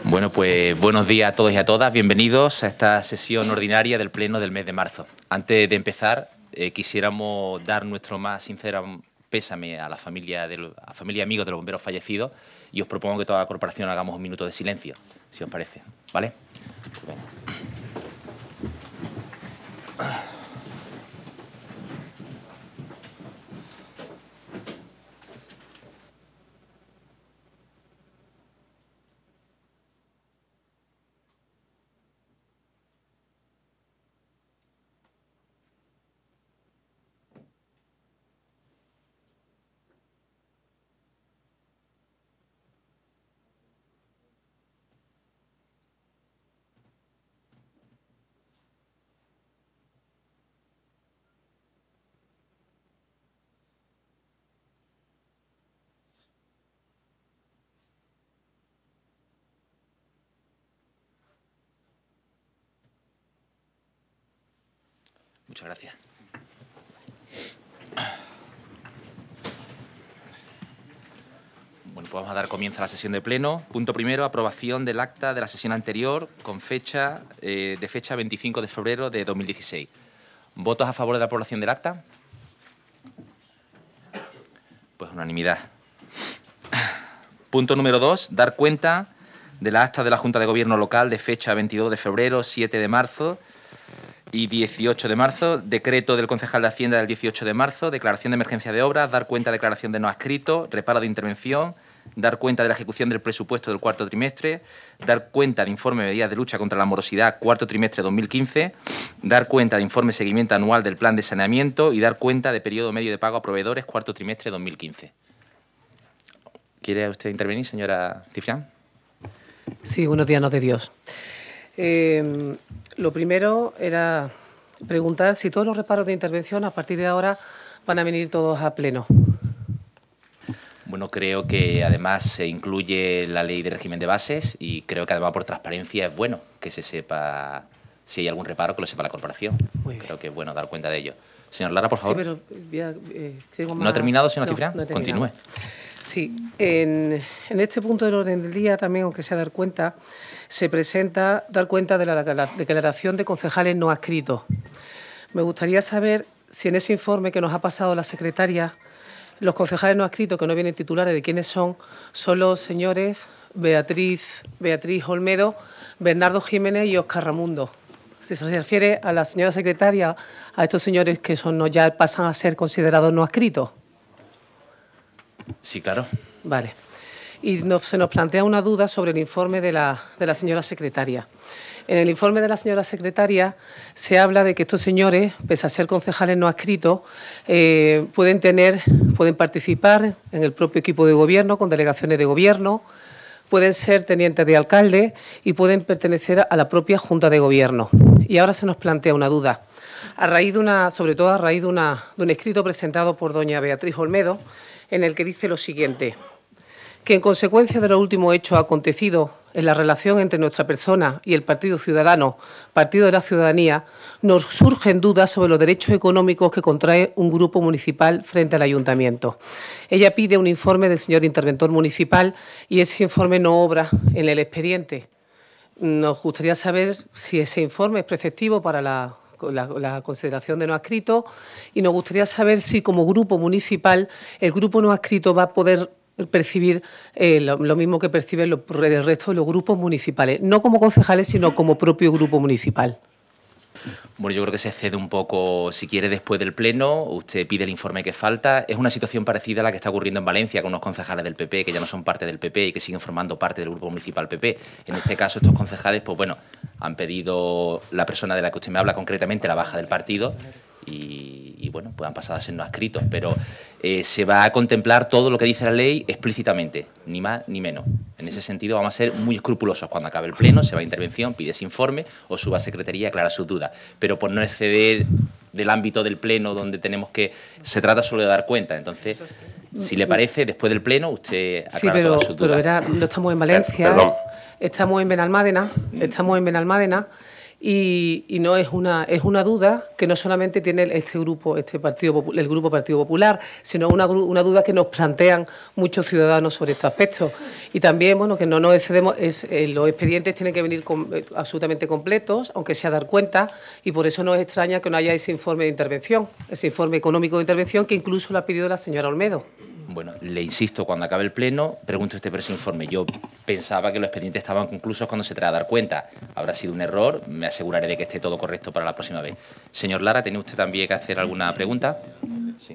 Bueno, pues buenos días a todos y a todas. Bienvenidos a esta sesión ordinaria del Pleno del mes de marzo. Antes de empezar, quisiéramos dar nuestro más sincero pésame a la familia y amigos de los bomberos fallecidos y os propongo que toda la corporación hagamos un minuto de silencio, si os parece, ¿vale? Bueno. Muchas gracias. Bueno, pues vamos a dar comienzo a la sesión de pleno. Punto primero, aprobación del acta de la sesión anterior con fecha de fecha 25 de febrero de 2016. ¿Votos a favor de la aprobación del acta? Pues unanimidad. Punto número 2, dar cuenta de la acta de la Junta de Gobierno local de fecha 22 de febrero, 7 de marzo y 18 de marzo, decreto del concejal de Hacienda del 18 de marzo, declaración de emergencia de obras, dar cuenta de declaración de no adscrito, reparo de intervención, dar cuenta de la ejecución del presupuesto del cuarto trimestre, dar cuenta de informe de medidas de lucha contra la morosidad cuarto trimestre 2015, dar cuenta de informe de seguimiento anual del plan de saneamiento y dar cuenta de periodo medio de pago a proveedores cuarto trimestre 2015. ¿Quiere usted intervenir, señora Cifrán? Sí, buenos días, no de Dios. Lo primero era preguntar si todos los reparos de intervención a partir de ahora van a venir todos a pleno. Bueno, creo que además se incluye la ley de régimen de bases y creo que además por transparencia es bueno que se sepa si hay algún reparo, que lo sepa la corporación. Muy bien. Creo que es bueno dar cuenta de ello. Señor Lara, por favor. Sí, pero ya, tengo más... ¿No ha terminado, señora No, Cifrán? no he terminado. Continúe. Sí, en este punto del orden del día también, aunque sea dar cuenta, se presenta dar cuenta de la declaración de concejales no adscritos. Me gustaría saber si en ese informe que nos ha pasado la secretaria, los concejales no adscritos, que no vienen titulares de quiénes son los señores Beatriz Olmedo, Bernardo Jiménez y Óscar Ramundo. Si se refiere a la señora secretaria, a estos señores que ya pasan a ser considerados no adscritos. Sí, claro. Vale. Y se nos plantea una duda sobre el informe de la señora secretaria. En el informe de la señora secretaria se habla de que estos señores, pese a ser concejales no adscritos, pueden participar en el propio equipo de gobierno, con delegaciones de gobierno, pueden ser tenientes de alcalde y pueden pertenecer a la propia Junta de Gobierno. Y ahora se nos plantea una duda. Sobre todo a raíz de un escrito presentado por doña Beatriz Olmedo, en el que dice lo siguiente: que en consecuencia de los últimos hechos acontecidos en la relación entre nuestra persona y el Partido Ciudadano, Partido de la Ciudadanía, nos surgen dudas sobre los derechos económicos que contrae un grupo municipal frente al ayuntamiento. Ella pide un informe del señor interventor municipal y ese informe no obra en el expediente. Nos gustaría saber si ese informe es preceptivo para la consideración de no adscrito y nos gustaría saber si como grupo municipal el grupo no adscrito va a poder percibir lo mismo que perciben el resto de los grupos municipales, no como concejales, sino como propio grupo municipal. Bueno, yo creo que se excede un poco, si quiere, después del pleno, usted pide el informe que falta. Es una situación parecida a la que está ocurriendo en Valencia con unos concejales del PP, que ya no son parte del PP y que siguen formando parte del grupo municipal PP. En este caso, estos concejales, pues bueno, han pedido, la persona de la que usted me habla concretamente, la baja del partido y bueno, pues han pasado a ser no adscritos, pero se va a contemplar todo lo que dice la ley explícitamente, ni más ni menos. En ese sentido vamos a ser muy escrupulosos. Cuando acabe el pleno, se va a intervención, pide ese informe o suba a secretaría y aclara sus dudas, pero por no exceder del ámbito del pleno donde tenemos que... Se trata solo de dar cuenta, entonces, si le parece, después del pleno usted aclara todas sus dudas. Pero verá, no estamos en Valencia, Perdón. estamos en Benalmádena y no es una duda que no solamente tiene este grupo, el Grupo Partido Popular, sino una duda que nos plantean muchos ciudadanos sobre este aspecto. Y también, bueno, que no nos excedemos, los expedientes tienen que venir absolutamente completos, aunque sea dar cuenta, y por eso nos extraña que no haya ese informe de intervención, ese informe económico de intervención que incluso lo ha pedido la señora Olmedo. Bueno, le insisto, cuando acabe el pleno, pregunte usted por ese informe. Yo pensaba que los expedientes estaban conclusos cuando se trata de dar cuenta. Habrá sido un error, me aseguraré de que esté todo correcto para la próxima vez. Señor Lara, ¿tiene usted también que hacer alguna pregunta? Sí.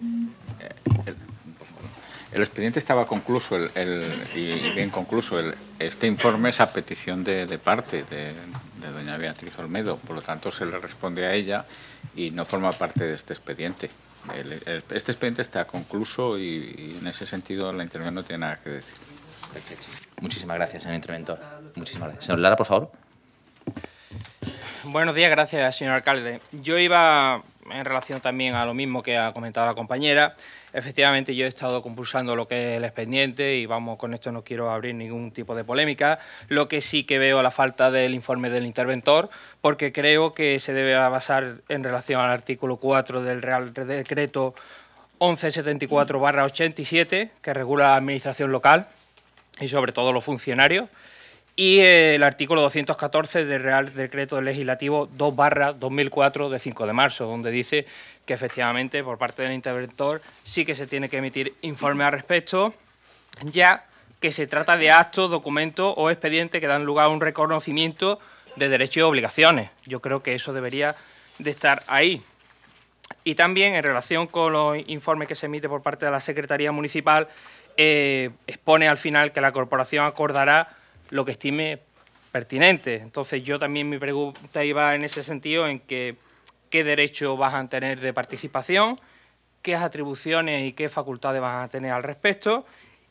El expediente estaba concluso y bien concluso. Este informe es a petición de parte de doña Beatriz Olmedo, por lo tanto se le responde a ella y no forma parte de este expediente. Este expediente está concluso y en ese sentido la intervención no tiene nada que decir. Perfecto. Muchísimas gracias, señor interventor. Muchísimas gracias. Señor Lara, por favor. Buenos días, gracias, señor alcalde. Yo iba en relación también a lo mismo que ha comentado la compañera. Efectivamente, yo he estado compulsando lo que es el expediente y vamos, con esto no quiero abrir ningún tipo de polémica. Lo que sí que veo la falta del informe del interventor, porque creo que se debe basar en relación al artículo 4 del Real Decreto 1174/87, que regula la administración local y sobre todo los funcionarios, y el artículo 214 del Real Decreto Legislativo 2/2004 de 5 de marzo, donde dice que efectivamente por parte del interventor sí que se tiene que emitir informe al respecto, ya que se trata de actos, documentos o expedientes que dan lugar a un reconocimiento de derechos y obligaciones. Yo creo que eso debería de estar ahí. Y también en relación con los informes que se emite por parte de la Secretaría Municipal, expone al final que la corporación acordará lo que estime pertinente. Entonces, yo también mi pregunta iba en ese sentido, en que qué derecho vas a tener de participación, qué atribuciones y qué facultades vas a tener al respecto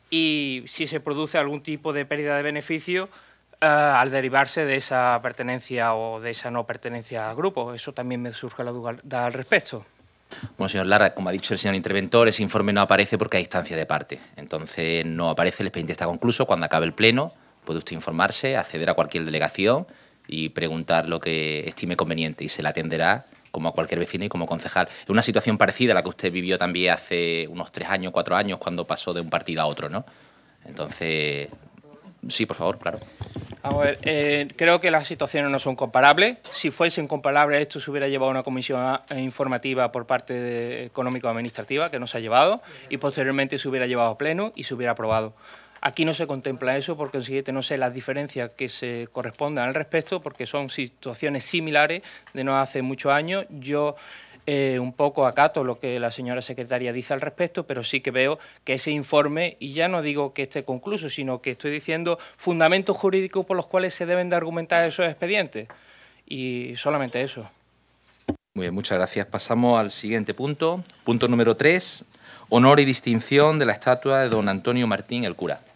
y si se produce algún tipo de pérdida de beneficio al derivarse de esa pertenencia o de esa no pertenencia al grupo. Eso también me surge la duda al respecto. Bueno, señor Lara, como ha dicho el señor interventor, ese informe no aparece porque hay instancia de parte. Entonces, no aparece, el expediente está concluso. Cuando acabe el pleno, puede usted informarse, acceder a cualquier delegación y preguntar lo que estime conveniente y se le atenderá como a cualquier vecino y como concejal. Es una situación parecida a la que usted vivió también hace unos 3 años, 4 años, cuando pasó de un partido a otro, ¿no? Entonces, sí, por favor, claro. Vamos a ver, creo que las situaciones no son comparables. Si fuesen comparables, esto se hubiera llevado a una comisión informativa por parte de económico-administrativa, que no se ha llevado, y posteriormente se hubiera llevado a pleno y se hubiera aprobado. Aquí no se contempla eso, porque consiguiente no sé las diferencias que se correspondan al respecto, porque son situaciones similares de no hace muchos años. Yo un poco acato lo que la señora secretaria dice al respecto, pero sí que veo que ese informe, y ya no digo que esté concluso, sino que estoy diciendo fundamentos jurídicos por los cuales se deben de argumentar esos expedientes. Y solamente eso. Muy bien, muchas gracias. Pasamos al siguiente punto. Punto número 3. Honor y distinción de la estatua de don Antonio Martín, el cura.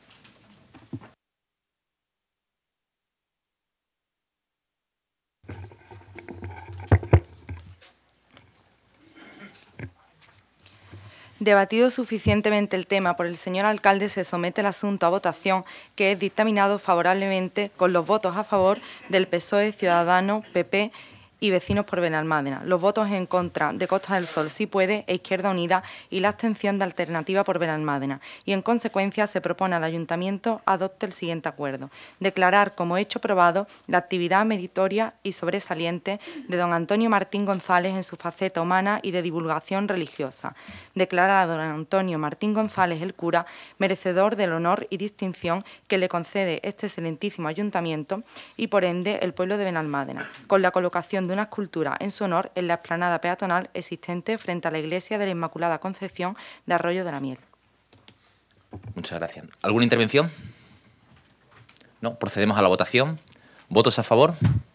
Debatido suficientemente el tema por el señor alcalde, se somete el asunto a votación, que es dictaminado favorablemente con los votos a favor del PSOE, Ciudadanos, PP y Vecinos por Benalmádena, los votos en contra de Costa del Sol Sí Puede e Izquierda Unida y la abstención de Alternativa por Benalmádena. Y en consecuencia se propone al Ayuntamiento adopte el siguiente acuerdo: declarar como hecho probado la actividad meritoria y sobresaliente de don Antonio Martín González en su faceta humana y de divulgación religiosa. Declarar a don Antonio Martín González el cura merecedor del honor y distinción que le concede este excelentísimo Ayuntamiento y por ende el pueblo de Benalmádena, con la colocación de una escultura en su honor en la explanada peatonal existente frente a la iglesia de la Inmaculada Concepción de Arroyo de la Miel. Muchas gracias. ¿Alguna intervención? No, procedemos a la votación. ¿Votos a favor?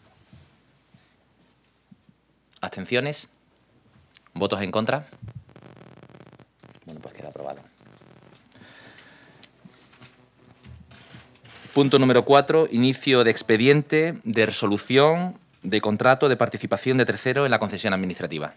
¿Abstenciones? ¿Votos en contra? Bueno, pues queda aprobado. Punto número 4. Inicio de expediente de resolución de contrato de participación de tercero en la concesión administrativa.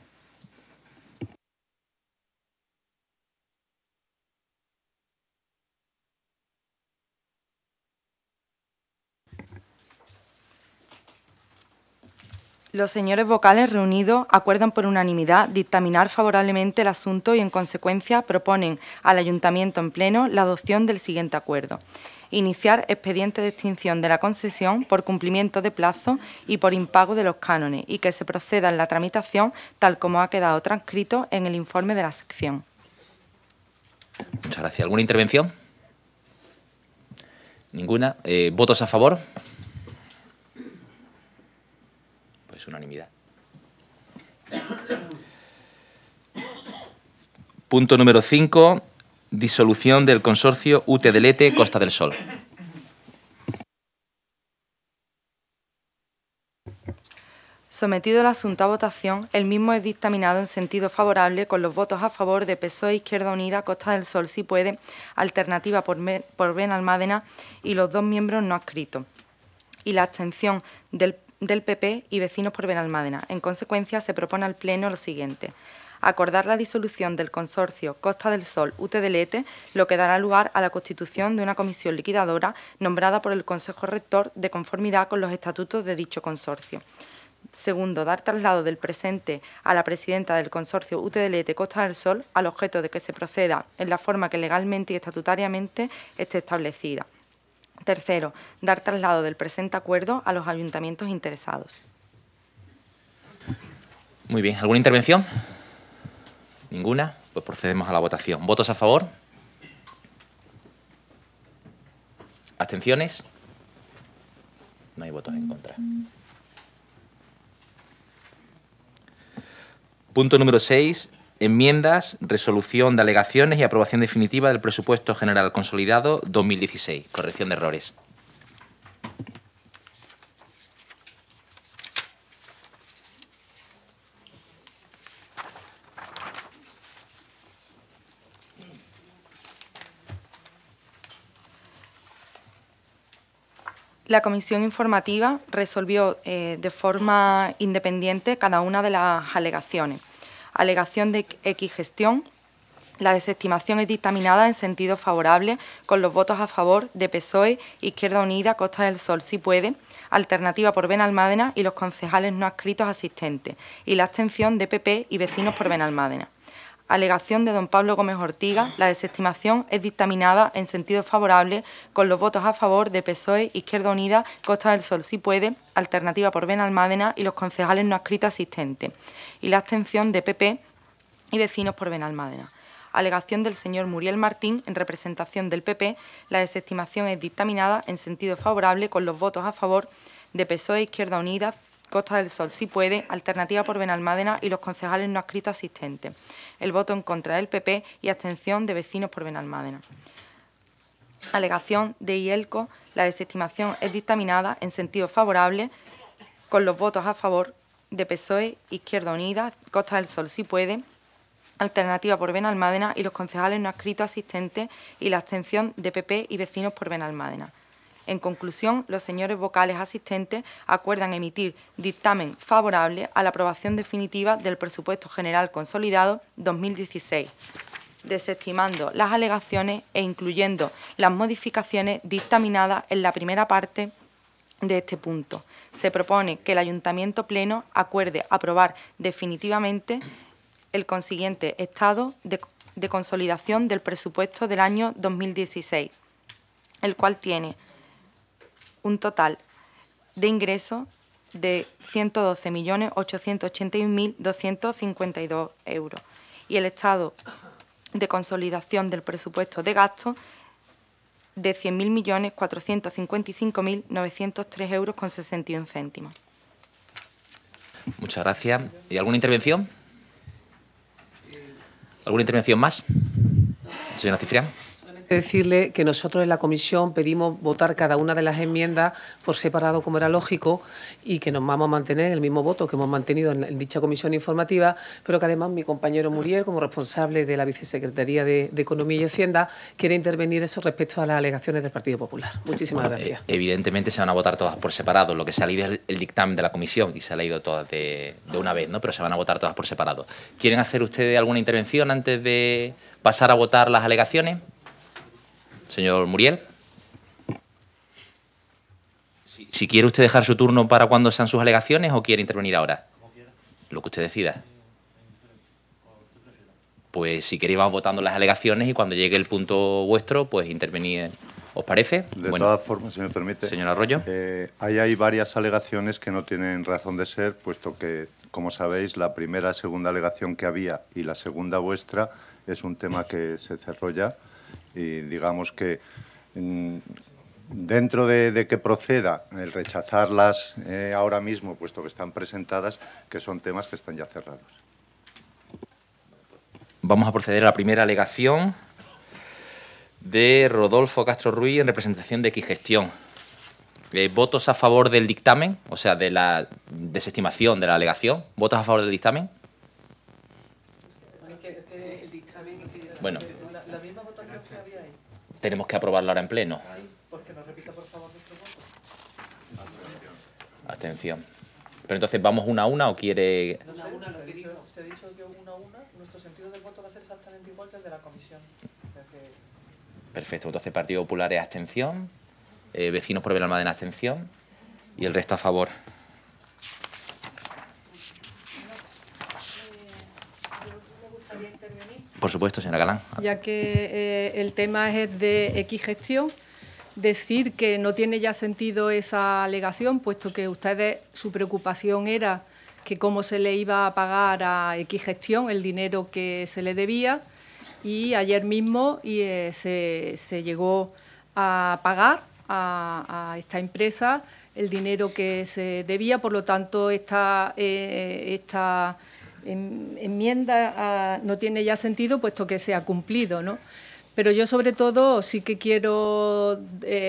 Los señores vocales reunidos acuerdan por unanimidad dictaminar favorablemente el asunto y, en consecuencia, proponen al Ayuntamiento en pleno la adopción del siguiente acuerdo. Iniciar expediente de extinción de la concesión por cumplimiento de plazo y por impago de los cánones y que se proceda en la tramitación tal como ha quedado transcrito en el informe de la sección. Muchas gracias. ¿Alguna intervención? Ninguna. ¿Votos a favor? Pues unanimidad. Punto número 5. Disolución del consorcio UTE de Lete Costa del Sol. Sometido el asunto a votación, el mismo es dictaminado en sentido favorable con los votos a favor de PSOE, Izquierda Unida, Costa del Sol, si puede, Alternativa por Benalmádena y los 2 miembros no adscritos, y la abstención del PP y Vecinos por Benalmádena. En consecuencia, se propone al Pleno lo siguiente: acordar la disolución del consorcio Costa del Sol UTE de Lete, lo que dará lugar a la constitución de una comisión liquidadora nombrada por el Consejo Rector de conformidad con los estatutos de dicho consorcio. Segundo, dar traslado del presente a la presidenta del consorcio UTE de Lete Costa del Sol al objeto de que se proceda en la forma que legalmente y estatutariamente esté establecida. Tercero, dar traslado del presente acuerdo a los ayuntamientos interesados. Muy bien. ¿Alguna intervención? Ninguna. Pues procedemos a la votación. ¿Votos a favor? ¿Abstenciones? No hay votos en contra. Punto número 6. Enmiendas, resolución de alegaciones y aprobación definitiva del presupuesto general consolidado 2016. Corrección de errores. La comisión informativa resolvió de forma independiente cada una de las alegaciones. Alegación de X gestión. La desestimación es dictaminada en sentido favorable con los votos a favor de PSOE, Izquierda Unida, Costa del Sol, si puede, Alternativa por Benalmádena y los concejales no adscritos asistentes, y la abstención de PP y Vecinos por Benalmádena. Alegación de don Pablo Gómez Ortiga. La desestimación es dictaminada en sentido favorable con los votos a favor de PSOE, Izquierda Unida, Costa del Sol, si puede, Alternativa por Benalmádena y los concejales no adscritos asistentes, y la abstención de PP y Vecinos por Benalmádena. Alegación del señor Muriel Martín, en representación del PP. La desestimación es dictaminada en sentido favorable con los votos a favor de PSOE, Izquierda Unida, Costa del Sol, si puede, Alternativa por Benalmádena y los concejales no adscritos asistentes. El voto en contra del PP y abstención de Vecinos por Benalmádena. Alegación de IELCO. La desestimación es dictaminada en sentido favorable con los votos a favor de PSOE, Izquierda Unida, Costa del Sol, si puede, Alternativa por Benalmádena y los concejales no adscritos asistentes y la abstención de PP y Vecinos por Benalmádena. En conclusión, los señores vocales asistentes acuerdan emitir dictamen favorable a la aprobación definitiva del presupuesto general consolidado 2016, desestimando las alegaciones e incluyendo las modificaciones dictaminadas en la primera parte de este punto. Se propone que el Ayuntamiento Pleno acuerde aprobar definitivamente el consiguiente estado de consolidación del presupuesto del año 2016, el cual tiene un total de ingresos de 112.881.252 euros y el estado de consolidación del presupuesto de gasto de 100.455.903 euros con 61 céntimos. Muchas gracias. ¿Y alguna intervención? ¿Alguna intervención más? Señora Cifrián. Decirle que nosotros en la comisión pedimos votar cada una de las enmiendas por separado, como era lógico, y que nos vamos a mantener el mismo voto que hemos mantenido en dicha comisión informativa, pero que además mi compañero Muriel, como responsable de la Vicesecretaría de Economía y Hacienda, quiere intervenir eso respecto a las alegaciones del Partido Popular. Muchísimas gracias. Evidentemente se van a votar todas por separado. Lo que se ha leído es el dictamen de la comisión y se ha leído todas de una vez, ¿no? Pero se van a votar todas por separado. ¿Quieren hacer ustedes alguna intervención antes de pasar a votar las alegaciones? Señor Muriel. Si quiere usted dejar su turno para cuando sean sus alegaciones o quiere intervenir ahora. Lo que usted decida. Pues si queréis vamos votando las alegaciones y cuando llegue el punto vuestro, pues intervenir. ¿Os parece? De todas formas, si me permite. Señor Arroyo. Ahí hay varias alegaciones que no tienen razón de ser, puesto que, como sabéis, la primera, segunda alegación que había y la segunda vuestra es un tema que se cerró ya y digamos que dentro de que proceda el rechazarlas ahora mismo, puesto que están presentadas, que son temas que están ya cerrados. Vamos a proceder a la primera alegación de Rodolfo Castro Ruiz en representación de Equigestión. ¿Votos a favor del dictamen? O sea, de la desestimación de la alegación. ¿Votos a favor del dictamen? Bueno, tenemos que aprobarlo ahora en pleno. Abstención. Pero entonces, ¿vamos una a una o quiere...? No, una, lo que digo, se ha dicho que una a una, nuestro sentido del voto va a ser exactamente igual que el de la comisión. Perfecto, entonces Partido Popular es abstención, Vecinos por Benalmádena abstención y el resto a favor. Me gustaría intervenir. Por supuesto, señora Galán. Ya que el tema es de Equigestión, decir que no tiene ya sentido esa alegación, puesto que ustedes, su preocupación era que cómo se le iba a pagar a Equigestión el dinero que se le debía, y ayer mismo se llegó a pagar a esta empresa el dinero que se debía. Por lo tanto, esta enmienda no tiene ya sentido, puesto que se ha cumplido, ¿no? Pero yo, sobre todo, sí que quiero,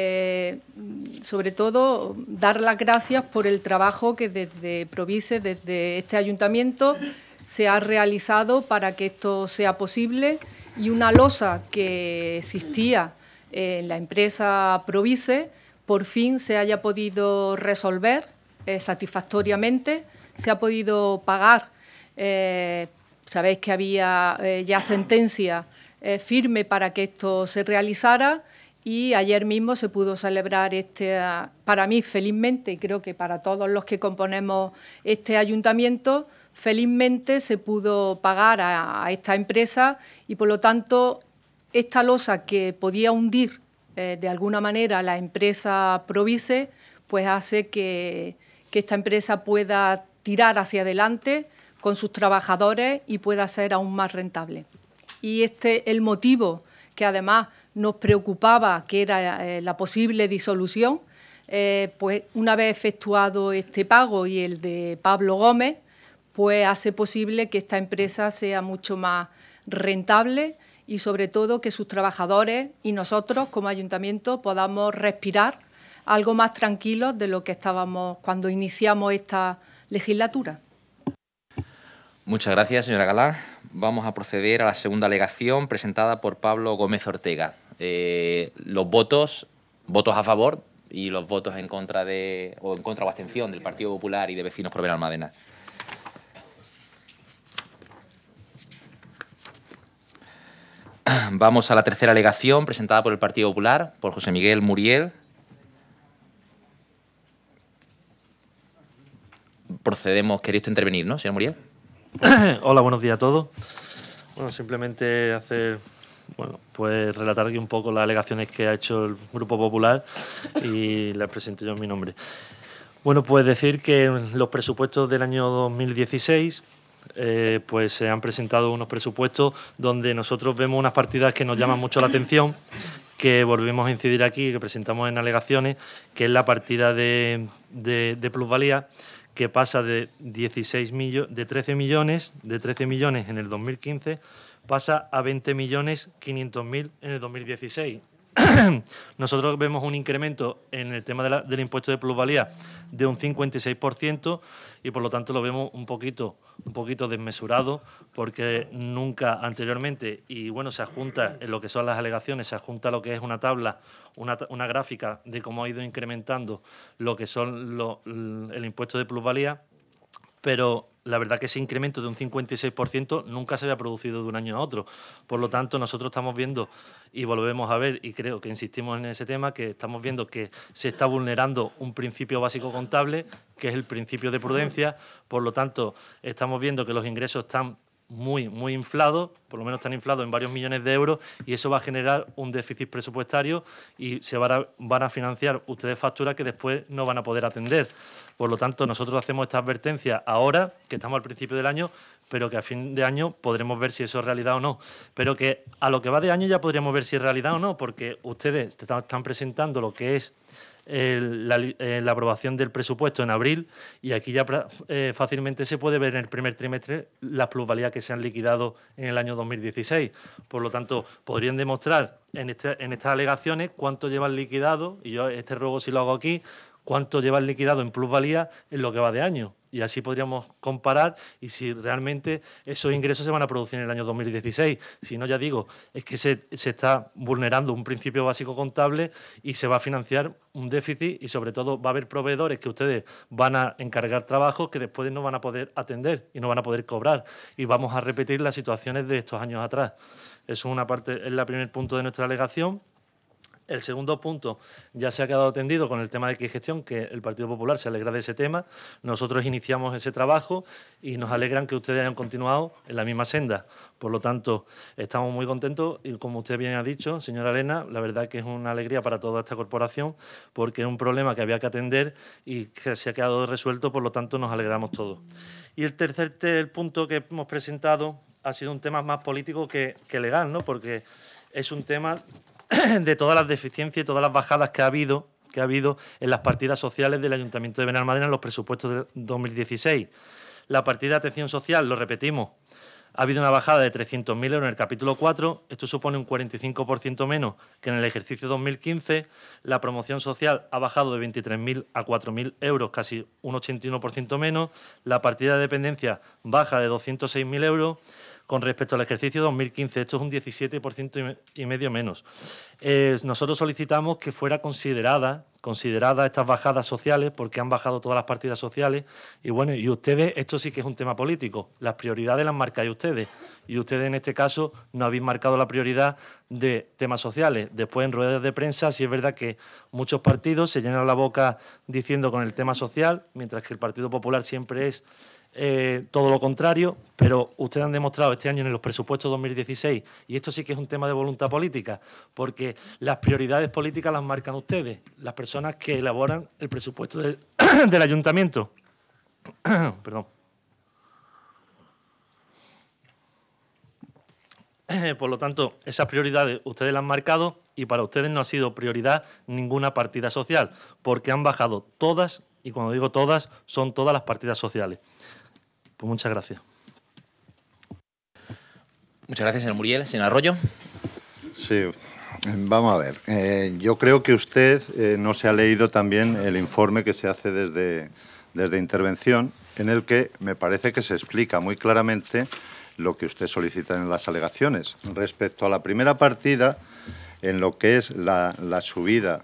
dar las gracias por el trabajo que desde Provise, desde este ayuntamiento, se ha realizado para que esto sea posible, y una losa que existía en la empresa Provise por fin se haya podido resolver satisfactoriamente, se ha podido pagar. Sabéis que había ya sentencia firme para que esto se realizara, y ayer mismo se pudo celebrar para mí, felizmente, y creo que para todos los que componemos este ayuntamiento, felizmente se pudo pagar a esta empresa, y por lo tanto esta losa que podía hundir de alguna manera la empresa Provise, pues hace que esta empresa pueda tirar hacia adelante con sus trabajadores y pueda ser aún más rentable. Y el motivo que además nos preocupaba, que era la posible disolución, pues una vez efectuado este pago y el de Pablo Gómez, pues hace posible que esta empresa sea mucho más rentable y, sobre todo, que sus trabajadores y nosotros, como ayuntamiento, podamos respirar algo más tranquilos de lo que estábamos cuando iniciamos esta legislatura. Muchas gracias, señora Galán. Vamos a proceder a la segunda alegación presentada por Pablo Gómez Ortega. Los votos a favor y los votos en contra o abstención del Partido Popular y de Vecinos por Benalmádena. Vamos a la tercera alegación presentada por el Partido Popular, por José Miguel Muriel. Procedemos. ¿Queréis usted intervenir, no, señor Muriel? Hola, buenos días a todos. Bueno, simplemente pues relatar aquí un poco las alegaciones que ha hecho el Grupo Popular y las presento yo en mi nombre. Bueno, pues decir que en los presupuestos del año 2016 pues se han presentado unos presupuestos donde nosotros vemos unas partidas que nos llaman mucho la atención, que volvemos a incidir aquí, que presentamos en alegaciones, que es la partida de plusvalía, que pasa de 13 millones en el 2015, pasa a 20.500.000 en el 2016. Nosotros vemos un incremento en el tema del impuesto de plusvalía de un 56%, y por lo tanto lo vemos un poquito desmesurado, porque nunca anteriormente, y bueno, se adjunta en lo que son las alegaciones, se adjunta lo que es una tabla, una gráfica de cómo ha ido incrementando lo que son el impuesto de plusvalía, pero la verdad que ese incremento de un 56% nunca se había producido de un año a otro. Por lo tanto, nosotros estamos viendo y volvemos a ver, y creo que insistimos en ese tema, que estamos viendo que se está vulnerando un principio básico contable, que es el principio de prudencia. Por lo tanto, estamos viendo que los ingresos están muy inflados, por lo menos están inflados en varios millones de euros, y eso va a generar un déficit presupuestario y se van a financiar ustedes facturas que después no van a poder atender. Por lo tanto, nosotros hacemos esta advertencia ahora, que estamos al principio del año, pero que a fin de año podremos ver si eso es realidad o no. Pero que a lo que va de año ya podríamos ver si es realidad o no, porque ustedes están presentando lo que es la aprobación del presupuesto en abril, y aquí ya fácilmente se puede ver en el primer trimestre las plusvalías que se han liquidado en el año 2016. Por lo tanto, podrían demostrar en estas alegaciones cuánto llevan liquidado, y yo este ruego si lo hago aquí, cuánto llevan liquidado en plusvalía en lo que va de año. Y así podríamos comparar y si realmente esos ingresos se van a producir en el año 2016. Si no, ya digo, es que se está vulnerando un principio básico contable y se va a financiar un déficit, y sobre todo va a haber proveedores que ustedes van a encargar trabajos que después no van a poder atender y no van a poder cobrar. Y vamos a repetir las situaciones de estos años atrás. Eso es el primer punto de nuestra alegación. El segundo punto ya se ha quedado atendido con el tema de equigestión, que el Partido Popular se alegra de ese tema. Nosotros iniciamos ese trabajo y nos alegran que ustedes hayan continuado en la misma senda. Por lo tanto, estamos muy contentos y, como usted bien ha dicho, señora Elena, la verdad que es una alegría para toda esta corporación, porque es un problema que había que atender y que se ha quedado resuelto, por lo tanto nos alegramos todos. Y el tercer punto que hemos presentado ha sido un tema más político que legal, ¿no? Porque es un tema de todas las deficiencias y todas las bajadas que ha habido en las partidas sociales del Ayuntamiento de Benalmádena en los presupuestos de 2016. La partida de atención social, lo repetimos, ha habido una bajada de 300.000 euros en el capítulo 4, esto supone un 45% menos que en el ejercicio 2015. La promoción social ha bajado de 23.000 a 4.000 euros, casi un 81% menos. La partida de dependencia baja de 206.000 euros. Con respecto al ejercicio 2015, esto es un 17% y medio menos. Nosotros solicitamos que fuera considerada estas bajadas sociales, porque han bajado todas las partidas sociales. Y bueno, y ustedes, esto sí que es un tema político, las prioridades las marcáis ustedes. Y ustedes en este caso no habéis marcado la prioridad de temas sociales. Después, en ruedas de prensa, sí es verdad que muchos partidos se llenan la boca diciendo con el tema social, mientras que el Partido Popular siempre es todo lo contrario, pero ustedes han demostrado este año en los presupuestos 2016, y esto sí que es un tema de voluntad política, porque las prioridades políticas las marcan ustedes, las personas que elaboran el presupuesto del ayuntamiento. Perdón. Por lo tanto, esas prioridades ustedes las han marcado, y para ustedes no ha sido prioridad ninguna partida social, porque han bajado todas, y cuando digo todas, son todas las partidas sociales. Pues muchas gracias. Muchas gracias, señor Muriel. Señor Arroyo. Sí, vamos a ver. Yo creo que usted no se ha leído también el informe que se hace desde intervención, en el que me parece que se explica muy claramente lo que usted solicita en las alegaciones. Respecto a la primera partida, en lo que es la subida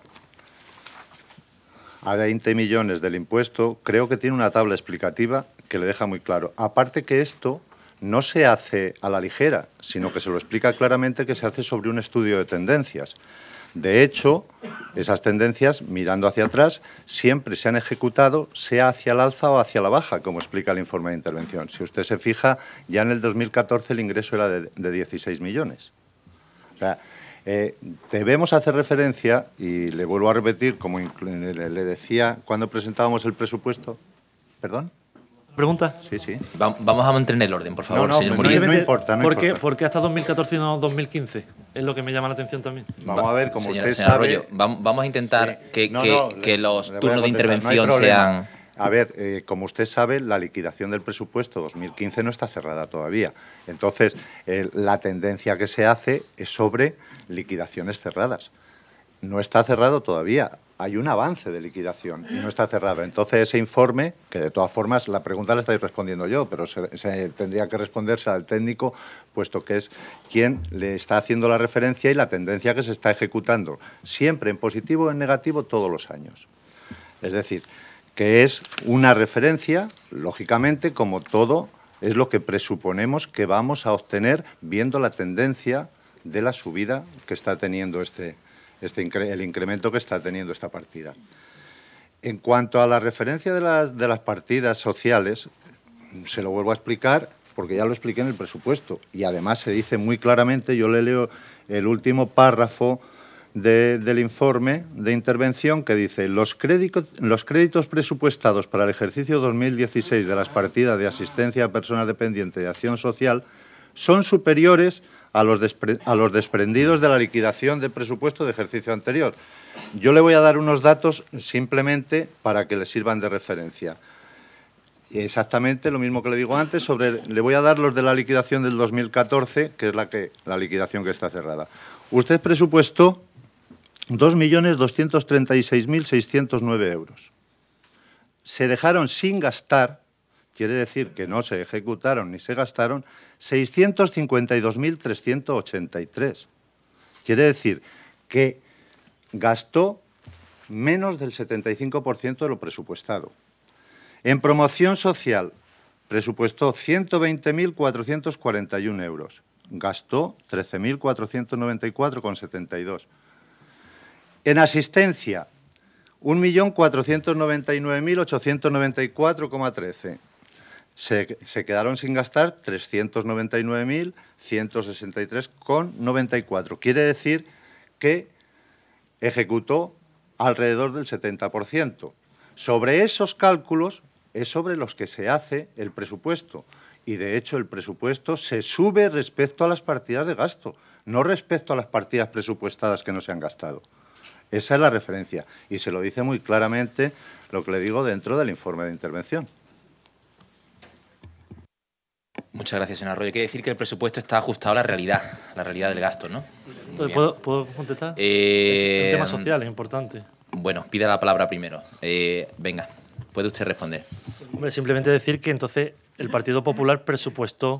a 20 millones del impuesto, creo que tiene una tabla explicativa que le deja muy claro. Aparte que esto no se hace a la ligera, sino que se lo explica claramente que se hace sobre un estudio de tendencias. De hecho, esas tendencias, mirando hacia atrás, siempre se han ejecutado, sea hacia el alza o hacia la baja, como explica el informe de intervención. Si usted se fija, ya en el 2014 el ingreso era de 16 millones. O sea, debemos hacer referencia, y le vuelvo a repetir, como le decía cuando presentábamos el presupuesto. ¿Perdón? ¿Pregunta? Sí, sí. Vamos a mantener el orden, por favor, señor Muriel. No importa. ¿Por qué hasta 2014 y no 2015? Es lo que me llama la atención también. Vamos a ver, como usted señor sabe... Arroyo, vamos a intentar sí. que los turnos de intervención sean... A ver, como usted sabe, la liquidación del presupuesto 2015 no está cerrada todavía. Entonces, la tendencia que se hace es sobre liquidaciones cerradas. No está cerrado todavía. Hay un avance de liquidación y no está cerrado. Entonces, ese informe, que de todas formas la pregunta la estáis respondiendo yo, pero se tendría que responderse al técnico, puesto que es quien le está haciendo la referencia y la tendencia que se está ejecutando, siempre en positivo o en negativo todos los años. Es decir, que es una referencia, lógicamente, como todo, es lo que presuponemos que vamos a obtener viendo la tendencia de la subida que está teniendo el incremento que está teniendo esta partida. En cuanto a la referencia de las partidas sociales, se lo vuelvo a explicar porque ya lo expliqué en el presupuesto y además se dice muy claramente, yo le leo el último párrafo del informe de intervención que dice los créditos presupuestados para el ejercicio 2016 de las partidas de asistencia a personas dependientes y acción social son superiores a los desprendidos de la liquidación de presupuesto de ejercicio anterior. Yo le voy a dar unos datos simplemente para que le sirvan de referencia. Exactamente lo mismo que le digo antes, le voy a dar los de la liquidación del 2014, que es la liquidación que está cerrada. Usted presupuestó 2.236.609 euros. Se dejaron sin gastar, quiere decir que no se ejecutaron ni se gastaron, 652.383. Quiere decir que gastó menos del 75% de lo presupuestado. En promoción social, presupuestó 120.441 euros. Gastó 13.494,72. En asistencia, 1.499.894,13. Se quedaron sin gastar 399.163,94. Quiere decir que ejecutó alrededor del 70%. Sobre esos cálculos es sobre los que se hace el presupuesto. Y, de hecho, el presupuesto se sube respecto a las partidas de gasto, no respecto a las partidas presupuestadas que no se han gastado. Esa es la referencia. Y se lo dice muy claramente lo que le digo dentro del informe de intervención. Muchas gracias, señor Arroyo. Quiere decir que el presupuesto está ajustado a la realidad del gasto, ¿no? Entonces, ¿puedo contestar? El tema social es importante. Bueno, pida la palabra primero. Venga, puede usted responder. Hombre, simplemente decir que entonces el Partido Popular presupuestó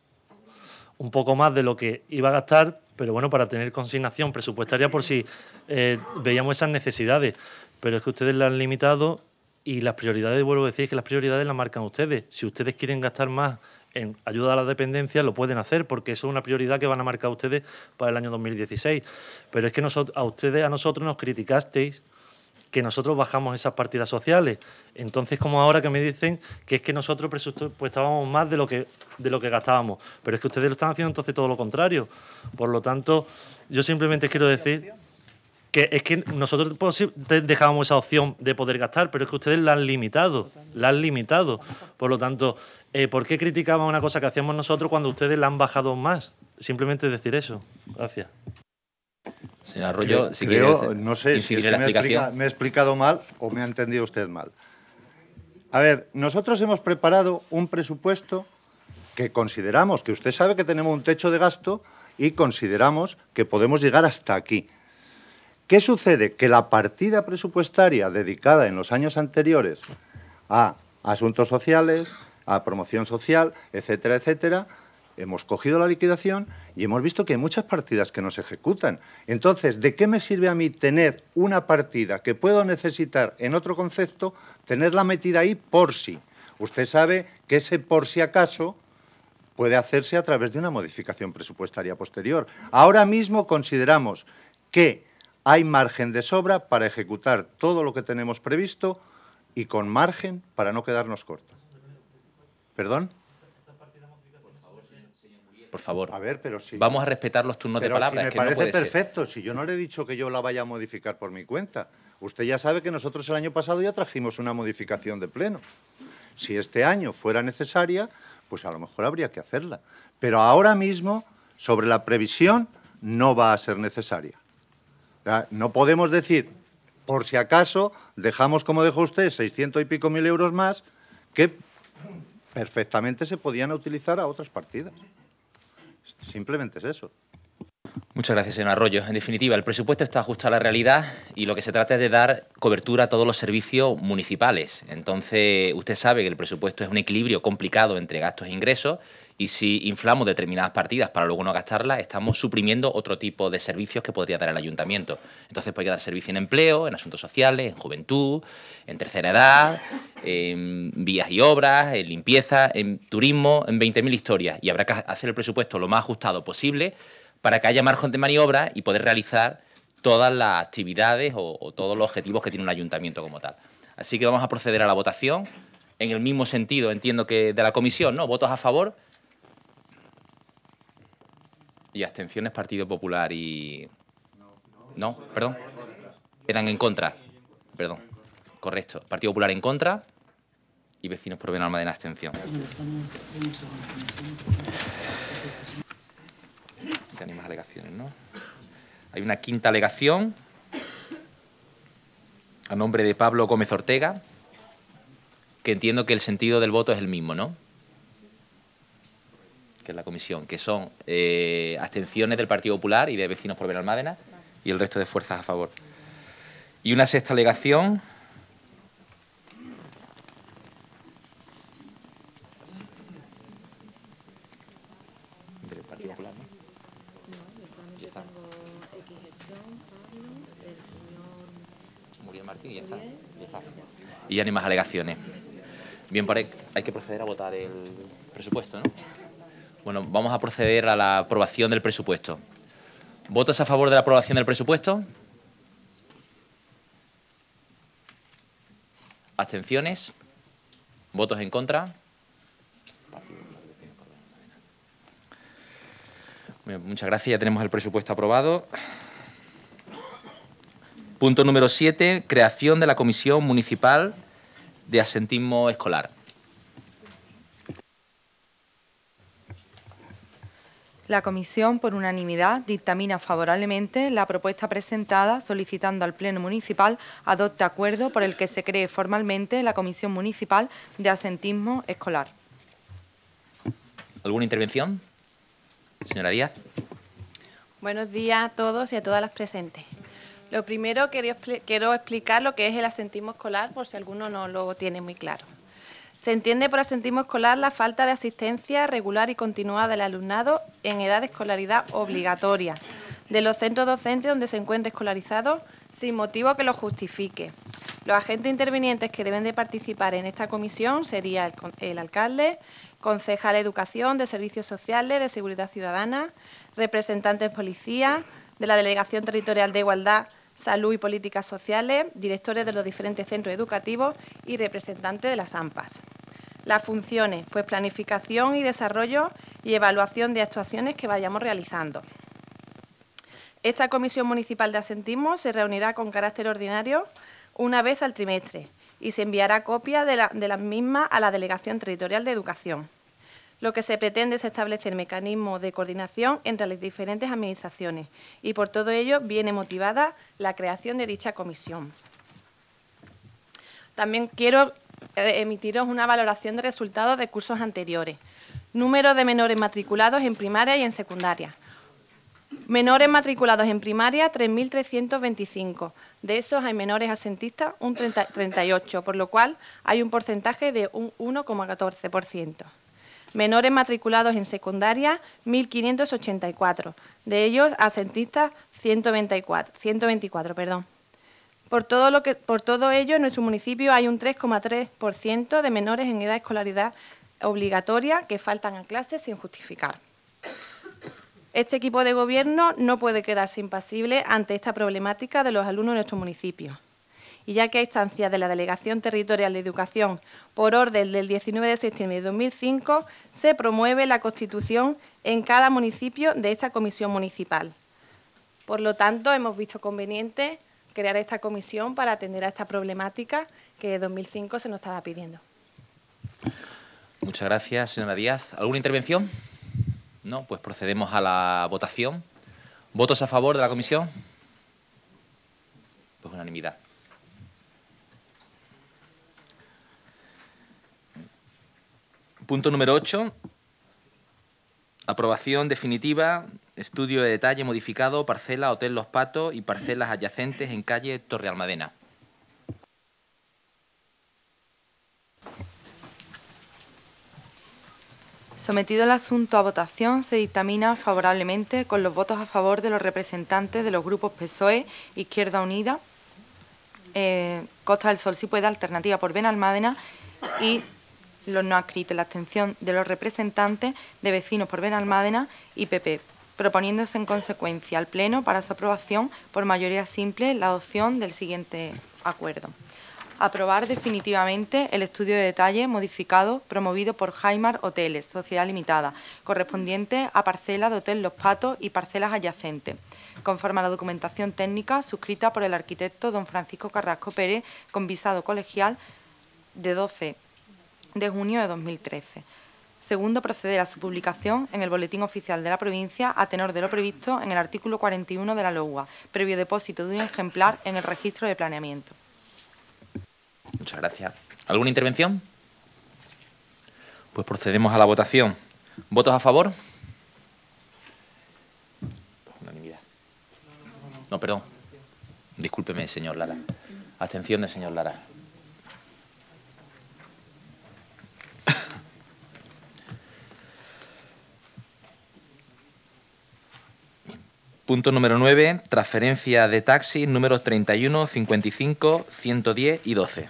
un poco más de lo que iba a gastar, pero bueno, para tener consignación presupuestaria por si veíamos esas necesidades. Pero es que ustedes la han limitado y las prioridades, vuelvo a decir, que las prioridades las marcan ustedes. Si ustedes quieren gastar más en ayuda a la dependencia, lo pueden hacer, porque eso es una prioridad que van a marcar ustedes para el año 2016. Pero es que a nosotros nos criticasteis que nosotros bajamos esas partidas sociales. Entonces, como ahora que me dicen que es que nosotros presupuestábamos más de lo que gastábamos. Pero es que ustedes lo están haciendo entonces todo lo contrario. Por lo tanto, yo simplemente quiero decir que es que nosotros dejábamos esa opción de poder gastar, pero es que ustedes la han limitado. Por lo tanto, ¿por qué criticaban una cosa que hacíamos nosotros cuando ustedes la han bajado más? Simplemente decir eso. Gracias. Señor Arroyo, si quiere no sé si es que me he explicado mal o me ha entendido usted mal. A ver, nosotros hemos preparado un presupuesto que consideramos, que usted sabe que tenemos un techo de gasto y consideramos que podemos llegar hasta aquí. ¿Qué sucede? Que la partida presupuestaria dedicada en los años anteriores a asuntos sociales, a promoción social, etcétera, etcétera, hemos cogido la liquidación y hemos visto que hay muchas partidas que no se ejecutan. Entonces, ¿de qué me sirve a mí tener una partida que puedo necesitar en otro concepto, tenerla metida ahí por si? Usted sabe que ese por si acaso puede hacerse a través de una modificación presupuestaria posterior. Ahora mismo consideramos que hay margen de sobra para ejecutar todo lo que tenemos previsto y con margen para no quedarnos cortos. ¿Perdón? Por favor, a ver, pero si, vamos a respetar los turnos de palabra. Si me parece perfecto, si yo no le he dicho que yo la vaya a modificar por mi cuenta. Usted ya sabe que nosotros el año pasado ya trajimos una modificación de pleno. Si este año fuera necesaria, pues a lo mejor habría que hacerla. Pero ahora mismo, sobre la previsión, no va a ser necesaria. No podemos decir, por si acaso, dejamos como dejó usted 600 y pico mil euros más, que perfectamente se podían utilizar a otras partidas. Simplemente es eso. Muchas gracias, señor Arroyo. En definitiva, el presupuesto está ajustado a la realidad y lo que se trata es de dar cobertura a todos los servicios municipales. Entonces, usted sabe que el presupuesto es un equilibrio complicado entre gastos e ingresos y si inflamos determinadas partidas para luego no gastarlas, estamos suprimiendo otro tipo de servicios que podría dar el ayuntamiento. Entonces, puede dar servicio en empleo, en asuntos sociales, en juventud, en tercera edad, en vías y obras, en limpieza, en turismo, en 20.000 historias. Y habrá que hacer el presupuesto lo más ajustado posible para que haya margen de maniobra y poder realizar todas las actividades o todos los objetivos que tiene un ayuntamiento como tal. Así que vamos a proceder a la votación en el mismo sentido, entiendo que de la comisión, ¿no? Votos a favor y abstenciones, Partido Popular y... No, perdón. Eran en contra. Perdón. Correcto. Partido Popular en contra y Vecinos por Benalmádena abstención. Hay más alegaciones, ¿no? Hay una quinta alegación a nombre de Pablo Gómez Ortega, que entiendo que el sentido del voto es el mismo, ¿no? Que es la comisión, que son abstenciones del Partido Popular y de Vecinos por Benalmádena y el resto de fuerzas a favor. Y una sexta alegación del Partido Popular, ¿no? Martín y ya está. Y ya no hay más alegaciones. Bien, por ahí hay que proceder a votar el presupuesto, ¿no? Bueno, vamos a proceder a la aprobación del presupuesto. ¿Votos a favor de la aprobación del presupuesto? ¿Abstenciones? ¿Votos en contra? Bien, muchas gracias, ya tenemos el presupuesto aprobado. Punto número 7, creación de la Comisión Municipal de Absentismo Escolar. La comisión, por unanimidad, dictamina favorablemente la propuesta presentada solicitando al Pleno Municipal adopte acuerdo por el que se cree formalmente la Comisión Municipal de Absentismo Escolar. ¿Alguna intervención? Señora Díaz. Buenos días a todos y a todas las presentes. Lo primero, quiero explicar lo que es el absentismo escolar, por si alguno no lo tiene muy claro. Se entiende por absentismo escolar la falta de asistencia regular y continuada del alumnado en edad de escolaridad obligatoria de los centros docentes donde se encuentre escolarizado sin motivo que lo justifique. Los agentes intervinientes que deben de participar en esta comisión serían el alcalde, concejal de Educación, de Servicios Sociales, de Seguridad Ciudadana, representantes de policía, de la Delegación Territorial de Igualdad, Salud y Políticas Sociales, directores de los diferentes centros educativos y representantes de las AMPAs. Las funciones, pues planificación y desarrollo y evaluación de actuaciones que vayamos realizando. Esta Comisión Municipal de Absentismo se reunirá con carácter ordinario una vez al trimestre y se enviará copia de las mismas a la Delegación Territorial de Educación. Lo que se pretende es establecer mecanismos de coordinación entre las diferentes administraciones y por todo ello viene motivada la creación de dicha comisión. También quiero emitiros una valoración de resultados de cursos anteriores. Número de menores matriculados en primaria y en secundaria. Menores matriculados en primaria, 3.325. De esos hay menores absentistas, un 38, por lo cual hay un porcentaje de un 1,14%. Menores matriculados en secundaria, 1.584. De ellos, absentistas, 124. Por todo ello, en nuestro municipio hay un 3,3% de menores en edad de escolaridad obligatoria que faltan a clases sin justificar. Este equipo de gobierno no puede quedarse impasible ante esta problemática de los alumnos de nuestro municipio. Y ya que a instancias de la Delegación Territorial de Educación, por orden del 19 de septiembre de 2005, se promueve la constitución en cada municipio de esta comisión municipal. Por lo tanto, hemos visto conveniente crear esta comisión para atender a esta problemática que en 2005 se nos estaba pidiendo. Muchas gracias, señora Díaz. ¿Alguna intervención? No, pues procedemos a la votación. ¿Votos a favor de la comisión? Pues unanimidad. Punto número 8. Aprobación definitiva estudio de detalle modificado, parcela Hotel Los Patos y parcelas adyacentes en calle Torrealmadena. Sometido el asunto a votación, se dictamina favorablemente con los votos a favor de los representantes de los grupos PSOE, Izquierda Unida, Costa del Sol si puede, Alternativa por Benalmádena y los no adscritos, la abstención de los representantes de Vecinos por Benalmádena y PP, proponiéndose en consecuencia al Pleno para su aprobación por mayoría simple la adopción del siguiente acuerdo. Aprobar definitivamente el estudio de detalle modificado promovido por Jaimar Hoteles, Sociedad Limitada, correspondiente a parcela de Hotel Los Patos y parcelas adyacentes, conforme a la documentación técnica suscrita por el arquitecto don Francisco Carrasco Pérez, con visado colegial de 12 de junio de 2013. Segundo, proceder a su publicación en el Boletín Oficial de la Provincia a tenor de lo previsto en el artículo 41 de la LOUA, previo depósito de un ejemplar en el registro de planeamiento. Muchas gracias. ¿Alguna intervención? Pues procedemos a la votación. ¿Votos a favor? Unanimidad. No, perdón. Discúlpeme, señor Lara. Abstenciones, señor Lara. Punto número 9, transferencia de taxis números 31, 55, 110 y 12.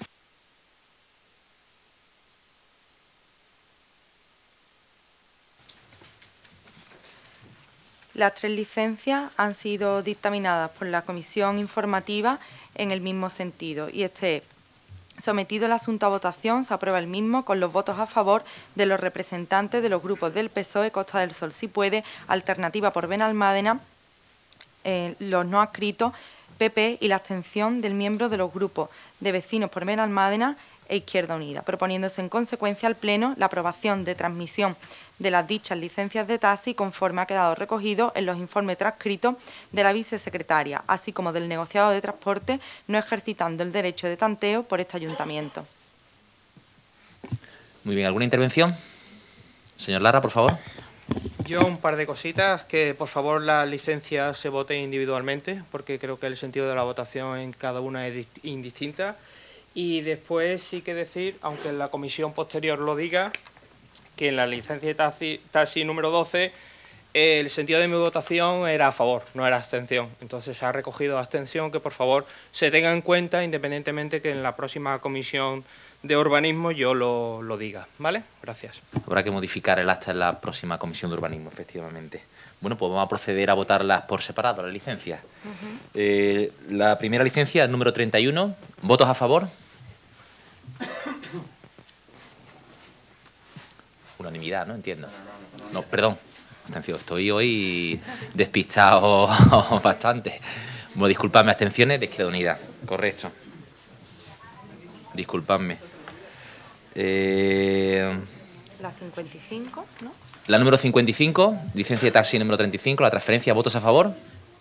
Las tres licencias han sido dictaminadas por la Comisión Informativa en el mismo sentido y sometido el asunto a votación, se aprueba el mismo con los votos a favor de los representantes de los grupos del PSOE, Costa del Sol si puede, Alternativa por Benalmádena, los no adscritos, PP y la abstención del miembro de los grupos de Vecinos por Benalmádena e Izquierda Unida, proponiéndose en consecuencia al Pleno la aprobación de transmisión de las dichas licencias de taxi conforme ha quedado recogido en los informes transcritos de la vicesecretaria, así como del negociado de transporte, no ejercitando el derecho de tanteo por este ayuntamiento. Muy bien, ¿alguna intervención? Señor Lara, por favor. Yo un par de cositas, que por favor las licencias se voten individualmente, porque creo que el sentido de la votación en cada una es indistinta. Y después sí que decir, aunque en la comisión posterior lo diga, que en la licencia de taxi número 12 el sentido de mi votación era a favor, no era abstención. Entonces se ha recogido abstención, que por favor se tenga en cuenta, independientemente que en la próxima comisión de urbanismo yo lo diga. ¿Vale? Gracias. Habrá que modificar el acta en la próxima comisión de urbanismo, efectivamente. Bueno, pues vamos a proceder a votarlas por separado, las licencias. La primera licencia, el número 31. ¿Votos a favor? Unanimidad, ¿no? Entiendo. No, perdón. Abstención. Estoy hoy despistado bastante. Bueno, disculpadme, abstenciones de Izquierda Unida. Correcto. Disculpadme. La 55, ¿no? La número 55, licencia de taxi número 35, la transferencia, ¿votos a favor?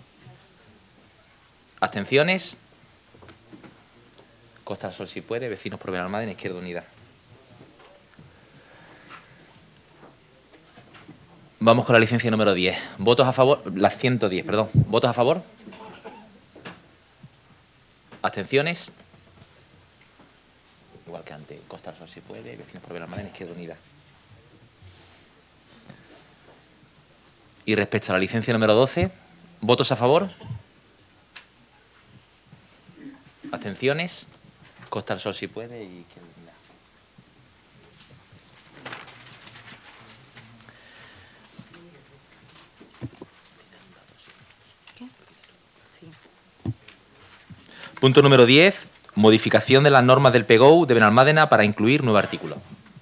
¿Abstenciones? Costa del Sol si puede, Vecinos por Benalmádena, Izquierda Unida. Vamos con la licencia número 10. ¿Votos a favor? La 110, perdón. ¿Votos a favor? ¿Abstenciones? Igual que antes, Costa del Sol si puede, Vecinos por Benalmádena, Izquierda Unida. Y respecto a la licencia número 12, ¿votos a favor? ¿Abstenciones? Costa del Sol si puede y Izquierda Unida. Punto número 10. Modificación de las normas del PGOU de Benalmádena para incluir nuevo artículo.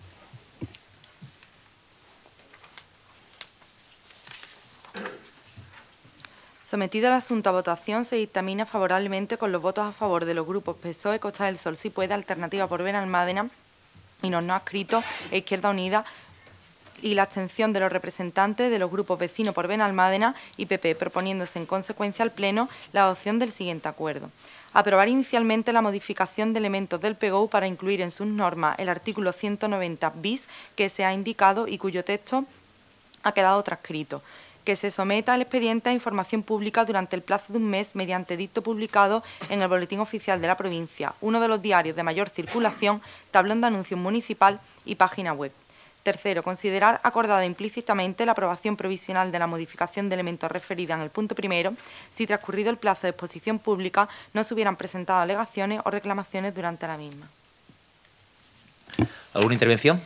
Sometido el asunto a votación, se dictamina favorablemente con los votos a favor de los grupos PSOE, Costa del Sol si puede, Alternativa por Benalmádena y los no adscritos e Izquierda Unida, y la abstención de los representantes de los grupos Vecinos por Benalmádena y PP, proponiéndose en consecuencia al Pleno la adopción del siguiente acuerdo. Aprobar inicialmente la modificación de elementos del PGOU para incluir en sus normas el artículo 190 bis que se ha indicado y cuyo texto ha quedado transcrito. que se someta al expediente a información pública durante el plazo de un mes mediante edicto publicado en el Boletín Oficial de la Provincia, uno de los diarios de mayor circulación, tablón de anuncios municipal y página web. Tercero, considerar acordada implícitamente la aprobación provisional de la modificación de elementos referida en el punto primero, si transcurrido el plazo de exposición pública no se hubieran presentado alegaciones o reclamaciones durante la misma. ¿Alguna intervención?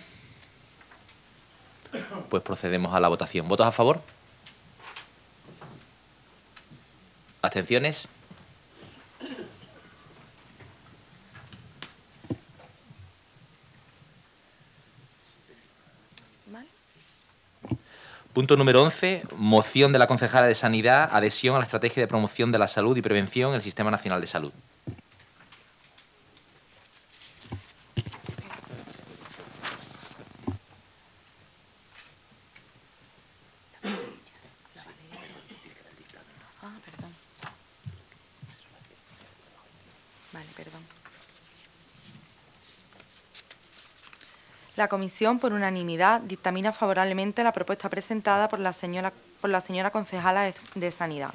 Pues procedemos a la votación. ¿Votos a favor? ¿Abstenciones? Punto número 11. Moción de la concejala de Sanidad, adhesión a la estrategia de promoción de la salud y prevención en el Sistema Nacional de Salud. La comisión, por unanimidad, dictamina favorablemente la propuesta presentada por la señora concejala de Sanidad.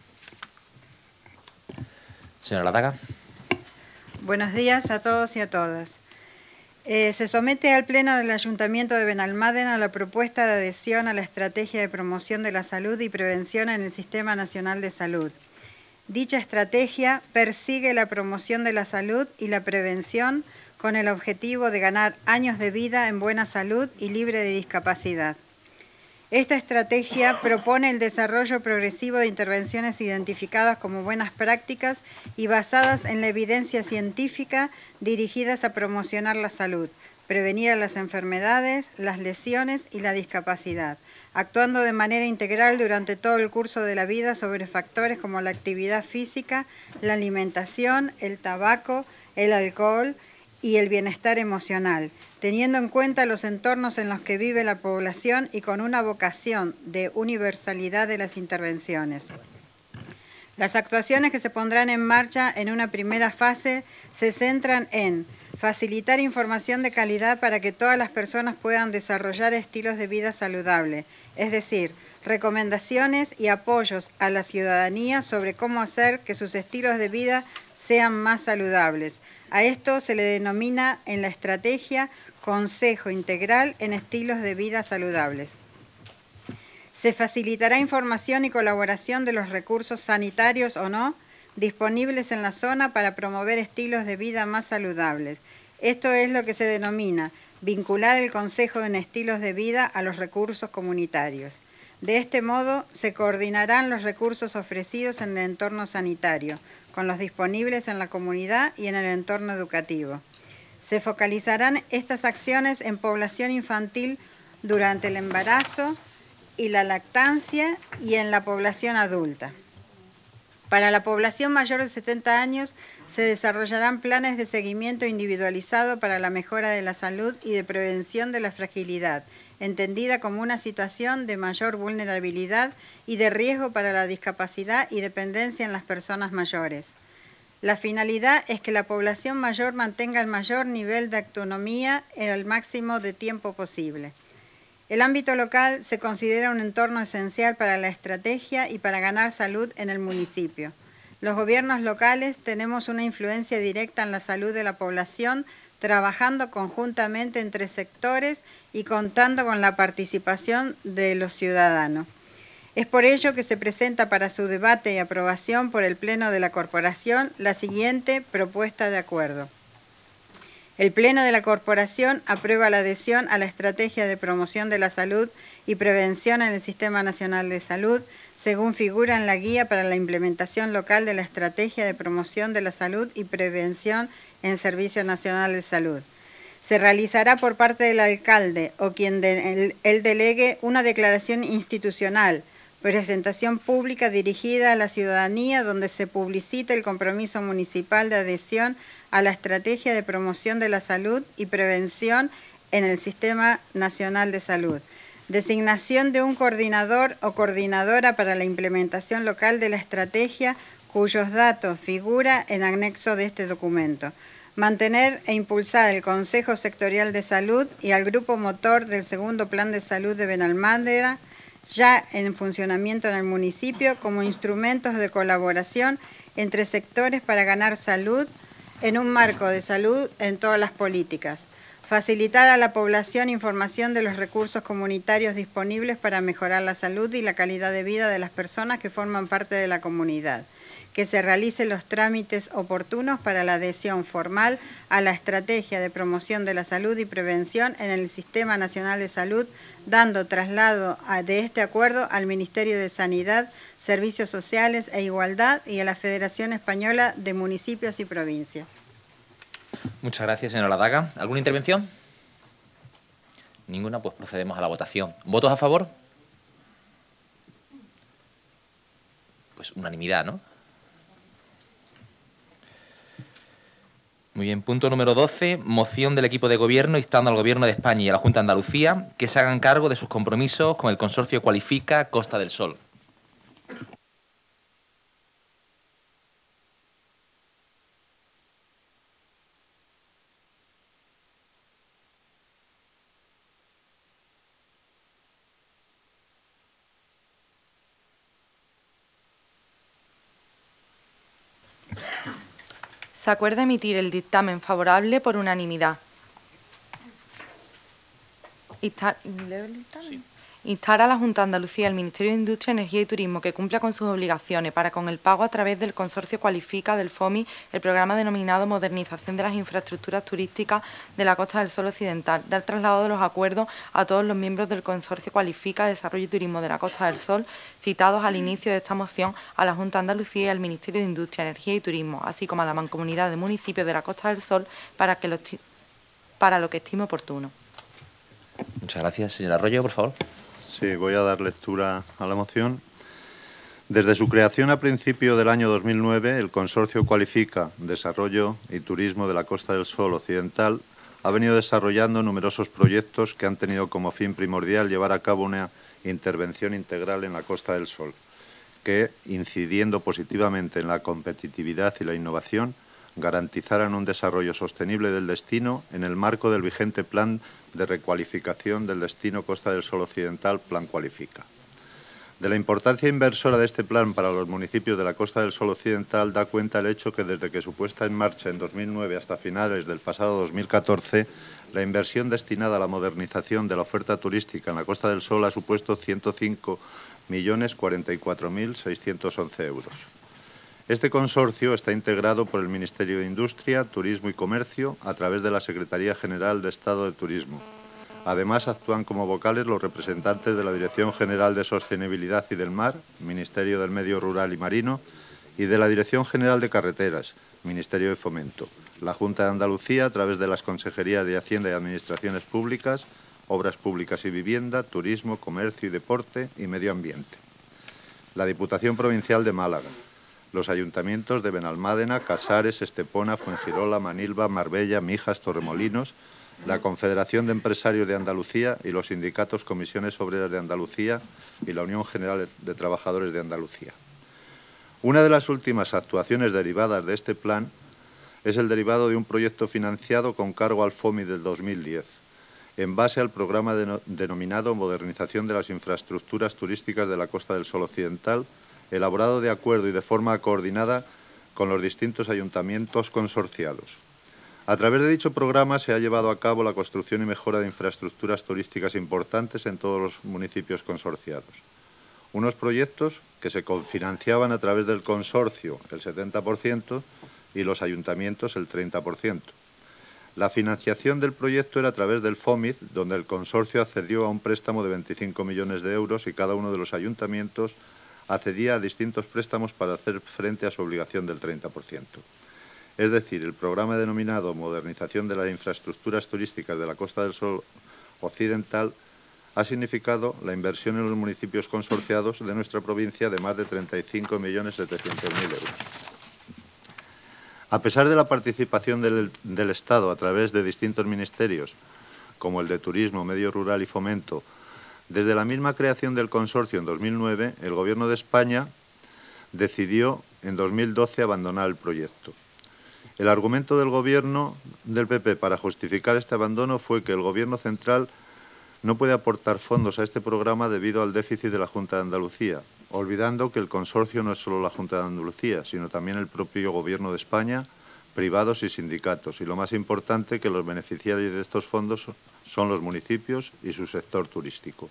Señora Ladaga. Buenos días a todos y a todas. Se somete al Pleno del Ayuntamiento de Benalmádena la propuesta de adhesión a la Estrategia de Promoción de la Salud y Prevención en el Sistema Nacional de Salud. Dicha estrategia persigue la promoción de la salud y la prevención con el objetivo de ganar años de vida en buena salud y libre de discapacidad. Esta estrategia propone el desarrollo progresivo de intervenciones identificadas como buenas prácticas y basadas en la evidencia científica dirigidas a promocionar la salud, prevenir las enfermedades, las lesiones y la discapacidad, actuando de manera integral durante todo el curso de la vida sobre factores como la actividad física, la alimentación, el tabaco, el alcohol y el bienestar emocional, teniendo en cuenta los entornos en los que vive la población y con una vocación de universalidad de las intervenciones. Las actuaciones que se pondrán en marcha en una primera fase se centran en facilitar información de calidad para que todas las personas puedan desarrollar estilos de vida saludable, es decir, recomendaciones y apoyos a la ciudadanía sobre cómo hacer que sus estilos de vida sean más saludables. A esto se le denomina en la estrategia Consejo Integral en Estilos de Vida Saludables. Se facilitará información y colaboración de los recursos sanitarios o no disponibles en la zona para promover estilos de vida más saludables. Esto es lo que se denomina vincular el Consejo en Estilos de Vida a los recursos comunitarios. De este modo, se coordinarán los recursos ofrecidos en el entorno sanitario, con los disponibles en la comunidad y en el entorno educativo. Se focalizarán estas acciones en población infantil durante el embarazo y la lactancia y en la población adulta. Para la población mayor de 70 años se desarrollarán planes de seguimiento individualizado para la mejora de la salud y de prevención de la fragilidad, entendida como una situación de mayor vulnerabilidad y de riesgo para la discapacidad y dependencia en las personas mayores. La finalidad es que la población mayor mantenga el mayor nivel de autonomía en el máximo de tiempo posible. El ámbito local se considera un entorno esencial para la estrategia y para ganar salud en el municipio. Los gobiernos locales tenemos una influencia directa en la salud de la población, trabajando conjuntamente entre sectores y contando con la participación de los ciudadanos. Es por ello que se presenta para su debate y aprobación por el Pleno de la Corporación la siguiente propuesta de acuerdo. El Pleno de la Corporación aprueba la adhesión a la Estrategia de Promoción de la Salud y Prevención en el Sistema Nacional de Salud, según figura en la Guía para la Implementación Local de la Estrategia de Promoción de la Salud y Prevención en Servicio Nacional de Salud. Se realizará por parte del alcalde o quien él delegue una declaración institucional, presentación pública dirigida a la ciudadanía donde se publicita el compromiso municipal de adhesión a la Estrategia de Promoción de la Salud y Prevención en el Sistema Nacional de Salud. Designación de un coordinador o coordinadora para la implementación local de la estrategia cuyos datos figuran en anexo de este documento. Mantener e impulsar el Consejo Sectorial de Salud y al Grupo Motor del Segundo Plan de Salud de Benalmádena ya en funcionamiento en el municipio como instrumentos de colaboración entre sectores para ganar salud en un marco de salud en todas las políticas. Facilitar a la población información de los recursos comunitarios disponibles para mejorar la salud y la calidad de vida de las personas que forman parte de la comunidad. Que se realicen los trámites oportunos para la adhesión formal a la estrategia de promoción de la salud y prevención en el Sistema Nacional de Salud, dando traslado de este acuerdo al Ministerio de Sanidad, Servicios Sociales e Igualdad y a la Federación Española de Municipios y Provincias. Muchas gracias, señora Daga. ¿Alguna intervención? Ninguna, pues procedemos a la votación. ¿Votos a favor? Pues unanimidad, ¿no? Muy bien, punto número 12, moción del equipo de gobierno instando al Gobierno de España y a la Junta de Andalucía que se hagan cargo de sus compromisos con el consorcio Cualifica Costa del Sol. Se acuerda emitir el dictamen favorable por unanimidad. Instar a la Junta de Andalucía y al Ministerio de Industria, Energía y Turismo que cumpla con sus obligaciones para con el pago a través del consorcio Cualifica del FOMI el programa denominado Modernización de las Infraestructuras Turísticas de la Costa del Sol Occidental, dar traslado de los acuerdos a todos los miembros del consorcio Cualifica Desarrollo y Turismo de la Costa del Sol citados al inicio de esta moción a la Junta de Andalucía y al Ministerio de Industria, Energía y Turismo, así como a la Mancomunidad de Municipios de la Costa del Sol para lo que estime oportuno. Muchas gracias. Señora Arroyo, por favor. Sí, voy a dar lectura a la moción. Desde su creación a principio del año 2009, el Consorcio Cualifica Desarrollo y Turismo de la Costa del Sol Occidental ha venido desarrollando numerosos proyectos que han tenido como fin primordial llevar a cabo una intervención integral en la Costa del Sol, que, incidiendo positivamente en la competitividad y la innovación, garantizaran un desarrollo sostenible del destino en el marco del vigente Plan de Recualificación del Destino Costa del Sol Occidental, Plan Cualifica. De la importancia inversora de este plan para los municipios de la Costa del Sol Occidental da cuenta el hecho que desde que su puesta en marcha en 2009 hasta finales del pasado 2014, la inversión destinada a la modernización de la oferta turística en la Costa del Sol ha supuesto 105.044.611 euros. Este consorcio está integrado por el Ministerio de Industria, Turismo y Comercio a través de la Secretaría General de Estado de Turismo. Además, actúan como vocales los representantes de la Dirección General de Sostenibilidad y del Mar, Ministerio del Medio Rural y Marino, y de la Dirección General de Carreteras, Ministerio de Fomento, la Junta de Andalucía a través de las Consejerías de Hacienda y Administraciones Públicas, Obras Públicas y Vivienda, Turismo, Comercio y Deporte y Medio Ambiente, la Diputación Provincial de Málaga, los ayuntamientos de Benalmádena, Casares, Estepona, Fuengirola, Manilva, Marbella, Mijas, Torremolinos, la Confederación de Empresarios de Andalucía y los sindicatos Comisiones Obreras de Andalucía y la Unión General de Trabajadores de Andalucía. Una de las últimas actuaciones derivadas de este plan es el derivado de un proyecto financiado con cargo al FOMI del 2010, en base al programa denominado Modernización de las Infraestructuras Turísticas de la Costa del Sol Occidental, elaborado de acuerdo y de forma coordinada con los distintos ayuntamientos consorciados. A través de dicho programa se ha llevado a cabo la construcción y mejora de infraestructuras turísticas importantes en todos los municipios consorciados. Unos proyectos que se cofinanciaban a través del consorcio el 70% y los ayuntamientos el 30%. La financiación del proyecto era a través del FOMID, donde el consorcio accedió a un préstamo de 25 millones de euros y cada uno de los ayuntamientos accedía a distintos préstamos para hacer frente a su obligación del 30%. Es decir, el programa denominado Modernización de las Infraestructuras Turísticas de la Costa del Sol Occidental ha significado la inversión en los municipios consorciados de nuestra provincia de más de 35.700.000 euros. A pesar de la participación del Estado a través de distintos ministerios, como el de Turismo, Medio Rural y Fomento, desde la misma creación del consorcio en 2009, el Gobierno de España decidió en 2012 abandonar el proyecto. El argumento del Gobierno del PP para justificar este abandono fue que el Gobierno central no puede aportar fondos a este programa debido al déficit de la Junta de Andalucía, olvidando que el consorcio no es solo la Junta de Andalucía, sino también el propio Gobierno de España, privados y sindicatos, y lo más importante, que los beneficiarios de estos fondos son los municipios y su sector turístico.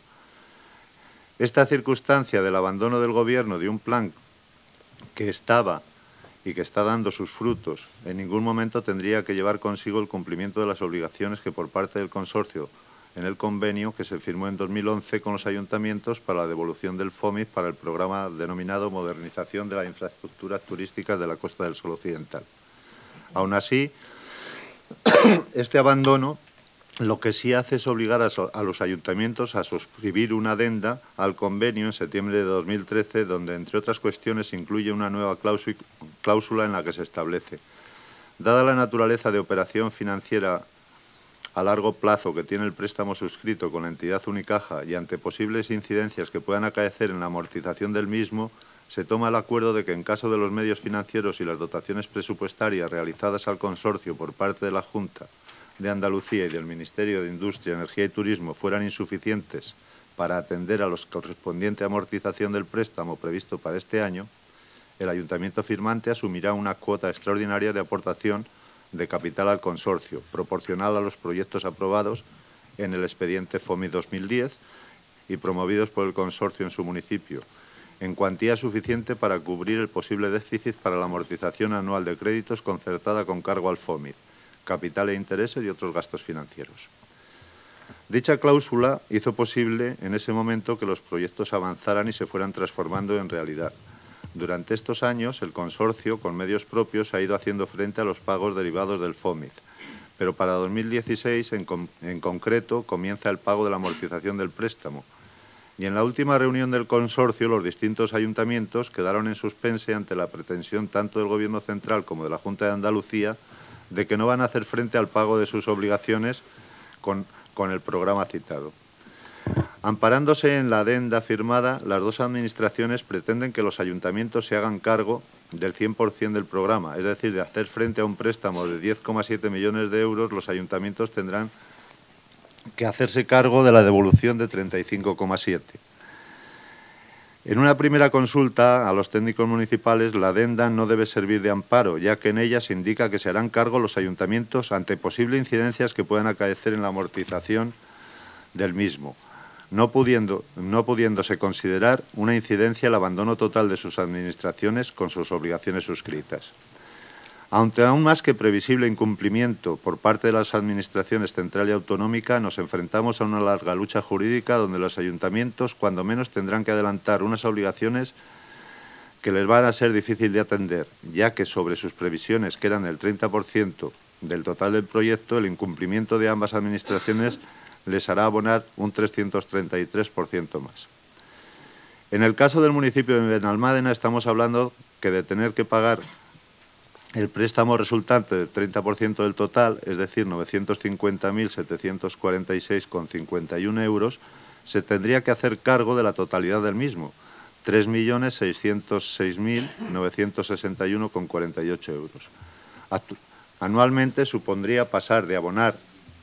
Esta circunstancia del abandono del Gobierno de un plan que estaba y que está dando sus frutos, en ningún momento tendría que llevar consigo el cumplimiento de las obligaciones que por parte del consorcio en el convenio que se firmó en 2011 con los ayuntamientos para la devolución del FOMIC para el programa denominado Modernización de las Infraestructuras Turísticas de la Costa del Sol Occidental. Aún así, este abandono lo que sí hace es obligar a los ayuntamientos a suscribir una adenda al convenio en septiembre de 2013, donde, entre otras cuestiones, se incluye una nueva cláusula en la que se establece: dada la naturaleza de operación financiera a largo plazo que tiene el préstamo suscrito con la entidad Unicaja y ante posibles incidencias que puedan acaecer en la amortización del mismo, se toma el acuerdo de que, en caso de los medios financieros y las dotaciones presupuestarias realizadas al consorcio por parte de la Junta de Andalucía y del Ministerio de Industria, Energía y Turismo fueran insuficientes para atender a la correspondiente amortización del préstamo previsto para este año, el ayuntamiento firmante asumirá una cuota extraordinaria de aportación de capital al consorcio, proporcional a los proyectos aprobados en el expediente FOMI 2010 y promovidos por el consorcio en su municipio, en cuantía suficiente para cubrir el posible déficit para la amortización anual de créditos concertada con cargo al FOMI, capital e intereses y otros gastos financieros. Dicha cláusula hizo posible en ese momento que los proyectos avanzaran y se fueran transformando en realidad. Durante estos años, el consorcio, con medios propios, ha ido haciendo frente a los pagos derivados del FOMIC, pero para 2016, en concreto, comienza el pago de la amortización del préstamo. Y en la última reunión del consorcio, los distintos ayuntamientos quedaron en suspense ante la pretensión tanto del Gobierno central como de la Junta de Andalucía de que no van a hacer frente al pago de sus obligaciones con el programa citado. Amparándose en la adenda firmada, las dos administraciones pretenden que los ayuntamientos se hagan cargo del 100% del programa, es decir, de hacer frente a un préstamo de 10,7 millones de euros, los ayuntamientos tendrán que hacerse cargo de la devolución de 35,7. En una primera consulta a los técnicos municipales, la adenda no debe servir de amparo, ya que en ella se indica que se harán cargo los ayuntamientos ante posibles incidencias que puedan acaecer en la amortización del mismo, no pudiéndose considerar una incidencia el abandono total de sus administraciones con sus obligaciones suscritas. Ante aún más que previsible incumplimiento por parte de las administraciones central y autonómica, nos enfrentamos a una larga lucha jurídica donde los ayuntamientos, cuando menos, tendrán que adelantar unas obligaciones que les van a ser difícil de atender, ya que sobre sus previsiones, que eran el 30% del total del proyecto, el incumplimiento de ambas administraciones les hará abonar un 333% más. En el caso del municipio de Benalmádena, estamos hablando que de tener que pagar el préstamo resultante del 30% del total, es decir, 950.746,51 euros, se tendría que hacer cargo de la totalidad del mismo, 3.606.961,48 euros. Anualmente supondría pasar a abonar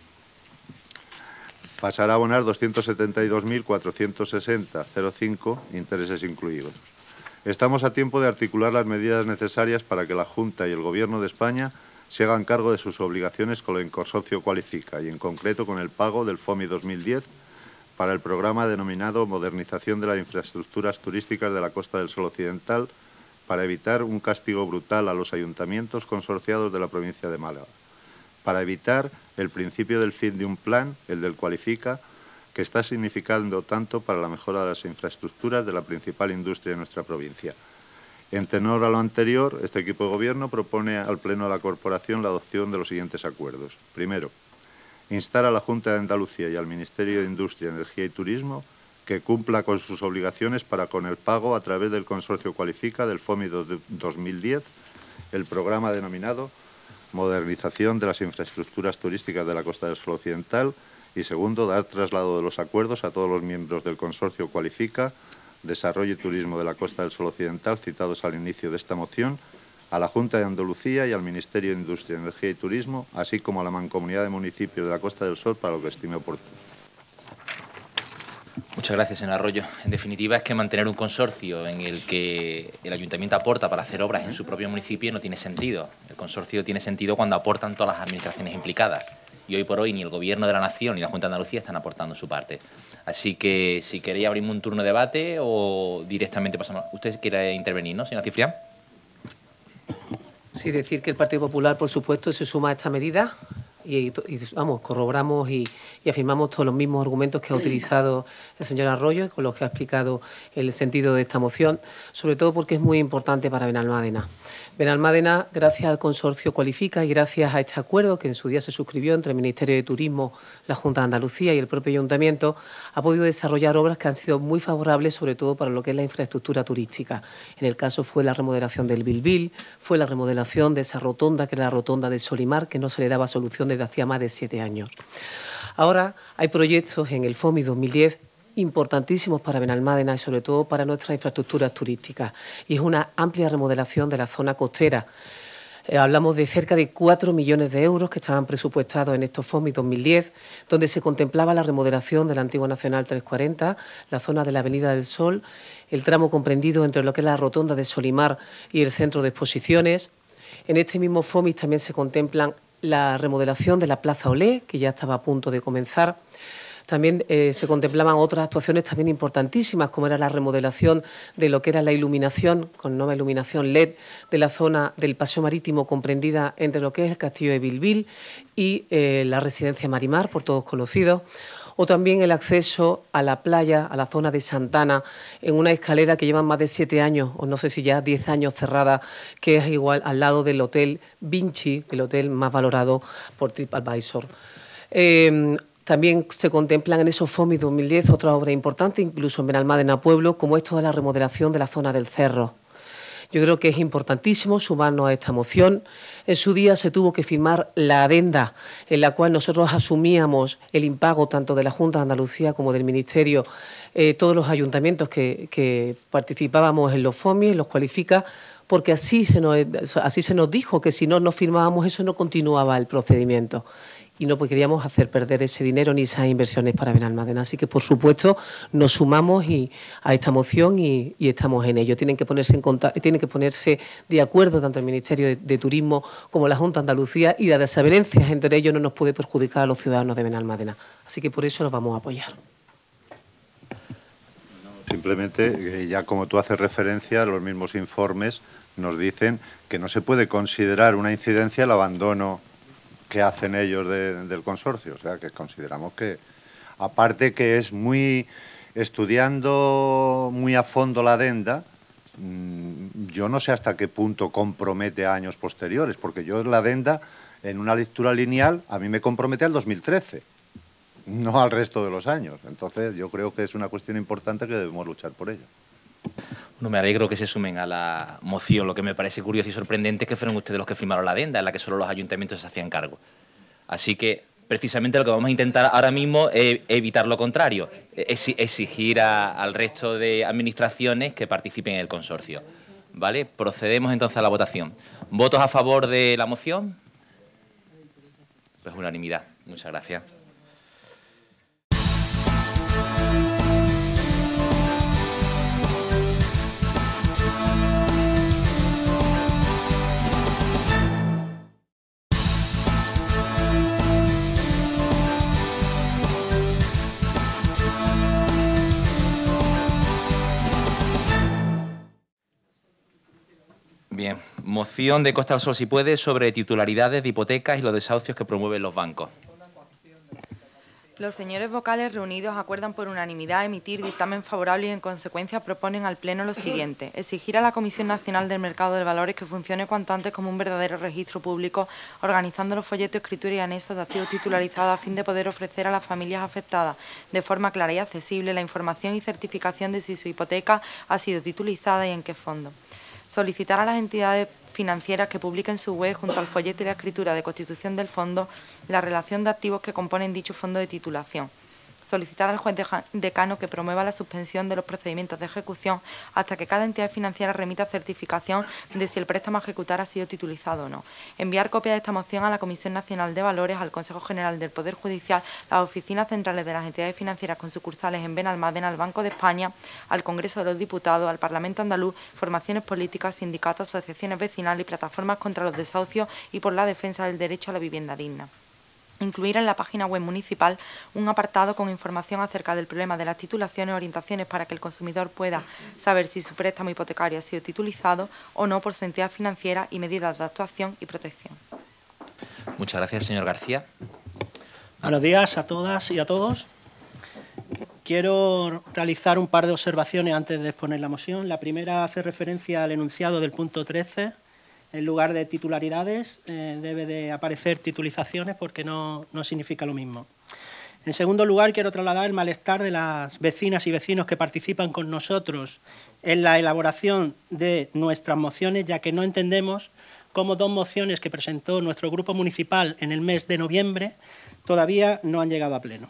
272.460,05, intereses incluidos. Estamos a tiempo de articular las medidas necesarias para que la Junta y el Gobierno de España se hagan cargo de sus obligaciones con el consorcio Cualifica y, en concreto, con el pago del FOMI 2010 para el programa denominado Modernización de las Infraestructuras Turísticas de la Costa del Sol Occidental, para evitar un castigo brutal a los ayuntamientos consorciados de la provincia de Málaga, para evitar el principio del fin de un plan, el del Cualifica, que está significando tanto para la mejora de las infraestructuras de la principal industria de nuestra provincia. En tenor a lo anterior, este equipo de Gobierno propone al Pleno de la Corporación la adopción de los siguientes acuerdos. Primero, instar a la Junta de Andalucía y al Ministerio de Industria, Energía y Turismo que cumpla con sus obligaciones para con el pago a través del consorcio Cualifica del FOMI 2010, el programa denominado Modernización de las Infraestructuras Turísticas de la Costa del Sol Occidental, y segundo, dar traslado de los acuerdos a todos los miembros del consorcio Cualifica, Desarrollo y Turismo de la Costa del Sol Occidental, citados al inicio de esta moción, a la Junta de Andalucía y al Ministerio de Industria, Energía y Turismo, así como a la Mancomunidad de Municipios de la Costa del Sol, para lo que estime oportuno. Muchas gracias, señor Arroyo. En definitiva, es que mantener un consorcio en el que el ayuntamiento aporta para hacer obras en su propio municipio no tiene sentido. El consorcio tiene sentido cuando aportan todas las administraciones implicadas. Y hoy por hoy ni el Gobierno de la Nación ni la Junta de Andalucía están aportando su parte. Así que, si queréis, abrimos un turno de debate o directamente pasamos... ¿Usted quiere intervenir, no, señora Cifrián? Sí, decir que el Partido Popular, por supuesto, se suma a esta medida y vamos, corroboramos y afirmamos todos los mismos argumentos que ha utilizado el señor Arroyo y con los que ha explicado el sentido de esta moción, sobre todo porque es muy importante para Benalmádena. Benalmádena, gracias al consorcio Cualifica y gracias a este acuerdo que en su día se suscribió entre el Ministerio de Turismo, la Junta de Andalucía y el propio Ayuntamiento, ha podido desarrollar obras que han sido muy favorables, sobre todo para lo que es la infraestructura turística. En el caso fue la remodelación del Bilbil, fue la remodelación de esa rotonda, que era la rotonda de Solimar, que no se le daba solución desde hacía más de 7 años. Ahora hay proyectos en el FOMI 2010 importantísimos para Benalmádena y sobre todo para nuestras infraestructuras turísticas. Y es una amplia remodelación de la zona costera. Hablamos de cerca de 4 millones de euros que estaban presupuestados en estos FOMI 2010, donde se contemplaba la remodelación de la antigua Nacional 340, la zona de la Avenida del Sol, el tramo comprendido entre lo que es la rotonda de Solimar y el centro de exposiciones. En este mismo FOMI también se contemplan la remodelación de la Plaza Olé, que ya estaba a punto de comenzar. También se contemplaban otras actuaciones también importantísimas, como era la remodelación de lo que era la iluminación, con nueva iluminación LED, de la zona del paseo marítimo comprendida entre lo que es el castillo de Bilbil y la residencia Marimar, por todos conocidos. O también el acceso a la playa, a la zona de Santana, en una escalera que lleva más de 7 años, o no sé si ya 10 años cerrada, que es igual al lado del Hotel Vinci, el hotel más valorado por TripAdvisor. También se contemplan en esos FOMI 2010 otras obras importantes, incluso en Benalmádena Pueblo, como es toda la remodelación de la zona del Cerro. Yo creo que es importantísimo sumarnos a esta moción. En su día se tuvo que firmar la adenda en la cual nosotros asumíamos el impago tanto de la Junta de Andalucía como del Ministerio, todos los ayuntamientos que participábamos en los FOMI, en los Cualifica, porque así se nos dijo que si no firmábamos eso no continuaba el procedimiento. Y no queríamos hacer perder ese dinero ni esas inversiones para Benalmádena. Así que, por supuesto, nos sumamos a esta moción y estamos en ello. Tienen que ponerse de acuerdo tanto el Ministerio de Turismo como la Junta de Andalucía, y las desavenencias entre ellos no nos puede perjudicar a los ciudadanos de Benalmádena. Así que por eso los vamos a apoyar. Simplemente, ya como tú haces referencia, los mismos informes nos dicen que no se puede considerar una incidencia el abandono que hacen ellos del consorcio. O sea, que consideramos que, aparte que es estudiando muy a fondo la adenda, yo no sé hasta qué punto compromete a años posteriores, porque yo la adenda, en una lectura lineal, a mí me compromete al 2013, no al resto de los años. Entonces, yo creo que es una cuestión importante que debemos luchar por ella. No, me alegro que se sumen a la moción. Lo que me parece curioso y sorprendente es que fueron ustedes los que firmaron la adenda, en la que solo los ayuntamientos se hacían cargo. Así que, precisamente, lo que vamos a intentar ahora mismo es evitar lo contrario, exigir al resto de administraciones que participen en el consorcio. ¿Vale? Procedemos entonces a la votación. ¿Votos a favor de la moción? Pues unanimidad. Muchas gracias. Bien, moción de Costa del Sol, si puede, sobre titularidades de hipotecas y los desahucios que promueven los bancos. Los señores vocales reunidos acuerdan por unanimidad emitir dictamen favorable y en consecuencia proponen al Pleno lo siguiente: exigir a la Comisión Nacional del Mercado de Valores que funcione cuanto antes como un verdadero registro público, organizando los folletos, escritura y anexos de activos titularizados a fin de poder ofrecer a las familias afectadas de forma clara y accesible la información y certificación de si su hipoteca ha sido titularizada y en qué fondo. Solicitar a las entidades financieras que publiquen su web junto al folleto y la escritura de constitución del fondo la relación de activos que componen dicho fondo de titulación. solicitar al juez decano que promueva la suspensión de los procedimientos de ejecución hasta que cada entidad financiera remita certificación de si el préstamo a ejecutar ha sido titulizado o no. Enviar copia de esta moción a la Comisión Nacional de Valores, al Consejo General del Poder Judicial, las oficinas centrales de las entidades financieras con sucursales en Benalmádena, al Banco de España, al Congreso de los Diputados, al Parlamento andaluz, formaciones políticas, sindicatos, asociaciones vecinales y plataformas contra los desahucios y por la defensa del derecho a la vivienda digna. Incluir en la página web municipal un apartado con información acerca del problema de las titulaciones, orientaciones para que el consumidor pueda saber si su préstamo hipotecario ha sido titulizado o no por su entidad financiera y medidas de actuación y protección. Muchas gracias, señor García. Buenos días a todas y a todos. Quiero realizar un par de observaciones antes de exponer la moción. La primera hace referencia al enunciado del punto 13. En lugar de titularidades debe de aparecer titulizaciones porque no significa lo mismo. En segundo lugar, quiero trasladar el malestar de las vecinas y vecinos que participan con nosotros en la elaboración de nuestras mociones, ya que no entendemos cómo 2 mociones que presentó nuestro grupo municipal en el mes de noviembre todavía no han llegado a pleno.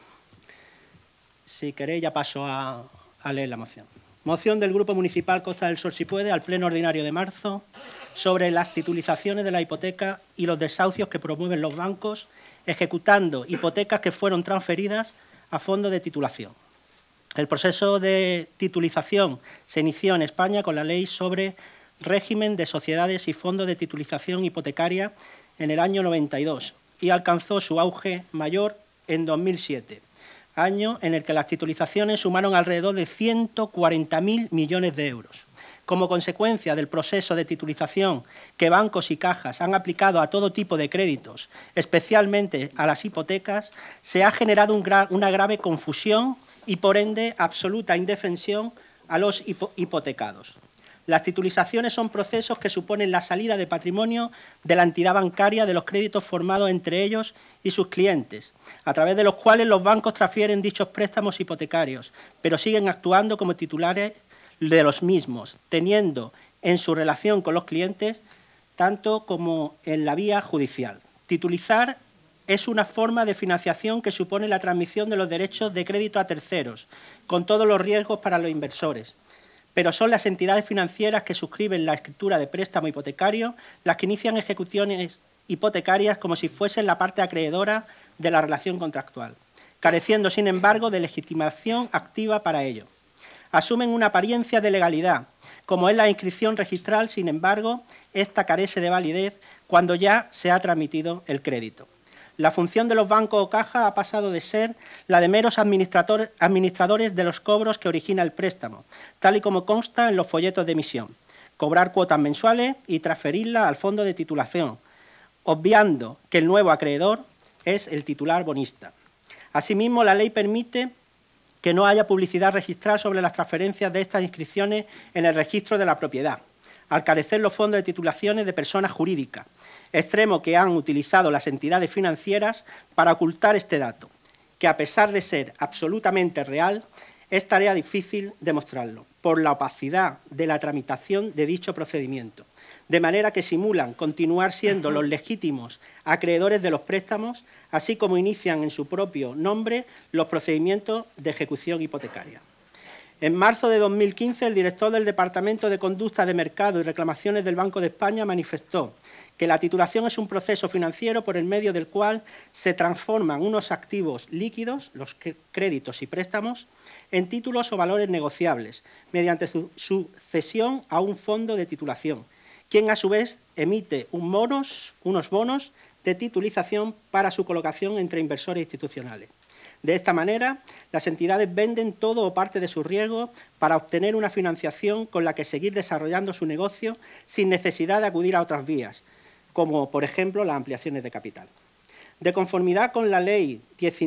Si queréis, ya paso a leer la moción. Moción del Grupo Municipal Costa del Sol, si puede, al Pleno Ordinario de marzo, sobre las titulizaciones de la hipoteca y los desahucios que promueven los bancos, ejecutando hipotecas que fueron transferidas a fondo de titulación. El proceso de titulización se inició en España con la Ley sobre régimen de sociedades y fondos de titulización hipotecaria en el año 92 y alcanzó su auge mayor en 2007, año en el que las titulizaciones sumaron alrededor de 140.000 millones de euros. Como consecuencia del proceso de titulización que bancos y cajas han aplicado a todo tipo de créditos, especialmente a las hipotecas, se ha generado una grave confusión y, por ende, absoluta indefensión a los hipotecados. Las titulizaciones son procesos que suponen la salida de patrimonio de la entidad bancaria de los créditos formados entre ellos y sus clientes, a través de los cuales los bancos transfieren dichos préstamos hipotecarios, pero siguen actuando como titulares de los mismos, teniendo en su relación con los clientes tanto como en la vía judicial. Titulizar es una forma de financiación que supone la transmisión de los derechos de crédito a terceros, con todos los riesgos para los inversores. Pero son las entidades financieras que suscriben la escritura de préstamo hipotecario las que inician ejecuciones hipotecarias como si fuesen la parte acreedora de la relación contractual, careciendo, sin embargo, de legitimación activa para ello. Asumen una apariencia de legalidad, como es la inscripción registral, sin embargo, esta carece de validez cuando ya se ha transmitido el crédito. La función de los bancos o cajas ha pasado de ser la de meros administradores de los cobros que origina el préstamo, tal y como consta en los folletos de emisión, cobrar cuotas mensuales y transferirlas al fondo de titulación, obviando que el nuevo acreedor es el titular bonista. Asimismo, la ley permite que no haya publicidad registral sobre las transferencias de estas inscripciones en el registro de la propiedad, al carecer los fondos de titulaciones de personas jurídicas, extremo que han utilizado las entidades financieras para ocultar este dato, que a pesar de ser absolutamente real, es tarea difícil demostrarlo, por la opacidad de la tramitación de dicho procedimiento, de manera que simulan continuar siendo los legítimos acreedores de los préstamos, así como inician en su propio nombre los procedimientos de ejecución hipotecaria. En marzo de 2015, el director del Departamento de Conducta de Mercado y Reclamaciones del Banco de España manifestó que la titulación es un proceso financiero por el medio del cual se transforman unos activos líquidos, los créditos y préstamos, en títulos o valores negociables, mediante su cesión a un fondo de titulación, quien a su vez emite unos bonos de titulización para su colocación entre inversores institucionales. De esta manera, las entidades venden todo o parte de su riesgo para obtener una financiación con la que seguir desarrollando su negocio sin necesidad de acudir a otras vías, como, por ejemplo, las ampliaciones de capital. De conformidad con la Ley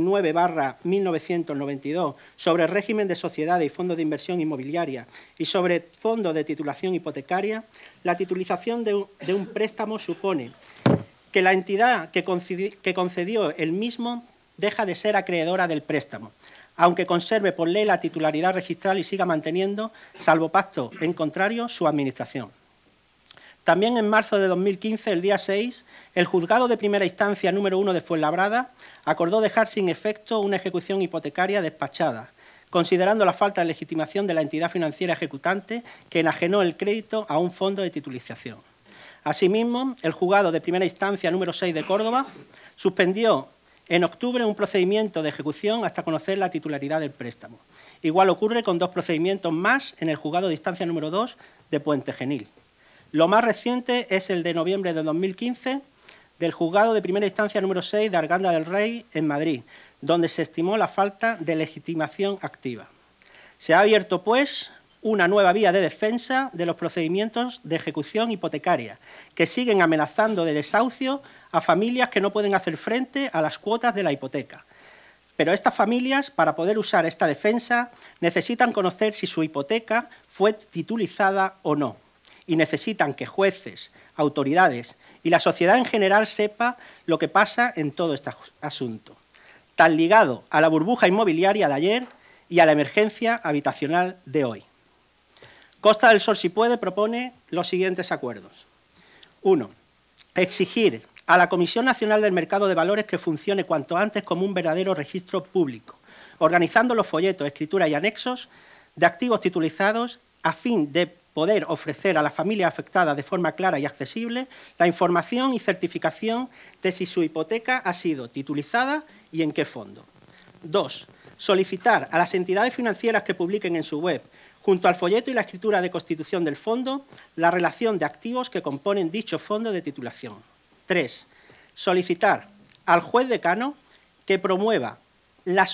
19/1992 sobre el régimen de sociedades y fondos de inversión inmobiliaria y sobre fondos de titulación hipotecaria, la titulización de un préstamo supone que la entidad que concedió el mismo deja de ser acreedora del préstamo, aunque conserve por ley la titularidad registral y siga manteniendo, salvo pacto en contrario, su administración. También en marzo de 2015, el día 6, el Juzgado de Primera Instancia número 1 de Fuenlabrada acordó dejar sin efecto una ejecución hipotecaria despachada, considerando la falta de legitimación de la entidad financiera ejecutante que enajenó el crédito a un fondo de titulización. Asimismo, el Juzgado de Primera Instancia número 6 de Córdoba suspendió en octubre un procedimiento de ejecución hasta conocer la titularidad del préstamo. Igual ocurre con 2 procedimientos más en el Juzgado de Instancia número 2 de Puente Genil. Lo más reciente es el de noviembre de 2015 del Juzgado de Primera Instancia número 6 de Arganda del Rey en Madrid, donde se estimó la falta de legitimación activa. Se ha abierto, pues, una nueva vía de defensa de los procedimientos de ejecución hipotecaria, que siguen amenazando de desahucio a familias que no pueden hacer frente a las cuotas de la hipoteca. Pero estas familias, para poder usar esta defensa, necesitan conocer si su hipoteca fue titulizada o no, y necesitan que jueces, autoridades y la sociedad en general sepa lo que pasa en todo este asunto, tan ligado a la burbuja inmobiliaria de ayer y a la emergencia habitacional de hoy. Costa del Sol, si puede, propone los siguientes acuerdos. 1. Exigir a la Comisión Nacional del Mercado de Valores que funcione cuanto antes como un verdadero registro público, organizando los folletos, escrituras y anexos de activos titulizados a fin de poder ofrecer a las familias afectadas de forma clara y accesible la información y certificación de si su hipoteca ha sido titulizada y en qué fondo. 2. Solicitar a las entidades financieras que publiquen en su web, junto al folleto y la escritura de constitución del fondo, la relación de activos que componen dicho fondo de titulación. 3. Solicitar al juez decano que promueva la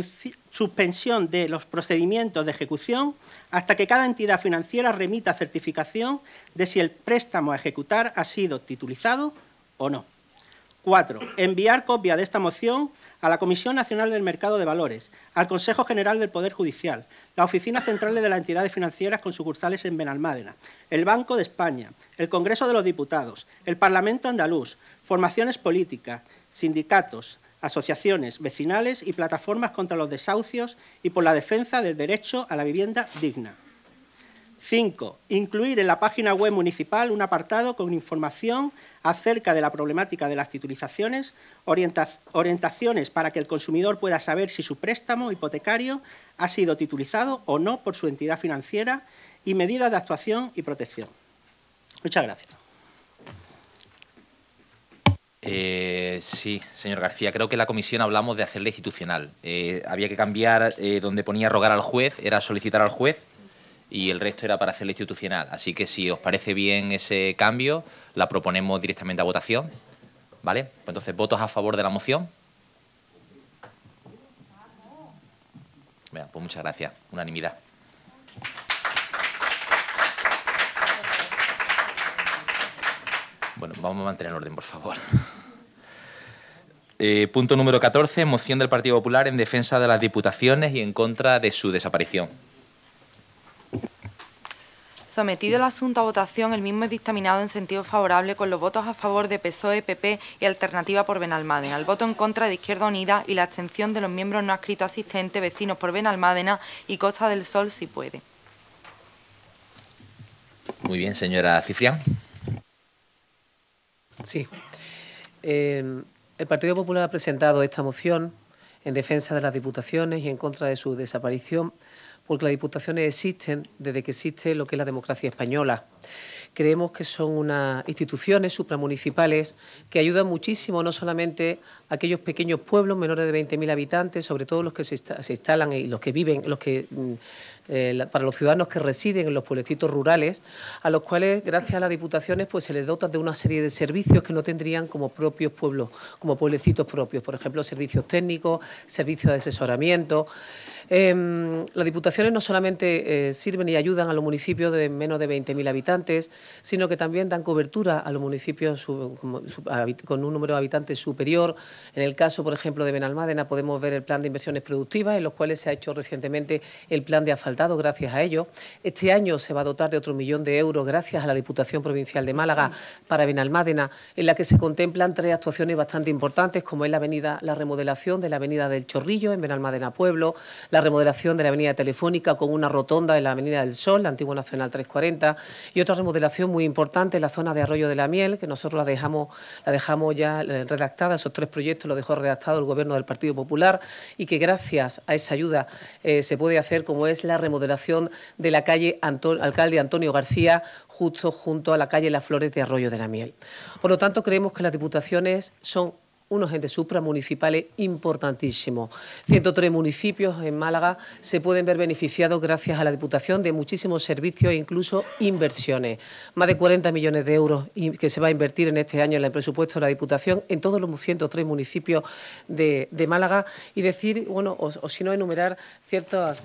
suspensión de los procedimientos de ejecución hasta que cada entidad financiera remita certificación de si el préstamo a ejecutar ha sido titulizado o no. 4. Enviar copia de esta moción a la Comisión Nacional del Mercado de Valores, al Consejo General del Poder Judicial, la Oficina Central de las Entidades Financieras con sucursales en Benalmádena, el Banco de España, el Congreso de los Diputados, el Parlamento andaluz, formaciones políticas, sindicatos, asociaciones vecinales y plataformas contra los desahucios y por la defensa del derecho a la vivienda digna. 5. Incluir en la página web municipal un apartado con información acerca de la problemática de las titulizaciones, orientaciones para que el consumidor pueda saber si su préstamo hipotecario ha sido titulizado o no por su entidad financiera y medidas de actuación y protección. Muchas gracias. Sí, señor García, creo que en la comisión hablamos de hacerla institucional. Había que cambiar donde ponía rogar al juez, era solicitar al juez, y el resto era para hacerla institucional. Así que si os parece bien ese cambio, la proponemos directamente a votación. ¿Vale? Pues entonces, ¿votos a favor de la moción? Bien, pues muchas gracias. Unanimidad. Bueno, vamos a mantener el orden, por favor. Punto número 14, moción del Partido Popular en defensa de las diputaciones y en contra de su desaparición. Sometido el asunto a votación, el mismo es dictaminado en sentido favorable con los votos a favor de PSOE, PP y Alternativa por Benalmádena, el voto en contra de Izquierda Unida y la abstención de los miembros no adscritos asistentes, Vecinos por Benalmádena y Costa del Sol, si puede. Muy bien, señora Cifrián. Sí. El Partido Popular ha presentado esta moción en defensa de las diputaciones y en contra de su desaparición, porque las diputaciones existen desde que existe lo que es la democracia española. Creemos que son unas instituciones supramunicipales que ayudan muchísimo no solamente a aquellos pequeños pueblos menores de 20.000 habitantes, sobre todo los que se instalan y los que viven, para los ciudadanos que residen en los pueblecitos rurales, a los cuales, gracias a las diputaciones, pues se les dota de una serie de servicios que no tendrían como propios pueblos, como pueblecitos propios. Por ejemplo, servicios técnicos, servicios de asesoramiento. Las diputaciones no solamente sirven y ayudan a los municipios de menos de 20.000 habitantes, sino que también dan cobertura a los municipios con un número de habitantes superior. En el caso, por ejemplo, de Benalmádena, podemos ver el plan de inversiones productivas, en los cuales se ha hecho recientemente el plan de asfaltado faltado gracias a ello. Este año se va a dotar de otro 1 millón de euros gracias a la Diputación Provincial de Málaga para Benalmádena, en la que se contemplan 3 actuaciones bastante importantes, como es la remodelación de la Avenida del Chorrillo en Benalmádena Pueblo, la remodelación de la Avenida Telefónica con una rotonda en la Avenida del Sol, la antigua Nacional 340, y otra remodelación muy importante en la zona de Arroyo de la Miel, que nosotros la dejamos ya redactada. Esos 3 proyectos los dejó redactado el Gobierno del Partido Popular, y que gracias a esa ayuda se puede hacer, como es la remodelación de la calle Alcalde Antonio García, justo junto a la calle Las Flores de Arroyo de la Miel. Por lo tanto, creemos que las diputaciones son unos entes supramunicipales importantísimos. 103 municipios en Málaga se pueden ver beneficiados gracias a la Diputación de muchísimos servicios e incluso inversiones. Más de 40 millones de euros que se va a invertir en este año en el presupuesto de la Diputación en todos los 103 municipios de Málaga, y decir, bueno, o si no, enumerar ciertos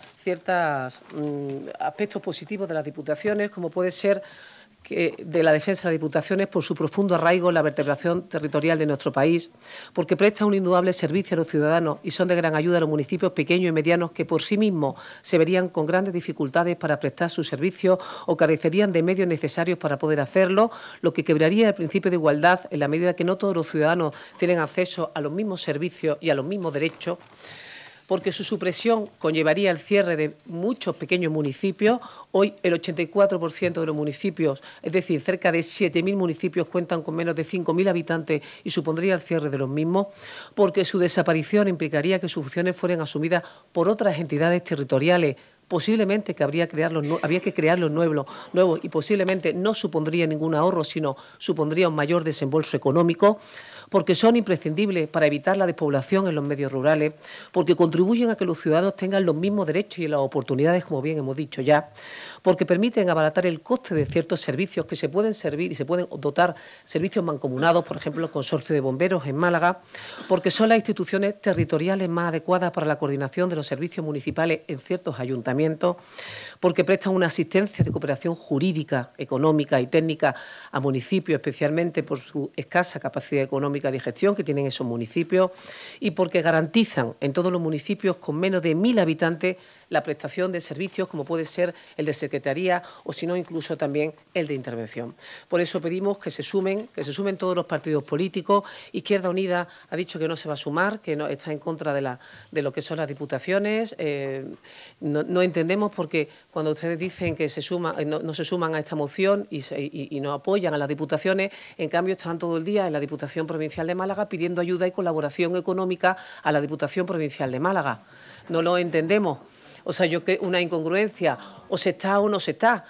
aspectos positivos de las diputaciones, como puede ser de la defensa de las diputaciones por su profundo arraigo en la vertebración territorial de nuestro país, porque prestan un indudable servicio a los ciudadanos y son de gran ayuda a los municipios pequeños y medianos que por sí mismos se verían con grandes dificultades para prestar sus servicios o carecerían de medios necesarios para poder hacerlo, lo que quebraría el principio de igualdad en la medida que no todos los ciudadanos tienen acceso a los mismos servicios y a los mismos derechos, porque su supresión conllevaría el cierre de muchos pequeños municipios. Hoy el 84% de los municipios, es decir, cerca de 7.000 municipios, cuentan con menos de 5.000 habitantes y supondría el cierre de los mismos, porque su desaparición implicaría que sus funciones fueran asumidas por otras entidades territoriales, posiblemente que había que crearlos nuevos, y posiblemente no supondría ningún ahorro, sino supondría un mayor desembolso económico, porque son imprescindibles para evitar la despoblación en los medios rurales, porque contribuyen a que los ciudadanos tengan los mismos derechos y las oportunidades, como bien hemos dicho ya, porque permiten abaratar el coste de ciertos servicios que se pueden servir y se pueden dotar servicios mancomunados, por ejemplo, el Consorcio de Bomberos en Málaga, porque son las instituciones territoriales más adecuadas para la coordinación de los servicios municipales en ciertos ayuntamientos, porque prestan una asistencia de cooperación jurídica, económica y técnica a municipios, especialmente por su escasa capacidad económica de gestión que tienen esos municipios, y porque garantizan en todos los municipios con menos de 1.000 habitantes la prestación de servicios como puede ser el de secretaría o si no incluso también el de intervención. Por eso pedimos que se sumen todos los partidos políticos. Izquierda Unida ha dicho que no se va a sumar, que no está en contra de lo que son las diputaciones. No entendemos porque cuando ustedes dicen que no se suman a esta moción y no apoyan a las diputaciones, en cambio están todo el día en la Diputación Provincial de Málaga pidiendo ayuda y colaboración económica a la Diputación Provincial de Málaga. No lo entendemos. O sea, yo creo una incongruencia, o se está o no se está,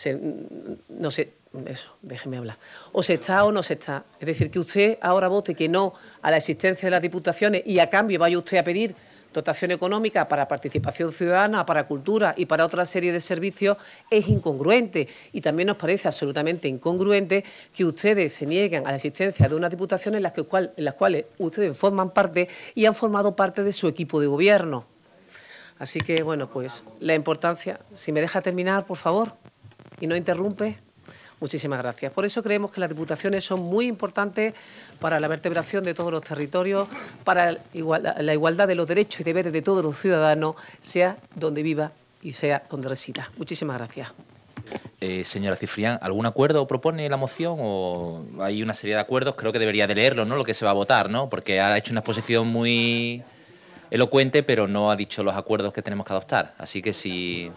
no sé, eso, déjeme hablar, o se está o no se está. Es decir, que usted ahora vote que no a la existencia de las diputaciones y a cambio vaya usted a pedir dotación económica para participación ciudadana, para cultura y para otra serie de servicios, es incongruente. Y también nos parece absolutamente incongruente que ustedes se nieguen a la existencia de unas diputaciones en las cuales ustedes forman parte y han formado parte de su equipo de gobierno. Así que, bueno, pues la importancia, si me deja terminar, por favor, y no interrumpe, muchísimas gracias. Por eso creemos que las diputaciones son muy importantes para la vertebración de todos los territorios, para la igualdad de los derechos y deberes de todos los ciudadanos, sea donde viva y sea donde resida. Muchísimas gracias. Señora Cifrián, ¿algún acuerdo propone la moción o hay una serie de acuerdos? Creo que debería de leerlo, ¿no?, lo que se va a votar, ¿no?, porque ha hecho una exposición muy elocuente, pero no ha dicho los acuerdos que tenemos que adoptar. Así que si...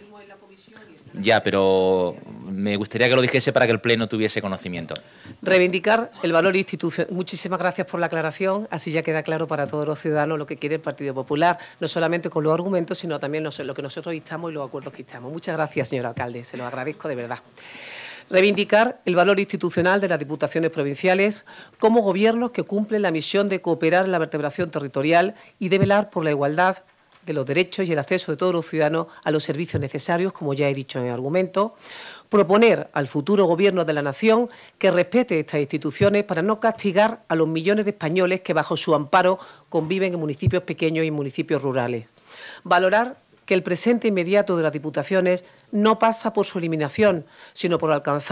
Ya, pero me gustaría que lo dijese para que el Pleno tuviese conocimiento. Reivindicar el valor institucional. Muchísimas gracias por la aclaración. Así ya queda claro para todos los ciudadanos lo que quiere el Partido Popular, no solamente con los argumentos, sino también lo que nosotros instamos y los acuerdos que instamos. Muchas gracias, señor alcalde. Se lo agradezco de verdad. Reivindicar el valor institucional de las diputaciones provinciales como gobiernos que cumplen la misión de cooperar en la vertebración territorial y de velar por la igualdad de los derechos y el acceso de todos los ciudadanos a los servicios necesarios, como ya he dicho en el argumento. Proponer al futuro Gobierno de la Nación que respete estas instituciones para no castigar a los millones de españoles que bajo su amparo conviven en municipios pequeños y en municipios rurales. Valorar que el presente inmediato de las diputaciones no pasa por su eliminación, sino por alcanzar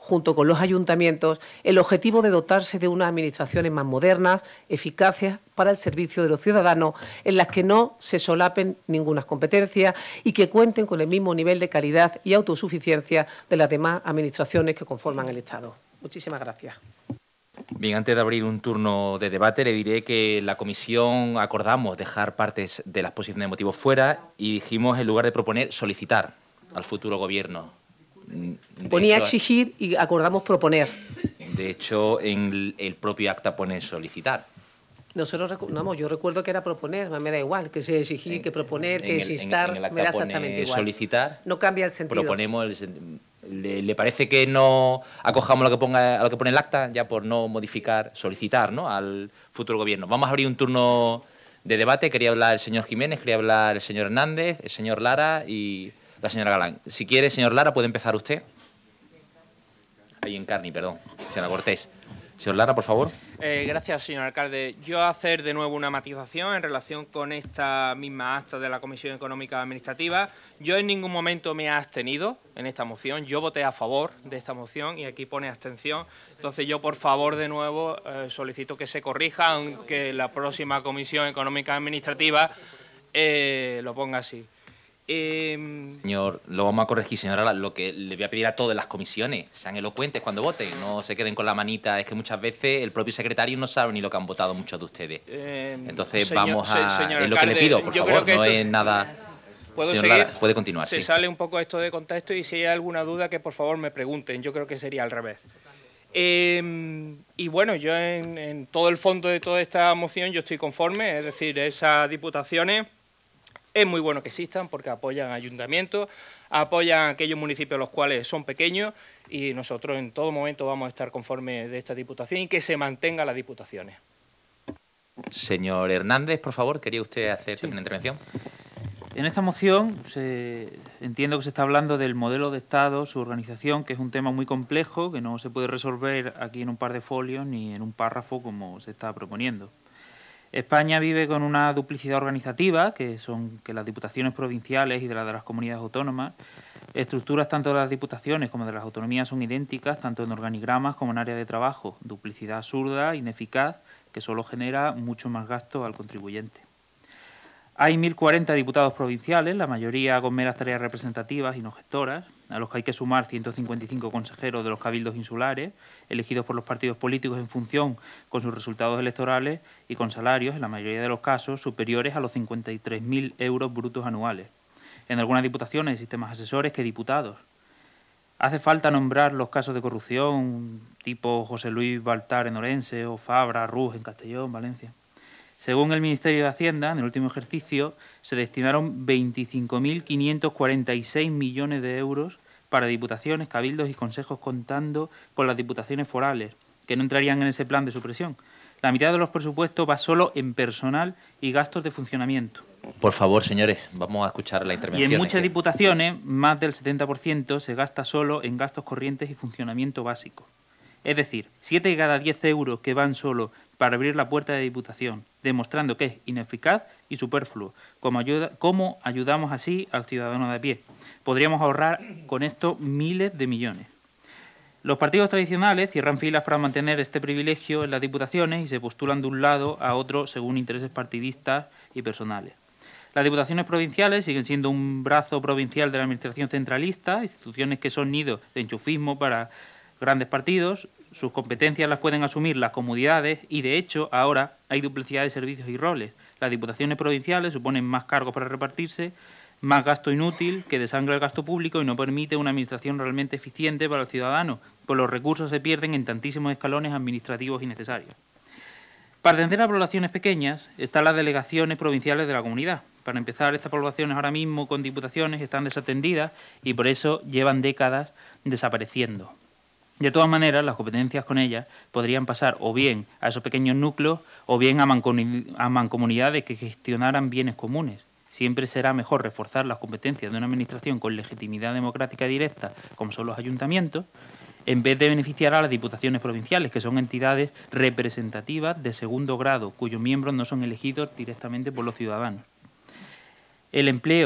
junto con los ayuntamientos, el objetivo de dotarse de unas administraciones más modernas, eficaces para el servicio de los ciudadanos, en las que no se solapen ninguna competencia y que cuenten con el mismo nivel de calidad y autosuficiencia de las demás administraciones que conforman el Estado. Muchísimas gracias. Bien, antes de abrir un turno de debate, le diré que la comisión acordamos dejar partes de la exposición de motivos fuera y dijimos, en lugar de proponer, solicitar al futuro Gobierno. Ponía exigir y acordamos proponer. De hecho, en el propio acta pone solicitar. Nosotros, no, yo recuerdo que era proponer, me da igual, que sea exigir, que proponer, que insistar, en el acta me da pone exactamente igual. Solicitar. No cambia el sentido. Proponemos ¿Le parece que no acojamos lo que pone el acta, ya por no modificar, solicitar, ¿no?, al futuro Gobierno? Vamos a abrir un turno de debate. Quería hablar el señor Jiménez, quería hablar el señor Hernández, el señor Lara y la señora Galán. Si quiere, señor Lara, puede empezar usted. Ahí en Carni, perdón, señora Cortés. Señor Lara, por favor. Gracias, señor alcalde. Yo hacer de nuevo una matización en relación con esta misma acta de la Comisión Económica Administrativa. Yo en ningún momento me he abstenido en esta moción. Yo voté a favor de esta moción y aquí pone abstención. Entonces yo, por favor, de nuevo solicito que se corrija, aunque la próxima Comisión Económica Administrativa lo ponga así. Señor, lo vamos a corregir, señora. Lo que le voy a pedir a todas las comisiones, sean elocuentes cuando voten, no se queden con la manita. Es que muchas veces el propio secretario no sabe ni lo que han votado muchos de ustedes. Entonces vamos a... Es lo que le pido, por favor, no es nada... Señor Lara, puede continuar. Se sale un poco esto de contexto y si hay alguna duda que por favor me pregunten. Yo creo que sería al revés. Y bueno, yo en todo el fondo de toda esta moción yo estoy conforme, es decir, esas diputaciones... Es muy bueno que existan porque apoyan a ayuntamientos, apoyan a aquellos municipios los cuales son pequeños y nosotros en todo momento vamos a estar conformes de esta diputación y que se mantengan las diputaciones. Señor Hernández, por favor, ¿quería usted hacer también una intervención? En esta moción entiendo que se está hablando del modelo de Estado, su organización, que es un tema muy complejo, que no se puede resolver aquí en un par de folios ni en un párrafo como se está proponiendo. España vive con una duplicidad organizativa, que son que las diputaciones provinciales y de las comunidades autónomas, estructuras tanto de las diputaciones como de las autonomías son idénticas, tanto en organigramas como en área de trabajo, duplicidad absurda, ineficaz, que solo genera mucho más gasto al contribuyente. Hay 1.040 diputados provinciales, la mayoría con meras tareas representativas y no gestoras, a los que hay que sumar 155 consejeros de los cabildos insulares, elegidos por los partidos políticos en función con sus resultados electorales y con salarios, en la mayoría de los casos, superiores a los 53.000 euros brutos anuales. En algunas diputaciones existen más asesores que diputados. ¿Hace falta nombrar los casos de corrupción tipo José Luis Baltar en Orense o Fabra, Ruz en Castellón, Valencia? Según el Ministerio de Hacienda, en el último ejercicio se destinaron 25.546 millones de euros para diputaciones, cabildos y consejos, contando con las diputaciones forales, que no entrarían en ese plan de supresión. La mitad de los presupuestos va solo en personal y gastos de funcionamiento. Por favor, señores, vamos a escuchar la intervención. Y en muchas diputaciones, más del 70% se gasta solo en gastos corrientes y funcionamiento básico. Es decir, 7 de cada 10 euros que van solo para abrir la puerta de diputación, demostrando que es ineficaz y superfluo. ¿Cómo ayudamos así al ciudadano de a pie? Podríamos ahorrar con esto miles de millones. Los partidos tradicionales cierran filas para mantener este privilegio en las diputaciones y se postulan de un lado a otro según intereses partidistas y personales. Las diputaciones provinciales siguen siendo un brazo provincial de la administración centralista, instituciones que son nidos de enchufismo para grandes partidos. Sus competencias las pueden asumir las comunidades y, de hecho, ahora hay duplicidad de servicios y roles. Las diputaciones provinciales suponen más cargos para repartirse, más gasto inútil que desangra el gasto público y no permite una administración realmente eficiente para el ciudadano, pues los recursos se pierden en tantísimos escalones administrativos innecesarios. Para atender a poblaciones pequeñas están las delegaciones provinciales de la comunidad. Para empezar, estas poblaciones ahora mismo con diputaciones están desatendidas y por eso llevan décadas desapareciendo. De todas maneras, las competencias con ellas podrían pasar o bien a esos pequeños núcleos o bien a mancomunidades que gestionaran bienes comunes. Siempre será mejor reforzar las competencias de una administración con legitimidad democrática directa, como son los ayuntamientos, en vez de beneficiar a las diputaciones provinciales, que son entidades representativas de segundo grado, cuyos miembros no son elegidos directamente por los ciudadanos. El empleo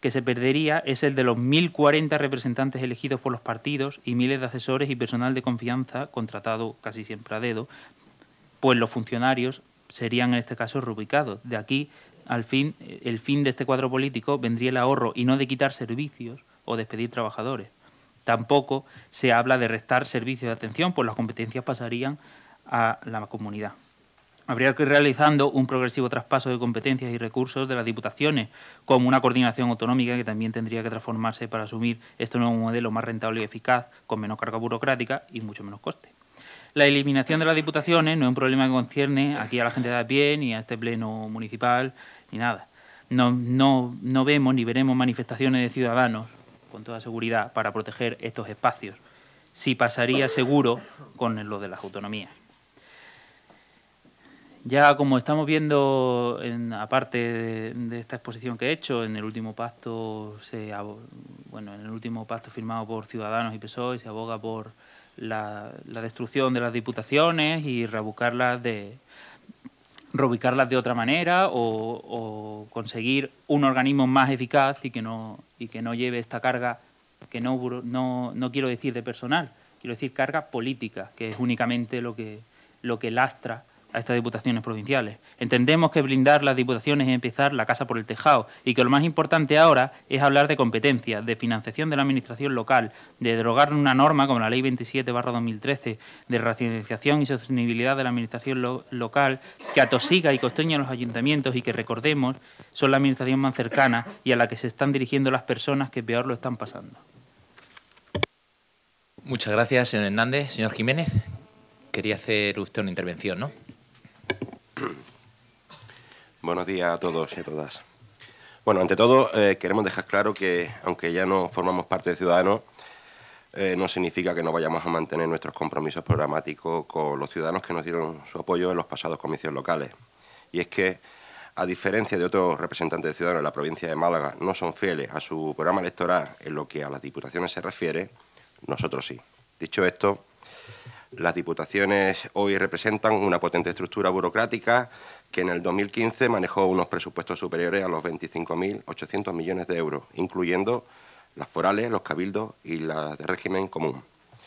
que se perdería es el de los 1.040 representantes elegidos por los partidos y miles de asesores y personal de confianza contratado casi siempre a dedo, pues los funcionarios serían en este caso reubicados. De aquí al fin, el fin de este cuadro político vendría el ahorro y no de quitar servicios o despedir trabajadores. Tampoco se habla de restar servicios de atención, pues las competencias pasarían a la comunidad. Habría que ir realizando un progresivo traspaso de competencias y recursos de las diputaciones, como una coordinación autonómica que también tendría que transformarse para asumir este nuevo modelo más rentable y eficaz, con menos carga burocrática y mucho menos coste. La eliminación de las diputaciones no es un problema que concierne aquí a la gente de a pie, ni a este pleno municipal, ni nada. No vemos ni veremos manifestaciones de ciudadanos, con toda seguridad, para proteger estos espacios. Sí pasaría seguro con lo de las autonomías. Ya como estamos viendo, aparte de esta exposición que he hecho, en el último pacto firmado por Ciudadanos y PSOE se aboga por la destrucción de las diputaciones y reubicarlas de otra manera o conseguir un organismo más eficaz y que no lleve esta carga, que no quiero decir de personal, quiero decir carga política, que es únicamente lo que lastra a estas diputaciones provinciales. Entendemos que blindar las diputaciones es empezar la casa por el tejado y que lo más importante ahora es hablar de competencias, de financiación de la administración local, de derogar una norma como la Ley 27/2013 de racionalización y sostenibilidad de la administración local que atosiga y constreña a los ayuntamientos y que, recordemos, son la administración más cercana y a la que se están dirigiendo las personas que peor lo están pasando. Muchas gracias, señor Hernández. Señor Jiménez, quería hacer usted una intervención, ¿no? Buenos días a todos y a todas. Bueno, ante todo, queremos dejar claro que, aunque ya no formamos parte de Ciudadanos, no significa que no vayamos a mantener nuestros compromisos programáticos con los ciudadanos que nos dieron su apoyo en los pasados comicios locales. Y es que, a diferencia de otros representantes de Ciudadanos en la provincia de Málaga, no son fieles a su programa electoral en lo que a las diputaciones se refiere, nosotros sí. Dicho esto, las diputaciones hoy representan una potente estructura burocrática que en el 2015 manejó unos presupuestos superiores a los 25.800 millones de euros, incluyendo las forales, los cabildos y las de régimen común.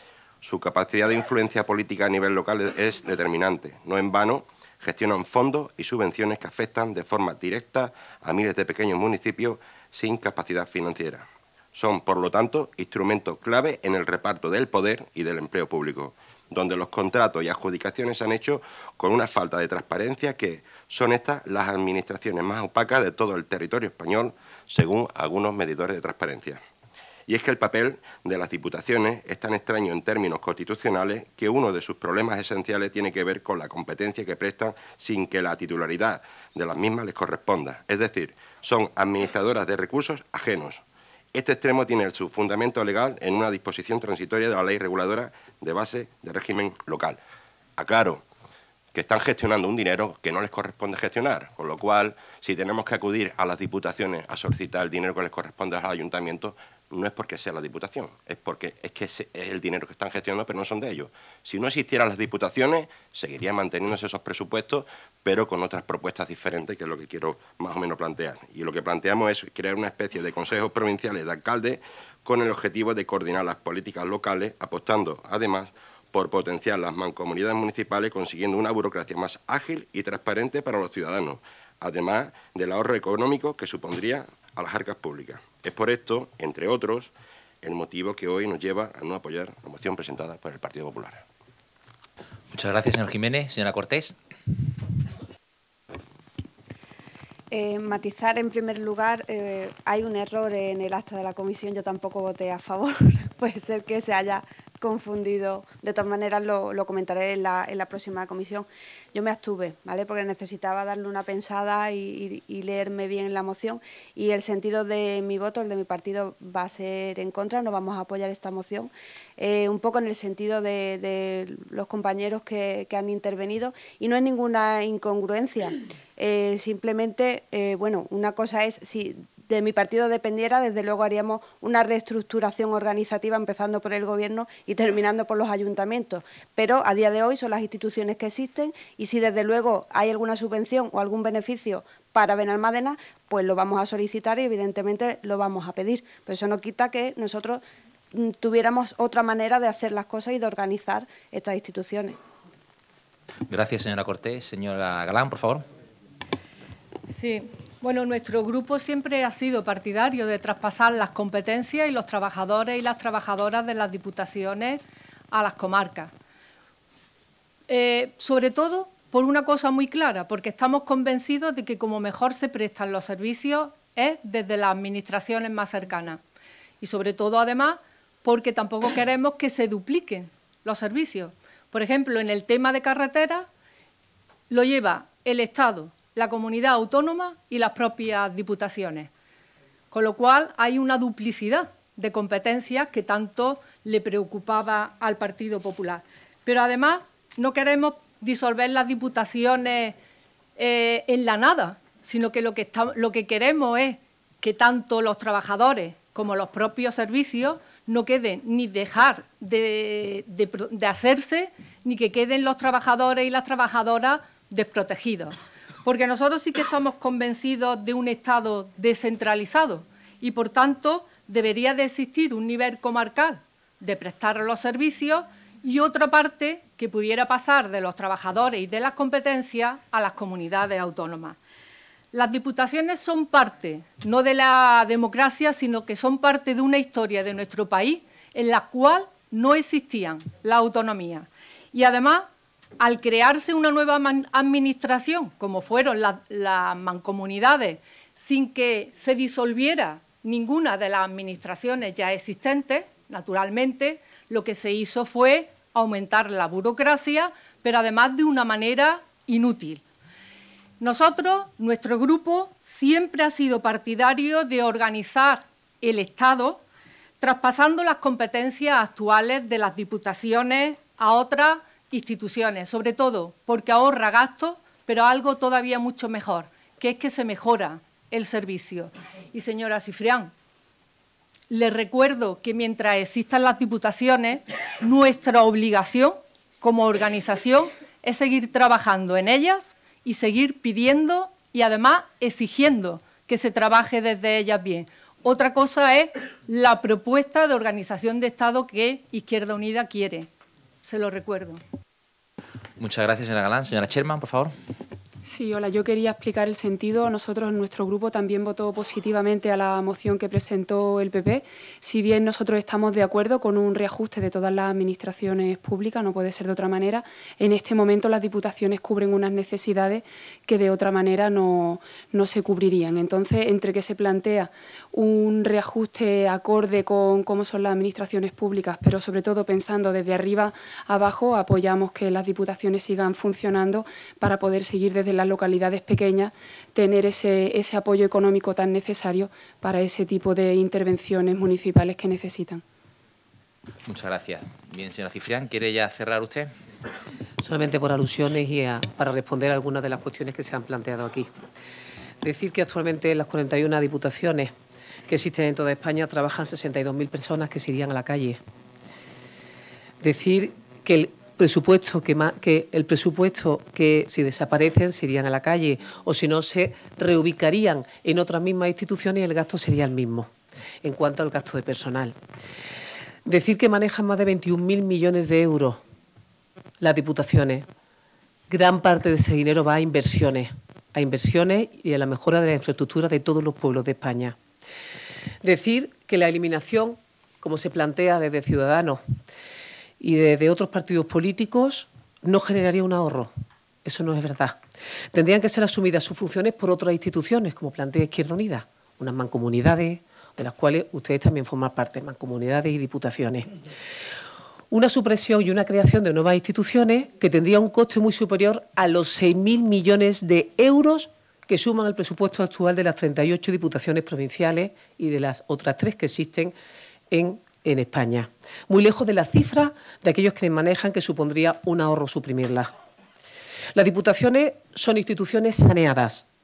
Su capacidad de influencia política a nivel local es determinante. No en vano, gestionan fondos y subvenciones que afectan de forma directa a miles de pequeños municipios sin capacidad financiera. Son, por lo tanto, instrumentos clave en el reparto del poder y del empleo público, donde los contratos y adjudicaciones se han hecho con una falta de transparencia que son estas las administraciones más opacas de todo el territorio español, según algunos medidores de transparencia. Y es que el papel de las diputaciones es tan extraño en términos constitucionales que uno de sus problemas esenciales tiene que ver con la competencia que prestan sin que la titularidad de las mismas les corresponda. Es decir, son administradoras de recursos ajenos. Este extremo tiene su fundamento legal en una disposición transitoria de la Ley Reguladora de Base de Régimen Local. Aclaro que están gestionando un dinero que no les corresponde gestionar, con lo cual, si tenemos que acudir a las diputaciones a solicitar el dinero que les corresponde a los ayuntamientos, no es porque sea la diputación, es porque es el dinero que están gestionando, pero no son de ellos. Si no existieran las diputaciones, seguirían manteniéndose esos presupuestos, pero con otras propuestas diferentes, que es lo que quiero más o menos plantear. Y lo que planteamos es crear una especie de consejos provinciales de alcaldes con el objetivo de coordinar las políticas locales, apostando, además, por potenciar las mancomunidades municipales, consiguiendo una burocracia más ágil y transparente para los ciudadanos, además del ahorro económico que supondría a las arcas públicas. Es por esto, entre otros, el motivo que hoy nos lleva a no apoyar la moción presentada por el Partido Popular. Muchas gracias, señor Jiménez. Señora Cortés. Matizar, en primer lugar, hay un error en el acta de la comisión, yo tampoco voté a favor, puede ser que se haya confundido, de todas maneras lo comentaré en la próxima comisión. Yo me abstuve, ¿vale?, porque necesitaba darle una pensada y leerme bien la moción, y el sentido de mi voto, el de mi partido, va a ser en contra, no vamos a apoyar esta moción, un poco en el sentido de los compañeros que han intervenido, y no es ninguna incongruencia, simplemente, bueno, una cosa es, si de mi partido dependiera, desde luego haríamos una reestructuración organizativa, empezando por el Gobierno y terminando por los ayuntamientos. Pero a día de hoy son las instituciones que existen y si desde luego hay alguna subvención o algún beneficio para Benalmádena, pues lo vamos a solicitar y evidentemente lo vamos a pedir. Pero eso no quita que nosotros tuviéramos otra manera de hacer las cosas y de organizar estas instituciones. Gracias, señora Cortés. Señora Galán, por favor. Sí, bueno, nuestro grupo siempre ha sido partidario de traspasar las competencias y los trabajadores y las trabajadoras de las diputaciones a las comarcas. Sobre todo por una cosa muy clara, porque estamos convencidos de que como mejor se prestan los servicios es desde las administraciones más cercanas. Y sobre todo, además, porque tampoco queremos que se dupliquen los servicios. Por ejemplo, en el tema de carreteras lo lleva el Estado, la comunidad autónoma y las propias diputaciones. Con lo cual hay una duplicidad de competencias que tanto le preocupaba al Partido Popular. Pero además no queremos disolver las diputaciones en la nada, sino que lo que queremos es que tanto los trabajadores como los propios servicios no queden ni dejar de hacerse, ni que queden los trabajadores y las trabajadoras desprotegidos. Porque nosotros sí que estamos convencidos de un Estado descentralizado y, por tanto, debería de existir un nivel comarcal de prestar los servicios y otra parte que pudiera pasar de los trabajadores y de las competencias a las comunidades autónomas. Las diputaciones son parte, no de la democracia, sino que son parte de una historia de nuestro país en la cual no existían la autonomía. Y además, al crearse una nueva administración, como fueron las mancomunidades, sin que se disolviera ninguna de las administraciones ya existentes, naturalmente, lo que se hizo fue aumentar la burocracia, pero además de una manera inútil. Nosotros, nuestro grupo, siempre ha sido partidario de organizar el Estado traspasando las competencias actuales de las diputaciones a otras instituciones, sobre todo porque ahorra gastos, pero algo todavía mucho mejor, que es que se mejora el servicio. Y señora Cifrián, les recuerdo que mientras existan las diputaciones, nuestra obligación como organización es seguir trabajando en ellas y seguir pidiendo y además exigiendo que se trabaje desde ellas bien. Otra cosa es la propuesta de organización de Estado que Izquierda Unida quiere. Se lo recuerdo. Muchas gracias, señora Galán. Señora Sherman, por favor. Sí, hola, yo quería explicar el sentido. Nosotros, nuestro grupo, también votó positivamente a la moción que presentó el PP. Si bien nosotros estamos de acuerdo con un reajuste de todas las administraciones públicas, no puede ser de otra manera, en este momento las diputaciones cubren unas necesidades que de otra manera no se cubrirían. Entonces, entre que se plantea un reajuste acorde con cómo son las administraciones públicas, pero sobre todo pensando desde arriba abajo, apoyamos que las diputaciones sigan funcionando para poder seguir desde las localidades pequeñas, tener ese apoyo económico tan necesario para ese tipo de intervenciones municipales que necesitan. Muchas gracias. Bien, señora Cifrián, ¿quiere ya cerrar usted? Solamente por alusiones y para responder a algunas de las cuestiones que se han planteado aquí. Decir que actualmente en las 41 diputaciones que existen en toda España trabajan 62.000 personas que se irían a la calle. Decir que el presupuesto que si desaparecen se irían a la calle o si no se reubicarían en otras mismas instituciones y el gasto sería el mismo en cuanto al gasto de personal. Decir que manejan más de 21.000 millones de euros las diputaciones. Gran parte de ese dinero va a inversiones y a la mejora de la infraestructura de todos los pueblos de España. Decir que la eliminación, como se plantea desde Ciudadanos y desde otros partidos políticos, no generaría un ahorro. Eso no es verdad. Tendrían que ser asumidas sus funciones por otras instituciones, como plantea Izquierda Unida, unas mancomunidades, de las cuales ustedes también forman parte, mancomunidades y diputaciones. Una supresión y una creación de nuevas instituciones que tendría un coste muy superior a los 6.000 millones de euros que suman el presupuesto actual de las 38 diputaciones provinciales y de las otras 3 que existen en España. Muy lejos de las cifras de aquellos que manejan que supondría un ahorro suprimirlas. Las diputaciones son instituciones saneadas,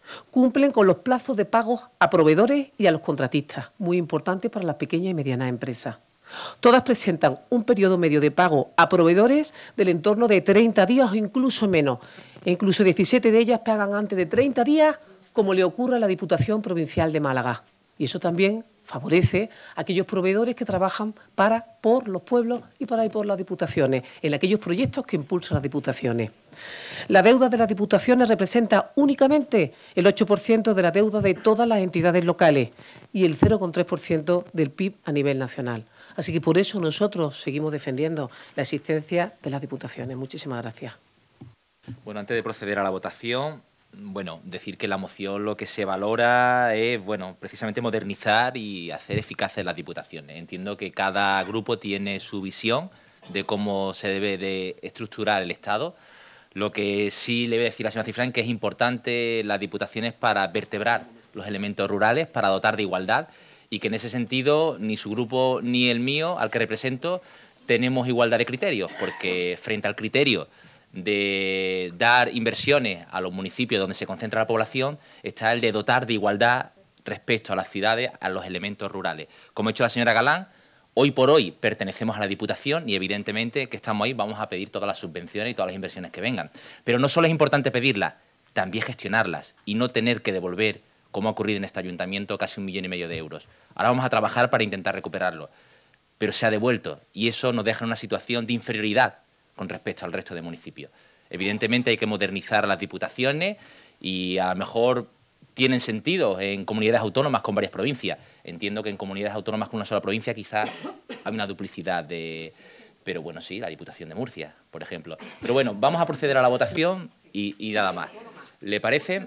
Cumplen con los plazos de pagos a proveedores y a los contratistas, muy importante para las pequeñas y medianas empresas. Todas presentan un periodo medio de pago a proveedores del entorno de 30 días o incluso menos. E incluso 17 de ellas pagan antes de 30 días, como le ocurre a la Diputación Provincial de Málaga. Y eso también favorece a aquellos proveedores que trabajan por los pueblos y por las diputaciones, en aquellos proyectos que impulsan las diputaciones. La deuda de las diputaciones representa únicamente el 8% de la deuda de todas las entidades locales y el 0,3% del PIB a nivel nacional. Así que por eso nosotros seguimos defendiendo la existencia de las diputaciones. Muchísimas gracias. Bueno, antes de proceder a la votación, decir que la moción lo que se valora es, precisamente modernizar y hacer eficaces las diputaciones. Entiendo que cada grupo tiene su visión de cómo se debe de estructurar el Estado. Lo que sí le voy a decir a la señora Cifrán que es importante las diputaciones para vertebrar los elementos rurales, para dotar de igualdad, y que en ese sentido ni su grupo ni el mío, al que represento, tenemos igualdad de criterios, porque frente al criterio de dar inversiones a los municipios donde se concentra la población, está el de dotar de igualdad respecto a las ciudades, a los elementos rurales. Como ha dicho la señora Galán, hoy por hoy pertenecemos a la Diputación y evidentemente que estamos ahí vamos a pedir todas las subvenciones y todas las inversiones que vengan. Pero no solo es importante pedirlas, también gestionarlas y no tener que devolver, como ha ocurrido en este ayuntamiento, casi 1,5 millones de euros. Ahora vamos a trabajar para intentar recuperarlo, pero se ha devuelto y eso nos deja en una situación de inferioridad con respecto al resto de municipios. Evidentemente hay que modernizar las diputaciones y a lo mejor tienen sentido en comunidades autónomas con varias provincias. Entiendo que en comunidades autónomas con una sola provincia quizás hay una duplicidad de... Pero bueno, sí, la Diputación de Murcia, por ejemplo. Pero bueno, vamos a proceder a la votación y nada más. ¿Le parece?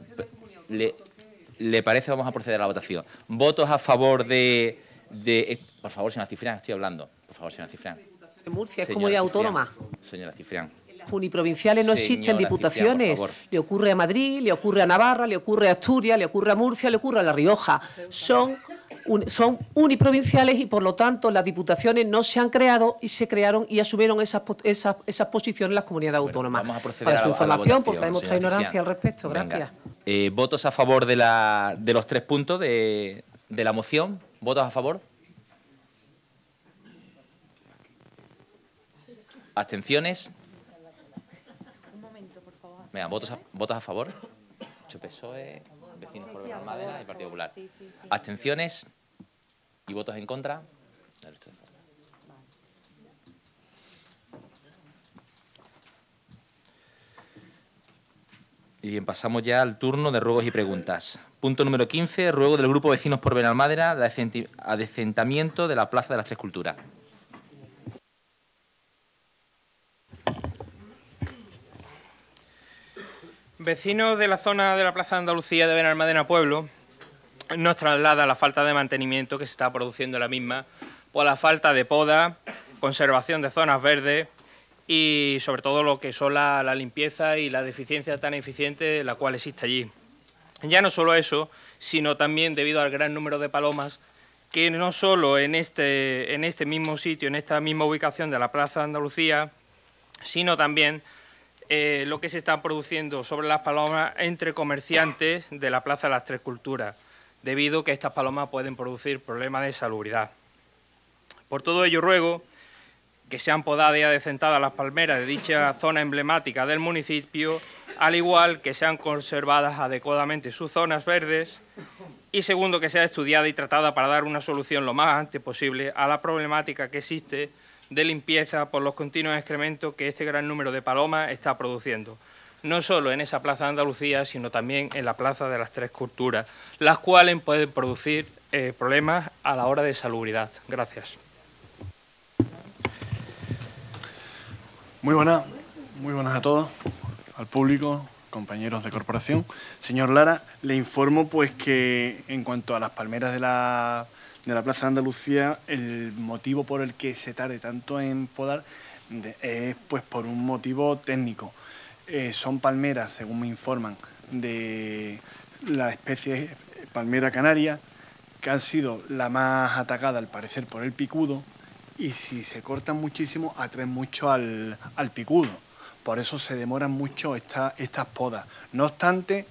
¿Le parece? Vamos a proceder a la votación. ¿Votos a favor de... Por favor, señora Cifrán, estoy hablando. Por favor, señora Cifrán. Murcia es comunidad autónoma. Señora Cifrán. Las uniprovinciales no existen diputaciones. Cifrán, le ocurre a Madrid, le ocurre a Navarra, le ocurre a Asturias, le ocurre a Murcia, le ocurre a La Rioja. Son uniprovinciales y por lo tanto las diputaciones no se han creado y se crearon y asumieron esas posiciones las comunidades autónomas. Vamos a proceder para su a la información, votación, porque hay mucha señora ignorancia Cifrán. al respecto. Venga. Gracias. ¿Votos a favor de los 3 puntos de la moción? ¿Votos a favor? ¿Abstenciones? Un momento, por favor. Venga, ¿votos a favor? PSOE, Vecinos por Benalmádena y Partido Popular. Sí. ¿Abstenciones y votos en contra? El resto de forma. Y bien, pasamos ya al turno de ruegos y preguntas. Punto número 15, ruego del Grupo Vecinos por Benalmádena de adecentamiento de la Plaza de las Tres Culturas. Vecinos de la zona de la Plaza de Andalucía de Benalmádena Pueblo nos traslada la falta de mantenimiento que se está produciendo en la misma por la falta de poda, conservación de zonas verdes y sobre todo lo que son la limpieza y la deficiencia tan eficiente la cual existe allí. Ya no solo eso, sino también debido al gran número de palomas que no solo en este mismo sitio, en esta misma ubicación de la Plaza de Andalucía, sino también lo que se está produciendo sobre las palomas entre comerciantes de la Plaza de las Tres Culturas, debido a que estas palomas pueden producir problemas de salubridad. Por todo ello ruego que sean podadas y adecentadas las palmeras de dicha zona emblemática del municipio, al igual que sean conservadas adecuadamente sus zonas verdes, y segundo, que sea estudiada y tratada para dar una solución lo más antes posible a la problemática que existe de limpieza por los continuos excrementos que este gran número de palomas está produciendo, no solo en esa Plaza de Andalucía, sino también en la Plaza de las Tres Culturas, las cuales pueden producir problemas a la hora de salubridad. Gracias. Muy buenas a todos, al público, compañeros de corporación. Señor Lara, le informo pues que en cuanto a las palmeras de la Plaza de Andalucía, el motivo por el que se tarde tanto en podar es pues por un motivo técnico. Son palmeras, según me informan, de la especie palmera canaria, que han sido la más atacada al parecer por el picudo, y si se cortan muchísimo atraen mucho al picudo. Por eso se demoran mucho estas podas. No obstante,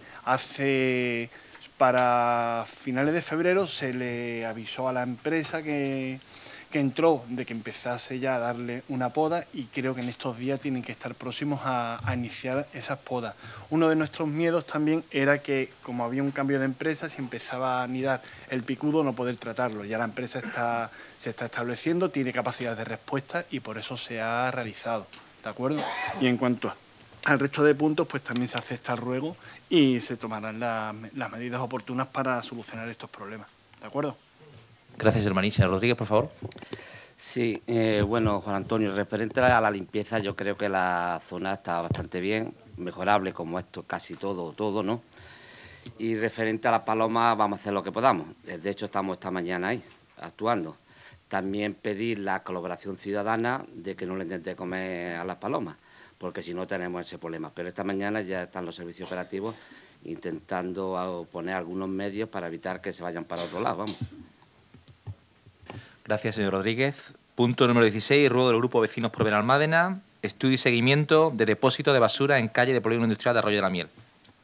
para finales de febrero se le avisó a la empresa que entró de que empezase ya a darle una poda, y creo que en estos días tienen que estar próximos a iniciar esas podas. Uno de nuestros miedos también era que, como había un cambio de empresa, si empezaba a anidar el picudo, no poder tratarlo. Ya la empresa se está estableciendo, tiene capacidad de respuesta y por eso se ha realizado, ¿de acuerdo? Y en cuanto al resto de puntos, pues también se acepta el ruego y se tomarán las medidas oportunas para solucionar estos problemas, ¿de acuerdo? Gracias, señor Marín. Señor Rodríguez, por favor. Sí, bueno, Juan Antonio, referente a la limpieza, yo creo que la zona está bastante bien, mejorable como esto, casi todo, ¿no? Y referente a las palomas, vamos a hacer lo que podamos. De hecho, estamos esta mañana ahí, actuando. También pedir la colaboración ciudadana de que no le intente comer a las palomas, porque si no tenemos ese problema. Pero esta mañana ya están los servicios operativos intentando poner algunos medios para evitar que se vayan para otro lado, vamos. Gracias, señor Rodríguez. Punto número 16, ruego del Grupo Vecinos por Benalmádena, estudio y seguimiento de depósito de basura en calle de Polígono Industrial de Arroyo de la Miel.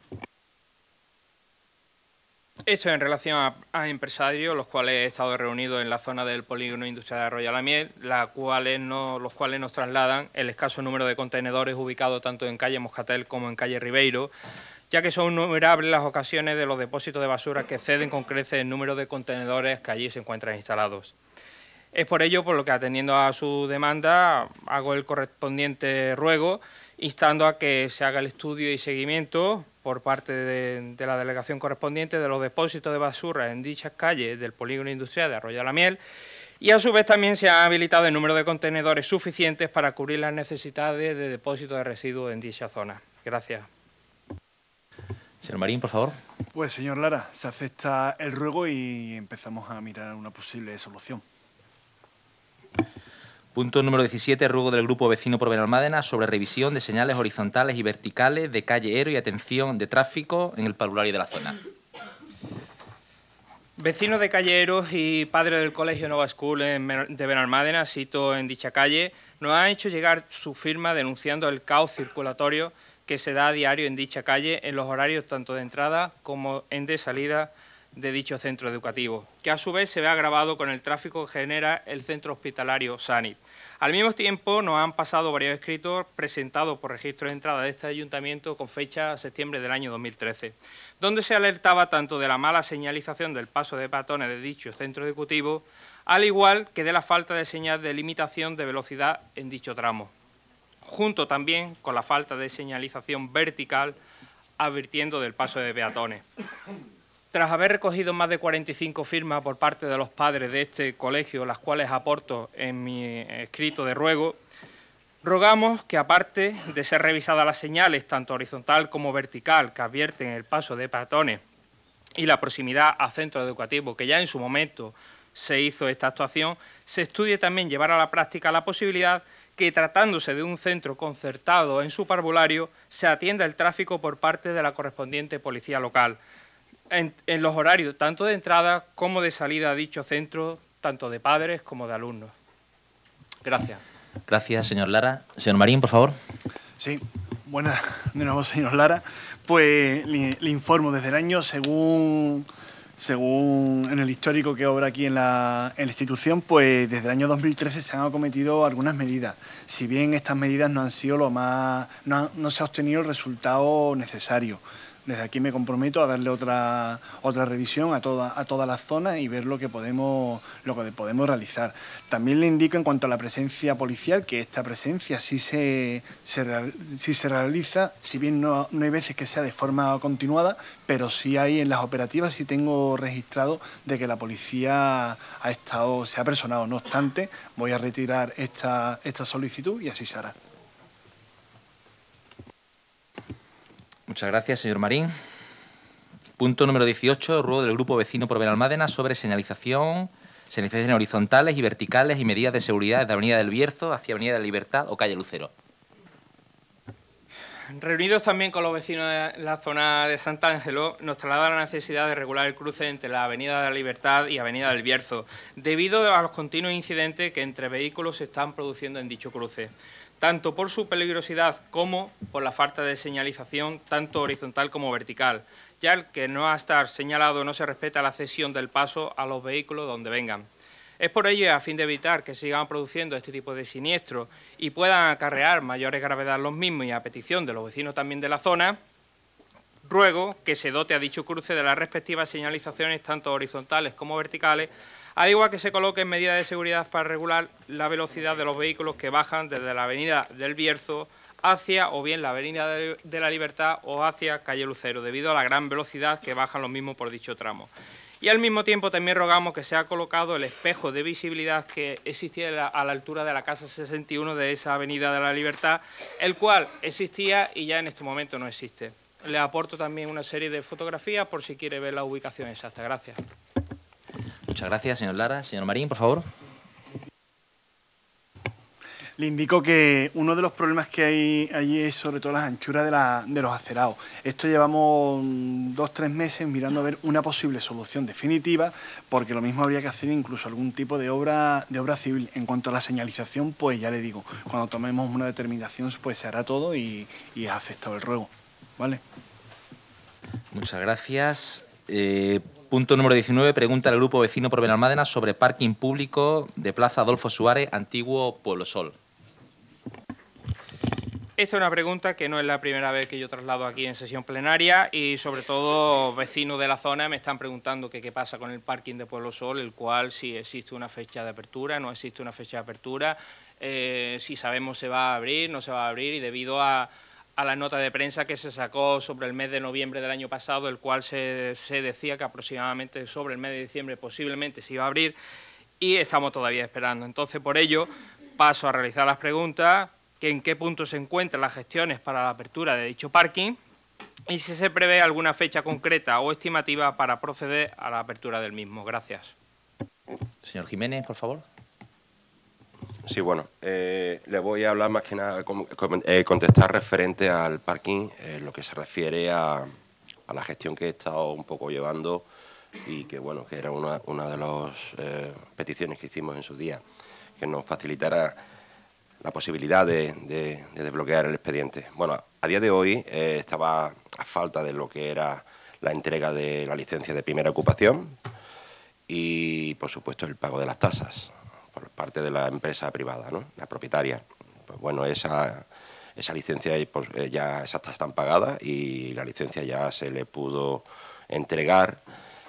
Esto en relación a empresarios, los cuales he estado reunidos en la zona del Polígono Industrial de Arroyo de la Miel, los cuales nos trasladan el escaso número de contenedores ubicados tanto en calle Moscatel como en calle Ribeiro, ya que son innumerables las ocasiones de los depósitos de basura que exceden con creces el número de contenedores que allí se encuentran instalados. Es por ello por lo que, atendiendo a su demanda, hago el correspondiente ruego, instando a que se haga el estudio y seguimiento por parte de la delegación correspondiente de los depósitos de basura en dichas calles del Polígono Industrial de Arroyo de la Miel, y a su vez también se ha habilitado el número de contenedores suficientes para cubrir las necesidades de depósito de residuos en dicha zona. Gracias. Señor Marín, por favor. Pues, señor Lara, se acepta el ruego y empezamos a mirar una posible solución. Punto número 17, ruego del Grupo Vecino por Benalmádena sobre revisión de señales horizontales y verticales de calle Ero y atención de tráfico en el parvulario de la zona. Vecinos de calle Ero y padres del Colegio Nova School de Benalmádena, sito en dicha calle, nos han hecho llegar su firma denunciando el caos circulatorio que se da a diario en dicha calle en los horarios tanto de entrada como de salida de dicho centro educativo, que a su vez se ve agravado con el tráfico que genera el centro hospitalario Sanit. Al mismo tiempo, nos han pasado varios escritos presentados por registro de entrada de este ayuntamiento con fecha septiembre del año 2013, donde se alertaba tanto de la mala señalización del paso de peatones de dicho centro educativo, al igual que de la falta de señal de limitación de velocidad en dicho tramo, junto también con la falta de señalización vertical advirtiendo del paso de peatones. Tras haber recogido más de 45 firmas por parte de los padres de este colegio, las cuales aporto en mi escrito de ruego, rogamos que, aparte de ser revisadas las señales, tanto horizontal como vertical, que advierten el paso de peatones y la proximidad a centros educativos, que ya en su momento se hizo esta actuación, se estudie también llevar a la práctica la posibilidad que, tratándose de un centro concertado en su parvulario, se atienda el tráfico por parte de la correspondiente policía local, en los horarios tanto de entrada como de salida a dicho centro, tanto de padres como de alumnos. Gracias. Gracias, señor Lara. Señor Marín, por favor. Sí, buenas de nuevo, señor Lara. Pues le informo, desde el año, según en el histórico que obra aquí en la institución, pues desde el año 2013 se han acometido algunas medidas. Si bien estas medidas no han sido no se ha obtenido el resultado necesario. Desde aquí me comprometo a darle otra revisión a todas las zonas y ver lo que podemos realizar. También le indico, en cuanto a la presencia policial, que esta presencia sí se realiza, si bien no hay veces que sea de forma continuada, pero sí hay en las operativas, sí tengo registrado de que la policía se ha personado. No obstante, voy a retirar esta solicitud y así se hará. Muchas gracias, señor Marín. Punto número 18, ruego del Grupo Vecino por Benalmádena sobre señalizaciones horizontales y verticales y medidas de seguridad de Avenida del Bierzo hacia Avenida de la Libertad o calle Lucero. Reunidos también con los vecinos de la zona de Sant Ángelo, nos traslada la necesidad de regular el cruce entre la Avenida de la Libertad y Avenida del Bierzo, debido a los continuos incidentes que entre vehículos se están produciendo en dicho cruce. tanto por su peligrosidad como por la falta de señalización, tanto horizontal como vertical, ya que no va a estar señalado no se respeta la cesión del paso a los vehículos donde vengan. Es por ello, a fin de evitar que sigan produciendo este tipo de siniestros y puedan acarrear mayores gravedades los mismos y a petición de los vecinos también de la zona, ruego que se dote a dicho cruce de las respectivas señalizaciones, tanto horizontales como verticales, al igual que se coloquen medidas de seguridad para regular la velocidad de los vehículos que bajan desde la avenida del Bierzo hacia o bien la avenida de la Libertad o hacia calle Lucero, debido a la gran velocidad que bajan los mismos por dicho tramo. Y al mismo tiempo también rogamos que sea colocado el espejo de visibilidad que existía a la altura de la Casa 61 de esa avenida de la Libertad, el cual existía y ya en este momento no existe. Le aporto también una serie de fotografías por si quiere ver la ubicación exacta. Gracias. Muchas gracias, señor Lara. Señor Marín, por favor. Le indico que uno de los problemas que hay allí es sobre todo las anchuras de los acerados. Esto llevamos 2-3 meses mirando a ver una posible solución definitiva, porque lo mismo habría que hacer incluso algún tipo de obra civil. En cuanto a la señalización, pues ya le digo, cuando tomemos una determinación, pues se hará todo y es aceptado el ruego. ¿Vale? Muchas gracias. Punto número 19, pregunta al Grupo Vecino por Benalmádena sobre parking público de Plaza Adolfo Suárez, antiguo Pueblo Sol. Esta es una pregunta que no es la primera vez que yo traslado aquí en sesión plenaria y sobre todo vecinos de la zona me están preguntando qué pasa con el parking de Pueblo Sol, el cual si existe una fecha de apertura, no existe una fecha de apertura, si sabemos se va a abrir, no se va a abrir y debido a la nota de prensa que se sacó sobre el mes de noviembre del año pasado, el cual se decía que aproximadamente sobre el mes de diciembre posiblemente se iba a abrir y estamos todavía esperando. Entonces, por ello, paso a realizar las preguntas, que en qué punto se encuentran las gestiones para la apertura de dicho parking y si se prevé alguna fecha concreta o estimativa para proceder a la apertura del mismo. Gracias. Señor Jiménez, por favor. Sí, bueno, le voy a hablar más que nada, contestar referente al parking, lo que se refiere a la gestión que he estado un poco llevando y que, bueno, que era una de las peticiones que hicimos en su día, que nos facilitara la posibilidad de desbloquear el expediente. Bueno, a día de hoy estaba a falta de lo que era la entrega de la licencia de primera ocupación y, por supuesto, el pago de las tasas por parte de la empresa privada, ¿no? La propietaria. Pues bueno, esa licencia ya esas tasas están pagadas y la licencia ya se le pudo entregar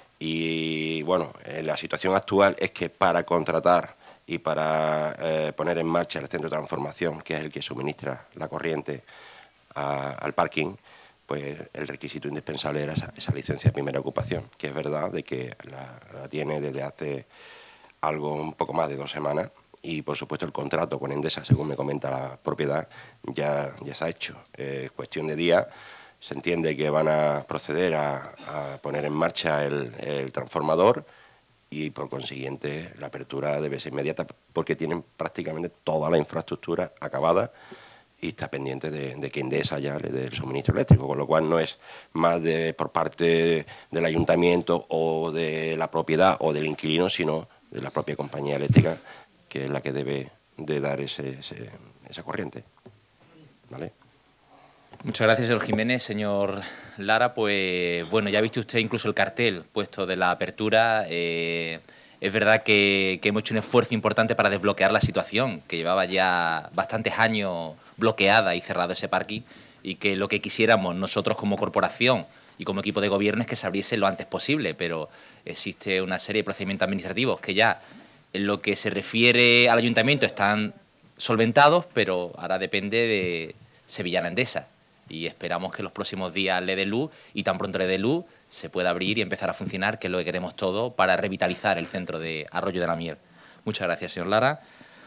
y, bueno, la situación actual es que para contratar y para poner en marcha el centro de transformación, que es el que suministra la corriente al parking, pues el requisito indispensable era esa licencia de primera ocupación, que es verdad de que la tiene desde hace algo un poco más de 2 semanas y, por supuesto, el contrato con Endesa, según me comenta la propiedad, ya se ha hecho. Es cuestión de días. Se entiende que van a proceder a poner en marcha el transformador y, por consiguiente, la apertura debe ser inmediata porque tienen prácticamente toda la infraestructura acabada y está pendiente de que Endesa ya le dé el suministro eléctrico, con lo cual no es más por parte del ayuntamiento o de la propiedad o del inquilino, sino de la propia compañía eléctrica, que es la que debe de dar esa corriente. ¿Vale? Muchas gracias, señor Jiménez. Señor Lara, pues bueno, ya ha visto usted incluso el cartel puesto de la apertura. Es verdad que hemos hecho un esfuerzo importante para desbloquear la situación, que llevaba ya bastantes años bloqueada y cerrado ese parking, y que lo que quisiéramos nosotros como corporación y como equipo de gobierno es que se abriese lo antes posible, pero existe una serie de procedimientos administrativos que ya en lo que se refiere al ayuntamiento están solventados, pero ahora depende de Sevillana Endesa y esperamos que en los próximos días le dé luz y tan pronto le dé luz se pueda abrir y empezar a funcionar, que es lo que queremos todos para revitalizar el centro de Arroyo de la Miel. Muchas gracias, señor Lara.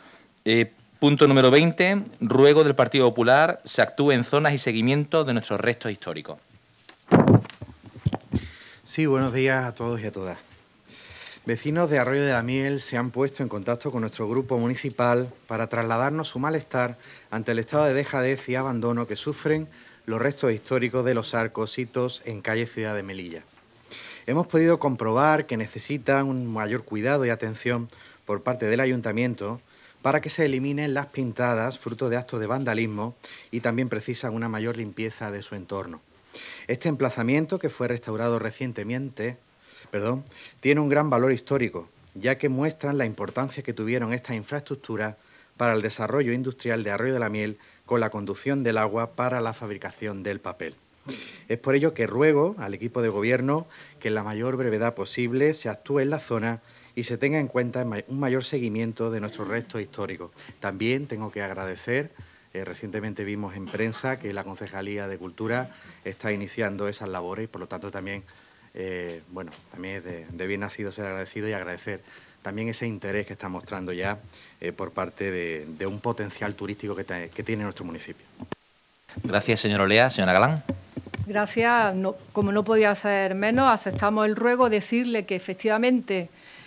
Punto número 20. Ruego del Partido Popular se actúe en zonas y seguimiento de nuestros restos históricos. Sí, buenos días a todos y a todas. Vecinos de Arroyo de la Miel se han puesto en contacto con nuestro grupo municipal para trasladarnos su malestar ante el estado de dejadez y abandono que sufren los restos históricos de los arcos hitos en calle Ciudad de Melilla. Hemos podido comprobar que necesitan un mayor cuidado y atención por parte del ayuntamiento, para que se eliminen las pintadas fruto de actos de vandalismo y también precisan una mayor limpieza de su entorno. Este emplazamiento, que fue restaurado recientemente, tiene un gran valor histórico, ya que muestran la importancia que tuvieron estas infraestructuras para el desarrollo industrial de Arroyo de la Miel con la conducción del agua para la fabricación del papel. Es por ello que ruego al equipo de gobierno que en la mayor brevedad posible se actúe en la zona y se tenga en cuenta un mayor seguimiento de nuestros restos históricos. También tengo que agradecer, recientemente vimos en prensa que la Concejalía de Cultura está iniciando esas labores y por lo tanto también, también es de bien nacido ser agradecido y agradecer también ese interés que está mostrando ya por parte de un potencial turístico que tiene nuestro municipio. Gracias, señor Olea. Señora Galán. Gracias. Como no podía ser menos, aceptamos el ruego, decirle que efectivamente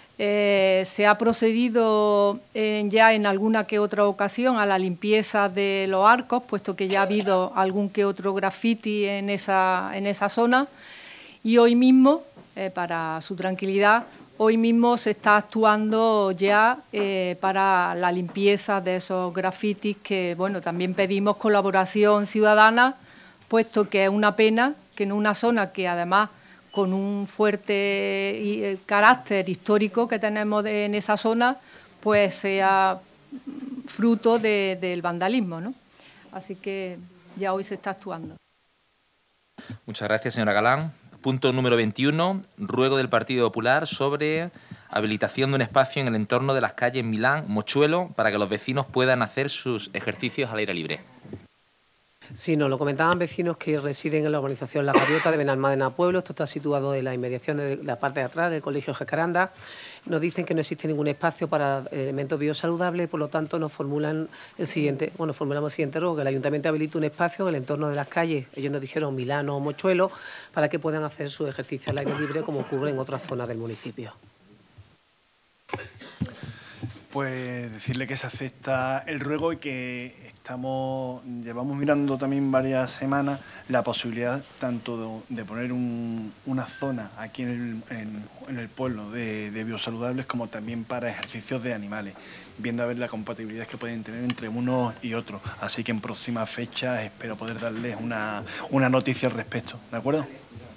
se ha procedido ya en alguna que otra ocasión a la limpieza de los arcos, puesto que ya ha habido algún que otro graffiti en esa zona y hoy mismo, para su tranquilidad, hoy mismo se está actuando ya para la limpieza de esos grafitis que, bueno, también pedimos colaboración ciudadana, puesto que es una pena que en una zona que además con un fuerte carácter histórico que tenemos en esa zona, pues sea fruto del vandalismo, ¿no? Así que ya hoy se está actuando. Muchas gracias, señora Galán. Punto número 21, ruego del Partido Popular sobre habilitación de un espacio en el entorno de las calles Milán, Mochuelo, para que los vecinos puedan hacer sus ejercicios al aire libre. Sí, nos lo comentaban vecinos que residen en la urbanización La Gaviota de Benalmádena Pueblo. Esto está situado en la inmediación de la parte de atrás del Colegio Jacaranda. Nos dicen que no existe ningún espacio para elementos biosaludables, por lo tanto nos formulamos el siguiente ruego, que el Ayuntamiento habilite un espacio en el entorno de las calles, ellos nos dijeron Milano o Mochuelo, para que puedan hacer su ejercicio al aire libre como ocurre en otras zonas del municipio. Pues decirle que se acepta el ruego y que llevamos mirando también varias semanas la posibilidad tanto de poner una zona aquí en el pueblo de biosaludables como también para ejercicios de animales, viendo a ver la compatibilidad que pueden tener entre unos y otros. Así que en próximas fechas espero poder darles una noticia al respecto. ¿De acuerdo?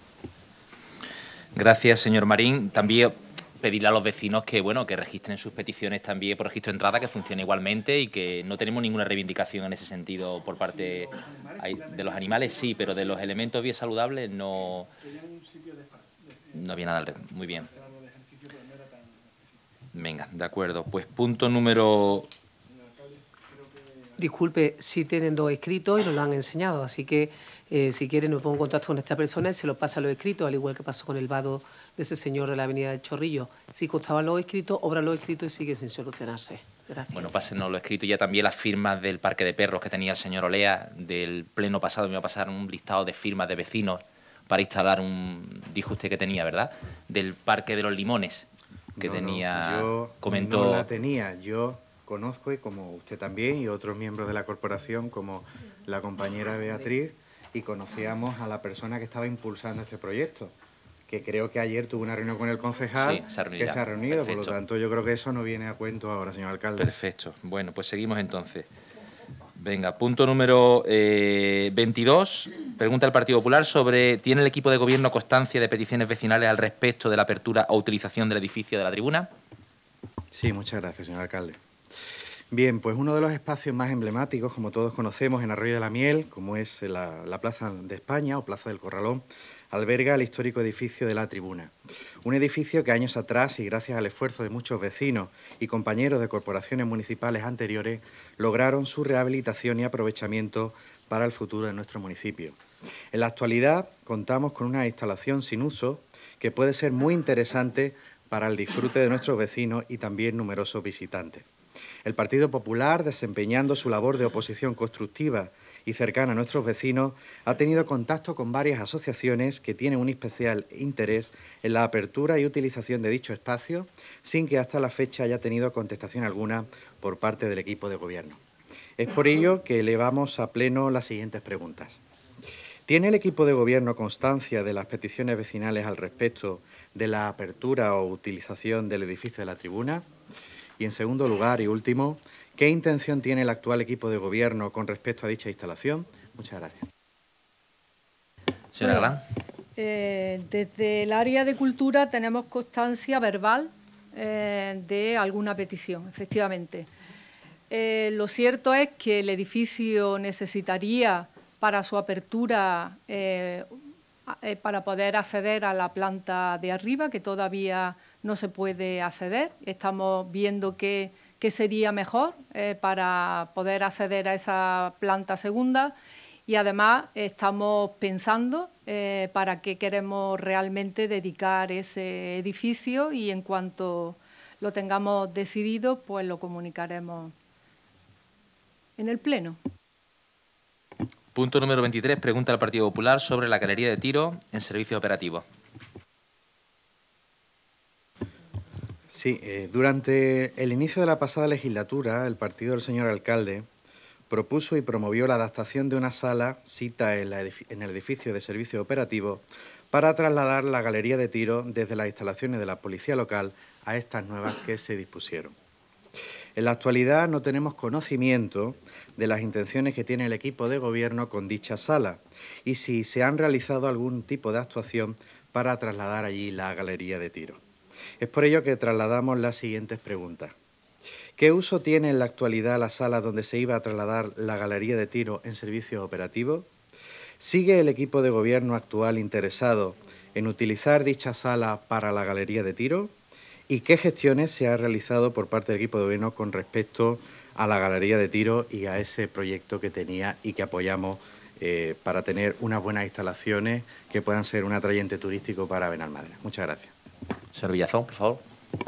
Gracias, señor Marín. También pedirle a los vecinos que, bueno, que registren sus peticiones también por registro de entrada, que funcione igualmente y que no tenemos ninguna reivindicación en ese sentido por parte de los animales, sí, pero de los elementos biosaludables no había nada. Muy bien. Venga, de acuerdo. Pues punto número... Disculpe, sí tienen 2 escritos y nos lo han enseñado, así que si quieren me pongo en contacto con esta persona y se los pasa los escritos, al igual que pasó con el vado de ese señor de la avenida del Chorrillo. Si costaban los escritos, obran los escritos y sigue sin solucionarse. Gracias. Bueno, pásenos lo escrito y ya también las firmas del parque de perros que tenía el señor Olea del pleno pasado. Me va a pasar un listado de firmas de vecinos para instalar dijo usted que tenía, ¿verdad? Del parque de los limones que tenía, comentó. No la tenía, yo conozco, y como usted también y otros miembros de la corporación, como la compañera Beatriz, y conocíamos a la persona que estaba impulsando este proyecto, que creo que ayer tuvo una reunión con el concejal, sí, se ha reunido, perfecto. Por lo tanto yo creo que eso no viene a cuento ahora, señor alcalde. Perfecto. Bueno, pues seguimos entonces. Venga, punto número 22. Pregunta el Partido Popular sobre ¿tiene el equipo de gobierno constancia de peticiones vecinales al respecto de la apertura o utilización del edificio de la tribuna? Sí, muchas gracias, señor alcalde. Bien, pues uno de los espacios más emblemáticos, como todos conocemos, en Arroyo de la Miel, como es la Plaza de España o Plaza del Corralón, alberga el histórico edificio de la Tribuna. Un edificio que años atrás, y gracias al esfuerzo de muchos vecinos y compañeros de corporaciones municipales anteriores, lograron su rehabilitación y aprovechamiento para el futuro de nuestro municipio. En la actualidad contamos con una instalación sin uso que puede ser muy interesante para el disfrute de nuestros vecinos y también numerosos visitantes. El Partido Popular, desempeñando su labor de oposición constructiva y cercana a nuestros vecinos, ha tenido contacto con varias asociaciones que tienen un especial interés en la apertura y utilización de dicho espacio, sin que hasta la fecha haya tenido contestación alguna por parte del equipo de gobierno. Es por ello que elevamos a pleno las siguientes preguntas. ¿Tiene el equipo de gobierno constancia de las peticiones vecinales al respecto de la apertura o utilización del edificio de la tribuna? Y en segundo lugar y último, ¿qué intención tiene el actual equipo de gobierno con respecto a dicha instalación? Muchas gracias. Señora Galán. Desde el área de cultura tenemos constancia verbal de alguna petición, efectivamente. Lo cierto es que el edificio necesitaría para su apertura, para poder acceder a la planta de arriba, que todavía no se puede acceder. Estamos viendo qué sería mejor para poder acceder a esa planta segunda. Y además estamos pensando para qué queremos realmente dedicar ese edificio y en cuanto lo tengamos decidido, pues lo comunicaremos en el Pleno. Punto número 23. Pregunta al Partido Popular sobre la galería de tiro en servicio operativo. Sí, durante el inicio de la pasada legislatura, el partido del señor alcalde propuso y promovió la adaptación de una sala cita en el edificio de servicio operativo para trasladar la galería de tiro desde las instalaciones de la policía local a estas nuevas que se dispusieron. En la actualidad no tenemos conocimiento de las intenciones que tiene el equipo de gobierno con dicha sala y si se han realizado algún tipo de actuación para trasladar allí la galería de tiro. Es por ello que trasladamos las siguientes preguntas. ¿Qué uso tiene en la actualidad la sala donde se iba a trasladar la galería de tiro en servicio operativo? ¿Sigue el equipo de gobierno actual interesado en utilizar dicha sala para la galería de tiro? ¿Y qué gestiones se ha realizado por parte del equipo de gobierno con respecto a la galería de tiro y a ese proyecto que tenía y que apoyamos para tener unas buenas instalaciones que puedan ser un atrayente turístico para Benalmádena? Muchas gracias. Señor Villazón, por favor.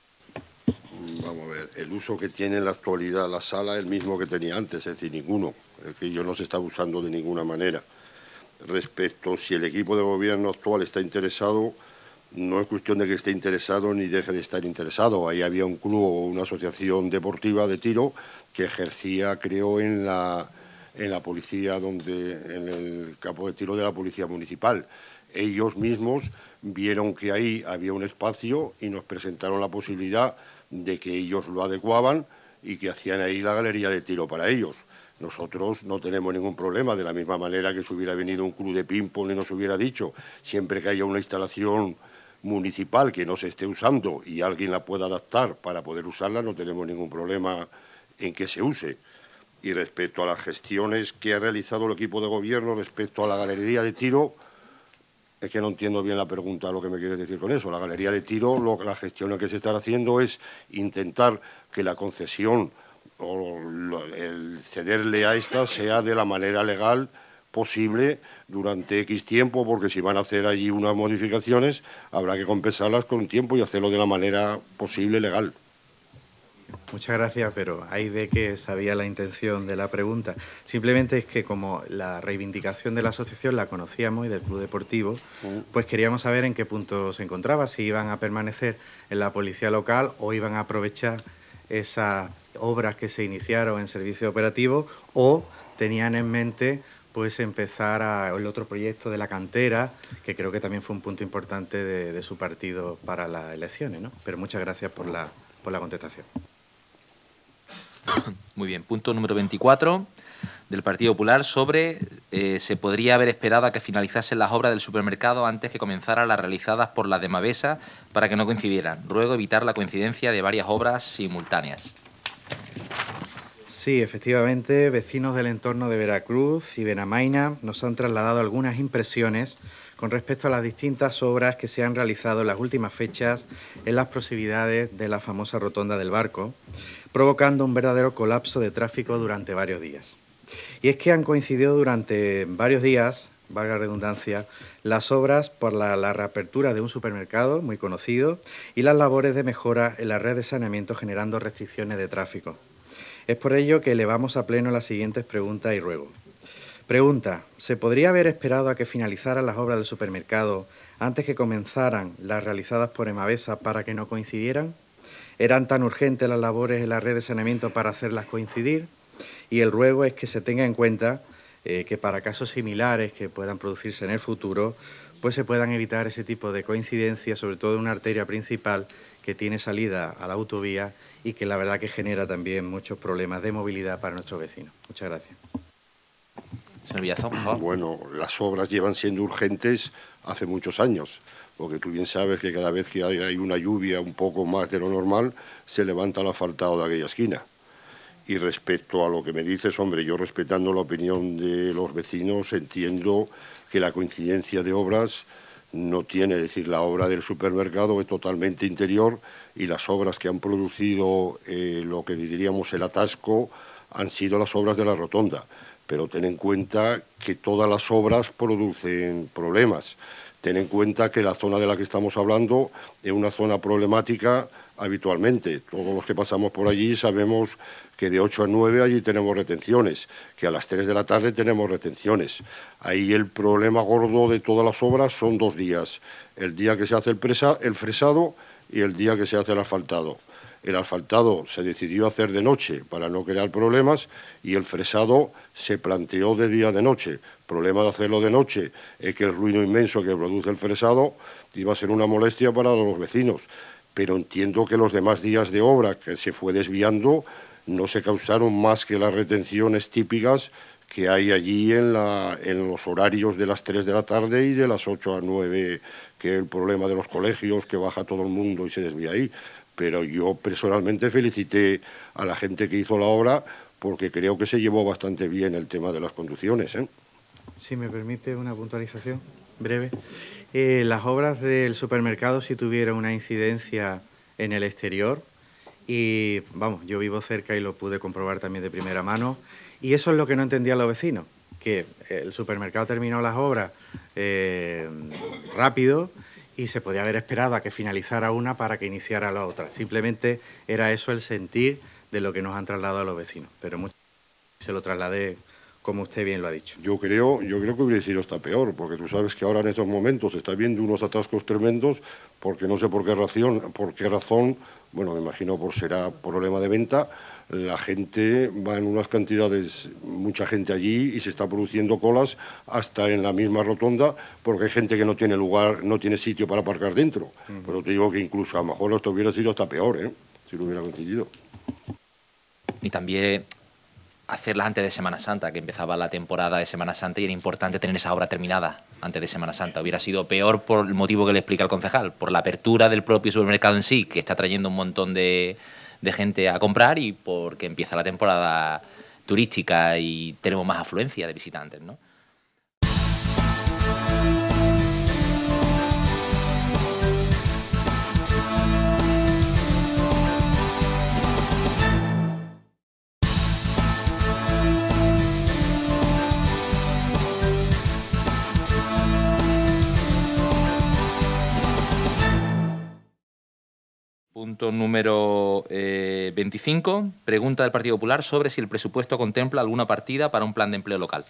Vamos a ver, el uso que tiene en la actualidad la sala es el mismo que tenía antes, es decir, ninguno. Es que no se está usando de ninguna manera. Respecto si el equipo de gobierno actual está interesado, no es cuestión de que esté interesado ni deje de estar interesado. Ahí había un club o una asociación deportiva de tiro que ejercía, creo, en la policía, en el campo de tiro de la policía municipal. Ellos mismos vieron que ahí había un espacio y nos presentaron la posibilidad de que ellos lo adecuaban y que hacían ahí la galería de tiro para ellos. Nosotros no tenemos ningún problema, de la misma manera que si hubiera venido un club de ping-pong y nos hubiera dicho, siempre que haya una instalación municipal que no se esté usando y alguien la pueda adaptar para poder usarla, no tenemos ningún problema en que se use. Y respecto a las gestiones que ha realizado el equipo de gobierno respecto a la galería de tiro, es que no entiendo bien la pregunta, lo que me quieres decir con eso. La galería de tiro, la gestión que se está haciendo es intentar que la concesión o el cederle a esta sea de la manera legal posible durante X tiempo, porque si van a hacer allí unas modificaciones habrá que compensarlas con tiempo y hacerlo de la manera posible legal. Muchas gracias, pero hay de que sabía la intención de la pregunta. Simplemente es que como la reivindicación de la asociación la conocíamos y del club deportivo, pues queríamos saber en qué punto se encontraba, si iban a permanecer en la policía local o iban a aprovechar esas obras que se iniciaron en servicio operativo o tenían en mente pues empezar el otro proyecto de la cantera, que creo que también fue un punto importante de su partido para las elecciones, ¿no? Pero muchas gracias por la contestación. Muy bien. Punto número 24 del Partido Popular sobre se podría haber esperado a que finalizasen las obras del supermercado antes que comenzaran las realizadas por las de Mavesa para que no coincidieran. Ruego evitar la coincidencia de varias obras simultáneas. Sí, efectivamente, vecinos del entorno de Veracruz y Benamaina nos han trasladado algunas impresiones con respecto a las distintas obras que se han realizado en las últimas fechas en las proximidades de la famosa Rotonda del Barco, provocando un verdadero colapso de tráfico durante varios días. Y es que han coincidido durante varios días, valga la redundancia, las obras por la reapertura de un supermercado muy conocido y las labores de mejora en la red de saneamiento generando restricciones de tráfico. Es por ello que elevamos a pleno las siguientes preguntas y ruegos. Pregunta, ¿se podría haber esperado a que finalizaran las obras del supermercado antes que comenzaran las realizadas por Emavesa para que no coincidieran? ¿Eran tan urgentes las labores en la red de saneamiento para hacerlas coincidir? Y el ruego es que se tenga en cuenta que para casos similares que puedan producirse en el futuro, pues se puedan evitar ese tipo de coincidencias, sobre todo en una arteria principal que tiene salida a la autovía y que la verdad que genera también muchos problemas de movilidad para nuestros vecinos. Muchas gracias. Señor Villazón, por favor. Bueno, las obras llevan siendo urgentes hace muchos años, porque tú bien sabes que cada vez que hay una lluvia un poco más de lo normal, se levanta el asfaltado de aquella esquina. Y respecto a lo que me dices, hombre, yo respetando la opinión de los vecinos, entiendo que la coincidencia de obras no tiene, es decir, la obra del supermercado es totalmente interior y las obras que han producido lo que diríamos el atasco han sido las obras de la rotonda. Pero ten en cuenta que todas las obras producen problemas. Ten en cuenta que la zona de la que estamos hablando es una zona problemática habitualmente. Todos los que pasamos por allí sabemos que de 8 a 9 allí tenemos retenciones, que a las 3 de la tarde tenemos retenciones. Ahí el problema gordo de todas las obras son 2 días. El día que se hace el fresado y el día que se hace el asfaltado. El asfaltado se decidió hacer de noche para no crear problemas y el fresado se planteó de día de noche. El problema de hacerlo de noche es que el ruido inmenso que produce el fresado iba a ser una molestia para los vecinos. Pero entiendo que los demás días de obra que se fue desviando no se causaron más que las retenciones típicas que hay allí en los horarios de las 3 de la tarde y de las 8 a 9, que es el problema de los colegios, que baja todo el mundo y se desvía ahí. Pero yo personalmente felicité a la gente que hizo la obra porque creo que se llevó bastante bien el tema de las conducciones, ¿eh? Si me permite una puntualización breve. Las obras del supermercado sí tuvieron una incidencia en el exterior y, vamos, yo vivo cerca y lo pude comprobar también de primera mano y eso es lo que no entendían los vecinos, que el supermercado terminó las obras rápido y se podía haber esperado a que finalizara una para que iniciara la otra. Simplemente era eso el sentir de lo que nos han trasladado los vecinos, pero se lo trasladé como usted bien lo ha dicho. Yo creo que hubiera sido hasta peor, porque tú sabes que ahora en estos momentos se está viendo unos atascos tremendos, porque no sé por qué razón, bueno, me imagino será problema de venta, la gente va en unas cantidades, mucha gente allí y se está produciendo colas hasta en la misma rotonda, porque hay gente que no tiene lugar, no tiene sitio para aparcar dentro. Pero te digo que incluso a lo mejor esto hubiera sido hasta peor, si lo hubiera coincidido. Y también hacerlas antes de Semana Santa, que empezaba la temporada de Semana Santa y era importante tener esa obra terminada antes de Semana Santa. Hubiera sido peor por el motivo que le explica el concejal, por la apertura del propio supermercado en sí, que está trayendo un montón de gente a comprar y porque empieza la temporada turística y tenemos más afluencia de visitantes, ¿no? Punto número 25. Pregunta del Partido Popular sobre si el presupuesto contempla alguna partida para un plan de empleo local.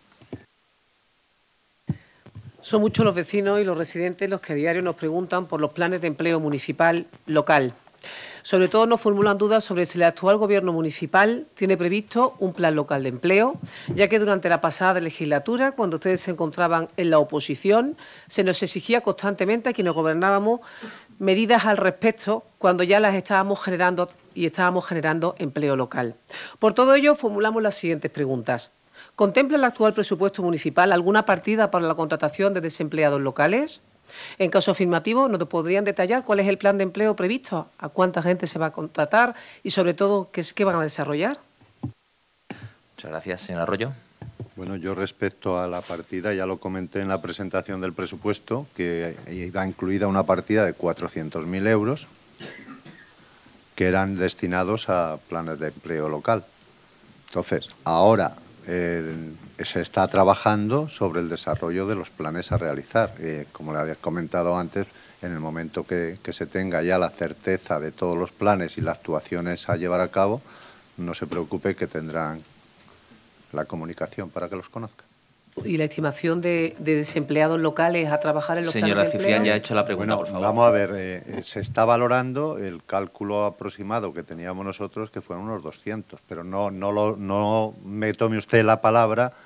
Son muchos los vecinos y los residentes los que a diario nos preguntan por los planes de empleo municipal local. Sobre todo nos formulan dudas sobre si el actual Gobierno municipal tiene previsto un plan local de empleo, ya que durante la pasada legislatura, cuando ustedes se encontraban en la oposición, se nos exigía constantemente a quienes gobernábamos medidas al respecto cuando ya las estábamos generando y estábamos generando empleo local. Por todo ello, formulamos las siguientes preguntas. ¿Contempla el actual presupuesto municipal alguna partida para la contratación de desempleados locales? En caso afirmativo, ¿nos podrían detallar cuál es el plan de empleo previsto? ¿A cuánta gente se va a contratar? Y, sobre todo, ¿qué van a desarrollar? Muchas gracias, señor Arroyo. Bueno, yo respecto a la partida, ya lo comenté en la presentación del presupuesto, que iba incluida una partida de 400.000 euros que eran destinados a planes de empleo local. Entonces, ahora se está trabajando sobre el desarrollo de los planes a realizar. Como le había comentado antes, en el momento que se tenga ya la certeza de todos los planes y las actuaciones a llevar a cabo, no se preocupe que tendrán la comunicación para que los conozcan. ¿Y la estimación de desempleados locales a trabajar en los planes de empleo? Señora Ciprián, ya ha hecho la pregunta, bueno, por favor. Vamos a ver, se está valorando el cálculo aproximado que teníamos nosotros, que fueron unos 200, pero no me tome usted la palabra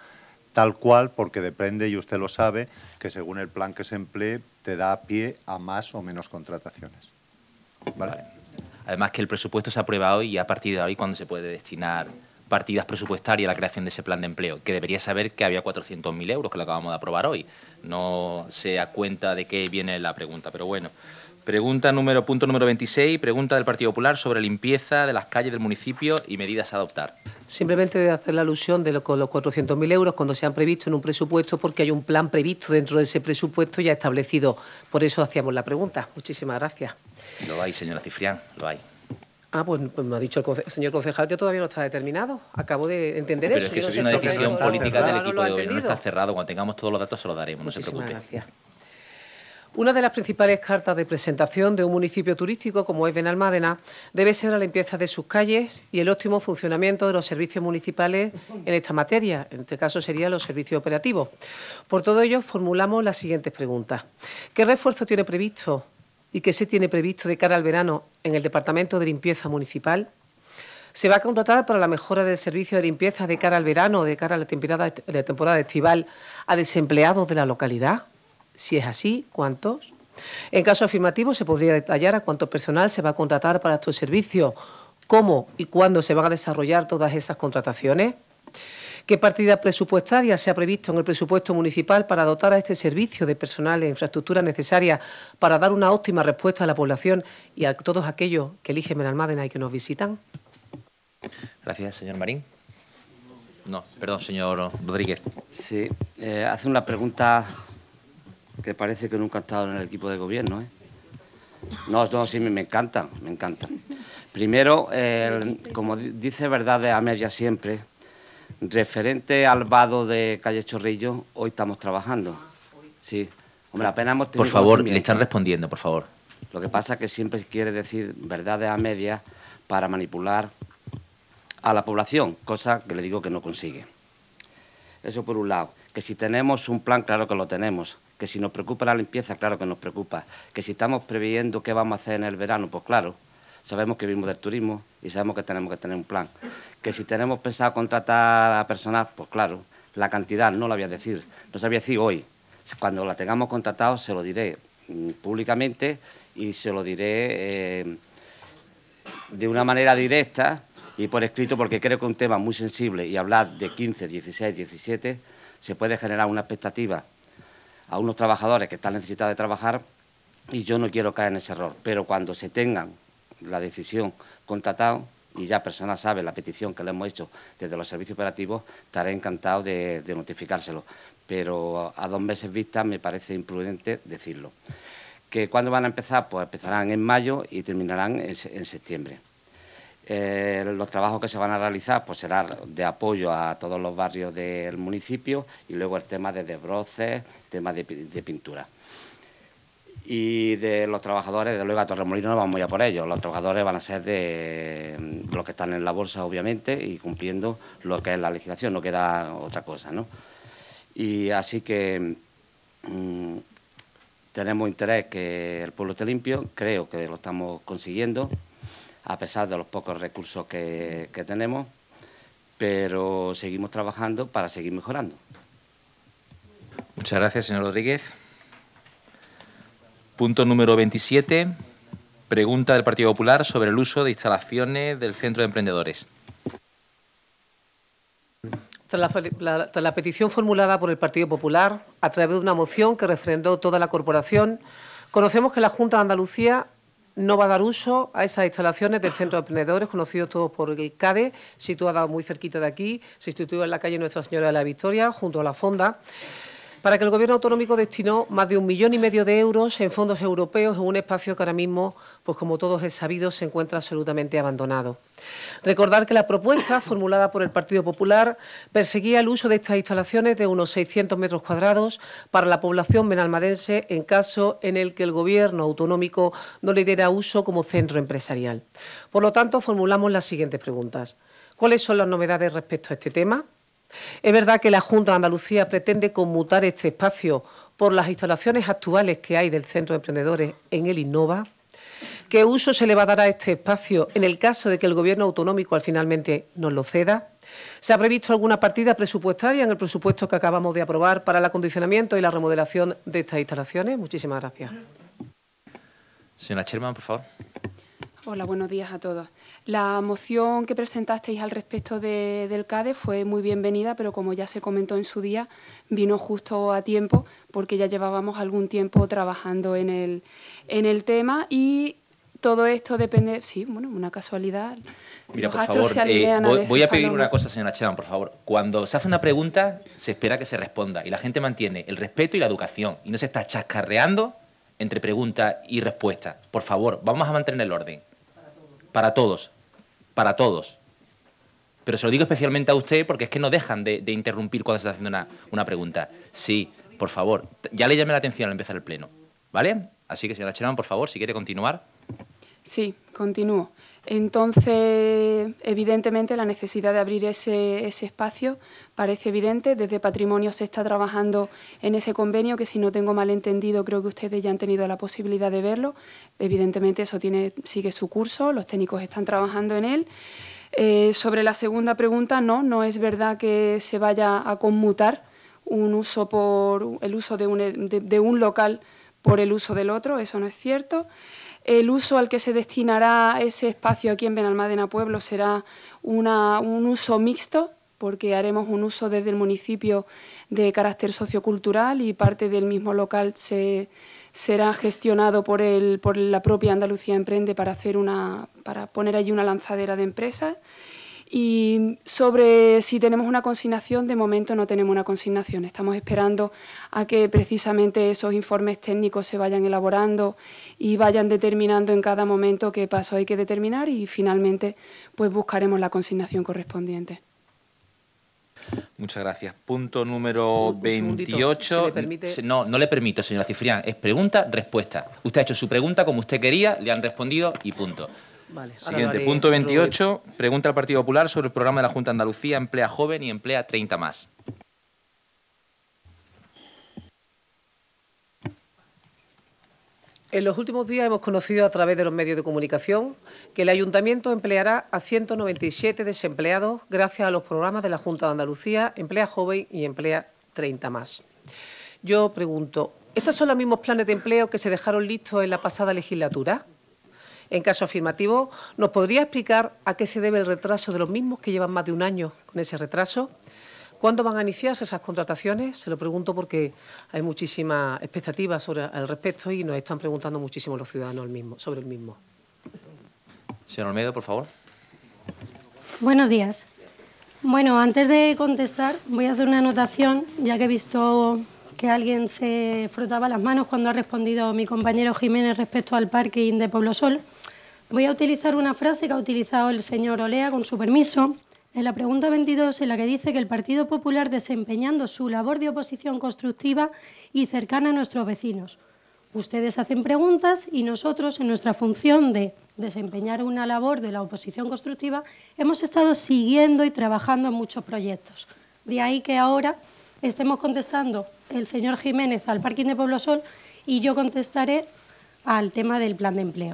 tal cual, porque depende, y usted lo sabe, que según el plan que se emplee, te da pie a más o menos contrataciones. ¿Vale? Además que el presupuesto se aprueba hoy y a partir de ahí cuando se puede destinar partidas presupuestarias a la creación de ese plan de empleo, que debería saber que había 400.000 euros, que lo acabamos de aprobar hoy. No se da cuenta de qué viene la pregunta, pero bueno. Punto número 26, pregunta del Partido Popular sobre limpieza de las calles del municipio y medidas a adoptar. Simplemente de hacer la alusión de con los 400.000 euros cuando se han previsto en un presupuesto, porque hay un plan previsto dentro de ese presupuesto ya establecido. Por eso hacíamos la pregunta. Muchísimas gracias. Lo hay, señora Cifrián, lo hay. Pues me ha dicho el señor concejal que todavía no está determinado. Acabo de entender Pero eso. es que Yo eso no es sé una si decisión está política cerrado, del equipo no lo de ha gobierno, no entendido. está cerrado. Cuando tengamos todos los datos se los daremos, no se preocupe. Gracias. Una de las principales cartas de presentación de un municipio turístico como es Benalmádena debe ser la limpieza de sus calles y el óptimo funcionamiento de los servicios municipales en esta materia. En este caso serían los servicios operativos. Por todo ello, formulamos las siguientes preguntas. ¿Qué refuerzo tiene previsto y qué se tiene previsto de cara al verano en el Departamento de Limpieza Municipal? ¿Se va a contratar para la mejora del servicio de limpieza de cara al verano, de cara a la temporada estival, a desempleados de la localidad? Si es así, ¿cuántos? En caso afirmativo, ¿se podría detallar a cuánto personal se va a contratar para estos servicios? ¿Cómo y cuándo se van a desarrollar todas esas contrataciones? ¿Qué partida presupuestaria se ha previsto en el presupuesto municipal para dotar a este servicio de personal e infraestructura necesaria para dar una óptima respuesta a la población y a todos aquellos que eligen Benalmádena y que nos visitan? Gracias, señor Marín. No, perdón, señor Rodríguez. Sí, hace una pregunta que parece que nunca ha estado en el equipo de gobierno, ¿eh? No, sí, me encanta, me encanta. Primero, como dice verdades a medias siempre, referente al vado de Calle Chorrillo, hoy estamos trabajando. Sí, hombre, apenas hemos tenido Por favor, le conocimiento. están respondiendo, por favor. Lo que pasa es que siempre quiere decir verdades a medias para manipular a la población, cosa que le digo que no consigue. Eso por un lado. Que si tenemos un plan, claro que lo tenemos. Que si nos preocupa la limpieza, claro que nos preocupa. Que si estamos previendo qué vamos a hacer en el verano, pues claro, sabemos que vivimos del turismo y sabemos que tenemos que tener un plan. Que si tenemos pensado contratar a personal, pues claro, la cantidad no la voy a decir. No sabía decir hoy. Cuando la tengamos contratado se lo diré públicamente y se lo diré de una manera directa y por escrito, porque creo que es un tema muy sensible y hablar de 15, 16, 17 se puede generar una expectativa a unos trabajadores que están necesitados de trabajar y yo no quiero caer en ese error. Pero cuando se tengan la decisión contratado y ya personas sabe la petición que le hemos hecho desde los servicios operativos, estaré encantado de notificárselo. Pero a 2 meses vista me parece imprudente decirlo. ¿Que cuándo van a empezar? Pues empezarán en mayo y terminarán en septiembre. Los trabajos que se van a realizar pues serán de apoyo a todos los barrios del municipio y luego el tema de desbroces, tema de pintura. Y de los trabajadores, de luego a Torremolinos no vamos a ir por ellos. Los trabajadores van a ser de los que están en la bolsa, obviamente, y cumpliendo lo que es la legislación, no queda otra cosa, ¿no? Y así que tenemos interés que el pueblo esté limpio, creo que lo estamos consiguiendo, a pesar de los pocos recursos que tenemos, pero seguimos trabajando para seguir mejorando. Muchas gracias, señor Rodríguez. Punto número 27, pregunta del Partido Popular sobre el uso de instalaciones del Centro de Emprendedores. Tras la petición formulada por el Partido Popular, a través de una moción que refrendó toda la corporación, conocemos que la Junta de Andalucía no va a dar uso a esas instalaciones del Centro de Emprendedores, conocidos todos por el CADE, situada muy cerquita de aquí, se sitúa en la calle Nuestra Señora de la Victoria, junto a la Fonda, para que el Gobierno autonómico destinó más de 1,5 millones de euros en fondos europeos en un espacio que ahora mismo, pues como todos es sabido, se encuentra absolutamente abandonado. Recordar que la propuesta formulada por el Partido Popular perseguía el uso de estas instalaciones de unos 600 metros cuadrados para la población benalmadense en caso en el que el Gobierno autonómico no le diera uso como centro empresarial. Por lo tanto, formulamos las siguientes preguntas. ¿Cuáles son las novedades respecto a este tema? ¿Es verdad que la Junta de Andalucía pretende conmutar este espacio por las instalaciones actuales que hay del Centro de Emprendedores en el Innova? ¿Qué uso se le va a dar a este espacio en el caso de que el Gobierno autonómico al finalmente nos lo ceda? ¿Se ha previsto alguna partida presupuestaria en el presupuesto que acabamos de aprobar para el acondicionamiento y la remodelación de estas instalaciones? Muchísimas gracias. Señora Sherman, por favor. Hola, buenos días a todos. La moción que presentasteis al respecto del CADE fue muy bienvenida, pero como ya se comentó en su día, vino justo a tiempo porque ya llevábamos algún tiempo trabajando en el tema y todo esto depende, sí, bueno, una casualidad. Mira, los por astros favor, se alinean a veces voy a pedir cuando- una cosa, señora Sherman, por favor. Cuando se hace una pregunta, se espera que se responda y la gente mantiene el respeto y la educación y no se está chascarreando entre pregunta y respuesta. Por favor, vamos a mantener el orden. Para todos. Para todos. Pero se lo digo especialmente a usted porque es que no dejan de interrumpir cuando se está haciendo una pregunta. Sí, por favor. Ya le llamé la atención al empezar el pleno. ¿Vale? Así que, señora Sherman, por favor, si quiere continuar. Sí, continúo. Entonces, evidentemente, la necesidad de abrir ese espacio parece evidente. Desde Patrimonio se está trabajando en ese convenio, que si no tengo mal entendido, creo que ustedes ya han tenido la posibilidad de verlo. Evidentemente, eso sigue su curso, los técnicos están trabajando en él. Sobre la segunda pregunta, no es verdad que se vaya a conmutar un uso por el uso de un local por el uso del otro, eso no es cierto. El uso al que se destinará ese espacio aquí en Benalmádena Pueblo será un uso mixto, porque haremos un uso desde el municipio de carácter sociocultural y parte del mismo local será gestionado por la propia Andalucía Emprende para poner allí una lanzadera de empresas. Y sobre si tenemos una consignación, de momento no tenemos una consignación. Estamos esperando a que precisamente esos informes técnicos se vayan elaborando y vayan determinando en cada momento qué paso hay que determinar y finalmente pues buscaremos la consignación correspondiente. Muchas gracias. Punto número 28. si le permite. No le permito, señora Cifrián. Es pregunta, respuesta. Usted ha hecho su pregunta como usted quería, le han respondido y punto. Vale, Siguiente, punto 28. Pregunta al Partido Popular sobre el programa de la Junta de Andalucía Emplea Joven y Emplea 30 más. En los últimos días hemos conocido a través de los medios de comunicación que el Ayuntamiento empleará a 197 desempleados gracias a los programas de la Junta de Andalucía Emplea Joven y Emplea 30 más. Yo pregunto, ¿estos son los mismos planes de empleo que se dejaron listos en la pasada legislatura? En caso afirmativo, ¿nos podría explicar a qué se debe el retraso de los mismos que llevan más de un año con ese retraso? ¿Cuándo van a iniciarse esas contrataciones? Se lo pregunto porque hay muchísimas expectativas al respecto y nos están preguntando muchísimo los ciudadanos sobre el mismo. Señor Olmedo, por favor. Buenos días. Bueno, antes de contestar, voy a hacer una anotación, ya que he visto que alguien se frotaba las manos cuando ha respondido mi compañero Jiménez respecto al parking de Pueblosol. Voy a utilizar una frase que ha utilizado el señor Olea, con su permiso, en la pregunta 22, en la que dice que el Partido Popular, desempeñando su labor de oposición constructiva y cercana a nuestros vecinos. Ustedes hacen preguntas y nosotros, en nuestra función de desempeñar una labor de la oposición constructiva, hemos estado siguiendo y trabajando en muchos proyectos. De ahí que ahora estemos contestando el señor Jiménez al parking de Pueblosol y yo contestaré al tema del plan de empleo.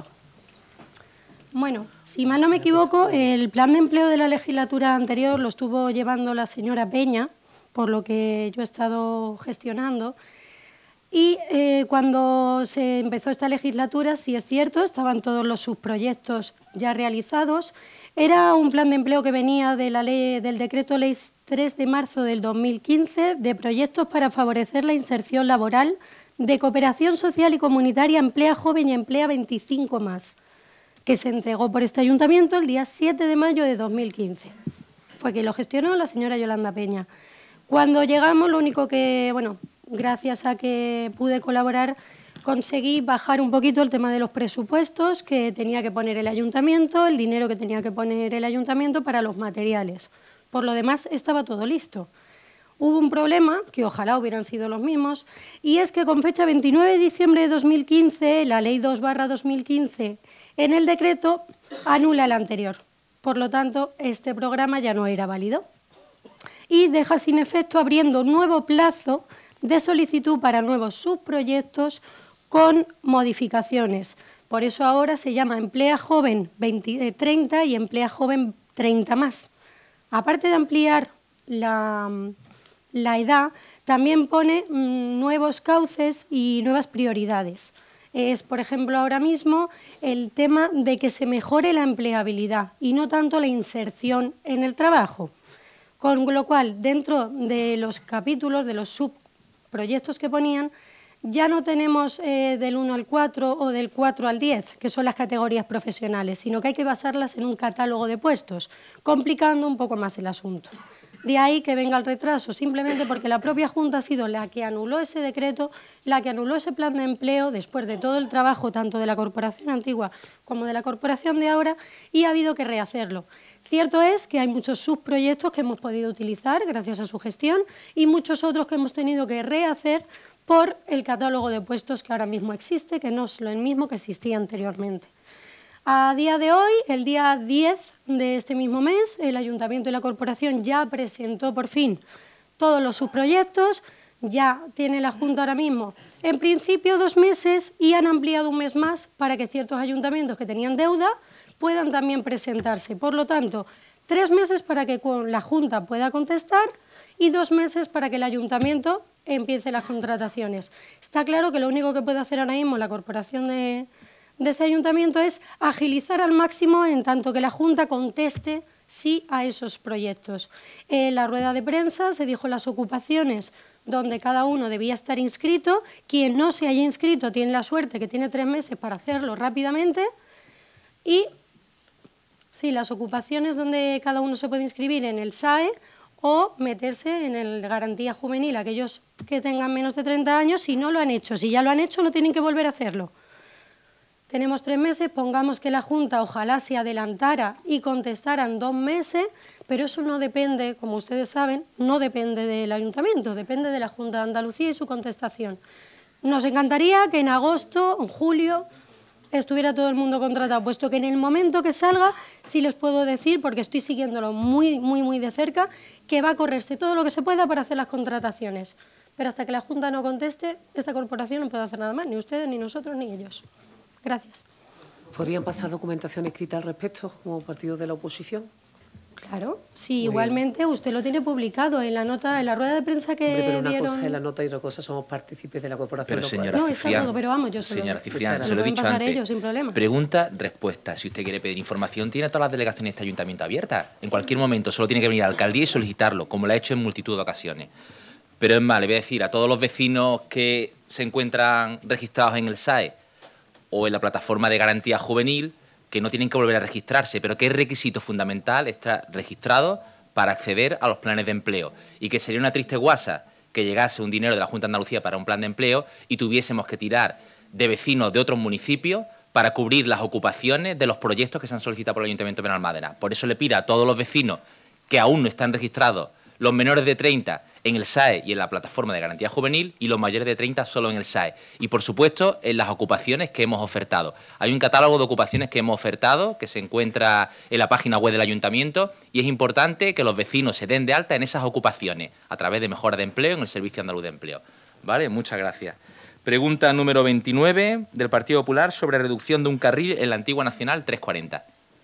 Bueno, si mal no me equivoco, el plan de empleo de la legislatura anterior lo estuvo llevando la señora Peña, por lo que yo he estado gestionando. Y cuando se empezó esta legislatura, sí es cierto, estaban todos los subproyectos ya realizados. Era un plan de empleo que venía de la ley, del decreto ley 3 de marzo del 2015 de proyectos para favorecer la inserción laboral de cooperación social y comunitaria Emplea Joven y Emplea 25 más, que se entregó por este ayuntamiento el día 7 de mayo de 2015. Fue que lo gestionó la señora Yolanda Peña. Cuando llegamos, lo único que, bueno, gracias a que pude colaborar, conseguí bajar un poquito el tema de los presupuestos que tenía que poner el ayuntamiento, el dinero que tenía que poner el ayuntamiento para los materiales. Por lo demás, estaba todo listo. Hubo un problema, que ojalá hubieran sido los mismos, y es que con fecha 29 de diciembre de 2015, la Ley 2/2015, en el decreto, anula el anterior. Por lo tanto, este programa ya no era válido. Y deja sin efecto, abriendo un nuevo plazo de solicitud para nuevos subproyectos con modificaciones. Por eso ahora se llama Emplea Joven 30 y Emplea Joven 30 más. Aparte de ampliar la edad, también pone nuevos cauces y nuevas prioridades. Es, por ejemplo, ahora mismo el tema de que se mejore la empleabilidad y no tanto la inserción en el trabajo. Con lo cual, dentro de los capítulos, de los subproyectos que ponían, ya no tenemos del 1 al 4 o del 4 al 10, que son las categorías profesionales, sino que hay que basarlas en un catálogo de puestos, complicando un poco más el asunto. De ahí que venga el retraso, simplemente porque la propia Junta ha sido la que anuló ese decreto, la que anuló ese plan de empleo, después de todo el trabajo tanto de la corporación antigua como de la corporación de ahora, y ha habido que rehacerlo. Cierto es que hay muchos subproyectos que hemos podido utilizar gracias a su gestión y muchos otros que hemos tenido que rehacer por el catálogo de puestos que ahora mismo existe, que no es lo mismo que existía anteriormente. A día de hoy, el día 10 de este mismo mes, el Ayuntamiento y la Corporación ya presentó por fin todos los subproyectos, ya tiene la Junta ahora mismo, en principio 2 meses y han ampliado un mes más para que ciertos ayuntamientos que tenían deuda puedan también presentarse. Por lo tanto, 3 meses para que la Junta pueda contestar y 2 meses para que el Ayuntamiento empiece las contrataciones. Está claro que lo único que puede hacer ahora mismo la corporación de ese ayuntamiento es agilizar al máximo en tanto que la Junta conteste sí a esos proyectos. En la rueda de prensa se dijo las ocupaciones donde cada uno debía estar inscrito. Quien no se haya inscrito tiene la suerte que tiene 3 meses para hacerlo rápidamente. Y sí, las ocupaciones donde cada uno se puede inscribir en el SAE o meterse en el Garantía Juvenil, aquellos que tengan menos de 30 años, si no lo han hecho. Si ya lo han hecho, no tienen que volver a hacerlo. Tenemos 3 meses, pongamos que la Junta ojalá se adelantara y contestara en 2 meses, pero eso no depende, como ustedes saben, no depende del Ayuntamiento, depende de la Junta de Andalucía y su contestación. Nos encantaría que en agosto, en julio, estuviera todo el mundo contratado, puesto que en el momento que salga, sí les puedo decir, porque estoy siguiéndolo muy de cerca, que va a correrse todo lo que se pueda para hacer las contrataciones. Pero hasta que la Junta no conteste, esta corporación no puede hacer nada más, ni ustedes, ni nosotros, ni ellos. Gracias. ¿Podrían pasar documentación escrita al respecto como partido de la oposición? Claro, sí, igualmente usted lo tiene publicado en la nota, en la rueda de prensa que Hombre, pero una dieron... cosa es la nota y otra cosa somos partícipes de la corporación. Pero señora No, Ciprián, está todo, pero vamos, yo se señora Ciprián, se lo lo he pueden dicho pasar antes. ellos sin problema. Pregunta, respuesta. Si usted quiere pedir información, tiene todas las delegaciones de este ayuntamiento abiertas. En cualquier momento solo tiene que venir a la alcaldía y solicitarlo, como lo ha hecho en multitud de ocasiones. Pero es más, le voy a decir a todos los vecinos que se encuentran registrados en el SAE o en la plataforma de garantía juvenil, que no tienen que volver a registrarse, pero que es requisito fundamental estar registrado para acceder a los planes de empleo. Y que sería una triste guasa que llegase un dinero de la Junta de Andalucía para un plan de empleo y tuviésemos que tirar de vecinos de otros municipios para cubrir las ocupaciones de los proyectos que se han solicitado por el Ayuntamiento de Benalmádena. Por eso le pido a todos los vecinos que aún no están registrados, los menores de 30 en el SAE y en la plataforma de garantía juvenil y los mayores de 30 solo en el SAE. Y, por supuesto, en las ocupaciones que hemos ofertado. Hay un catálogo de ocupaciones que hemos ofertado que se encuentra en la página web del Ayuntamiento y es importante que los vecinos se den de alta en esas ocupaciones a través de mejora de empleo en el Servicio Andaluz de Empleo. ¿Vale? Muchas gracias. Pregunta número 29 del Partido Popular sobre reducción de un carril en la antigua Nacional 340.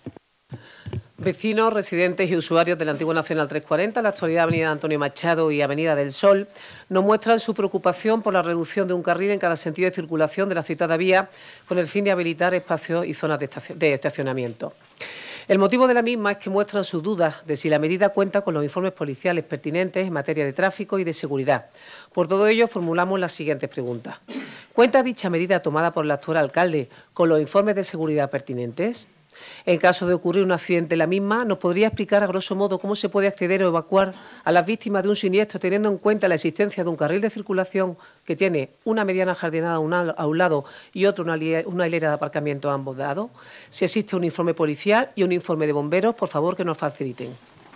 Vecinos, residentes y usuarios de la antigua Nacional 340, la actualidad Avenida Antonio Machado y Avenida del Sol, nos muestran su preocupación por la reducción de un carril en cada sentido de circulación de la citada vía con el fin de habilitar espacios y zonas de estacionamiento. El motivo de la misma es que muestran sus dudas de si la medida cuenta con los informes policiales pertinentes en materia de tráfico y de seguridad. Por todo ello, formulamos las siguientes preguntas. ¿Cuenta dicha medida tomada por el actual alcalde con los informes de seguridad pertinentes? En caso de ocurrir un accidente en la misma, ¿nos podría explicar a grosso modo cómo se puede acceder o evacuar a las víctimas de un siniestro teniendo en cuenta la existencia de un carril de circulación que tiene una mediana jardinada a un lado y otro una hilera de aparcamiento a ambos lados? Si existe un informe policial y un informe de bomberos, por favor que nos faciliten.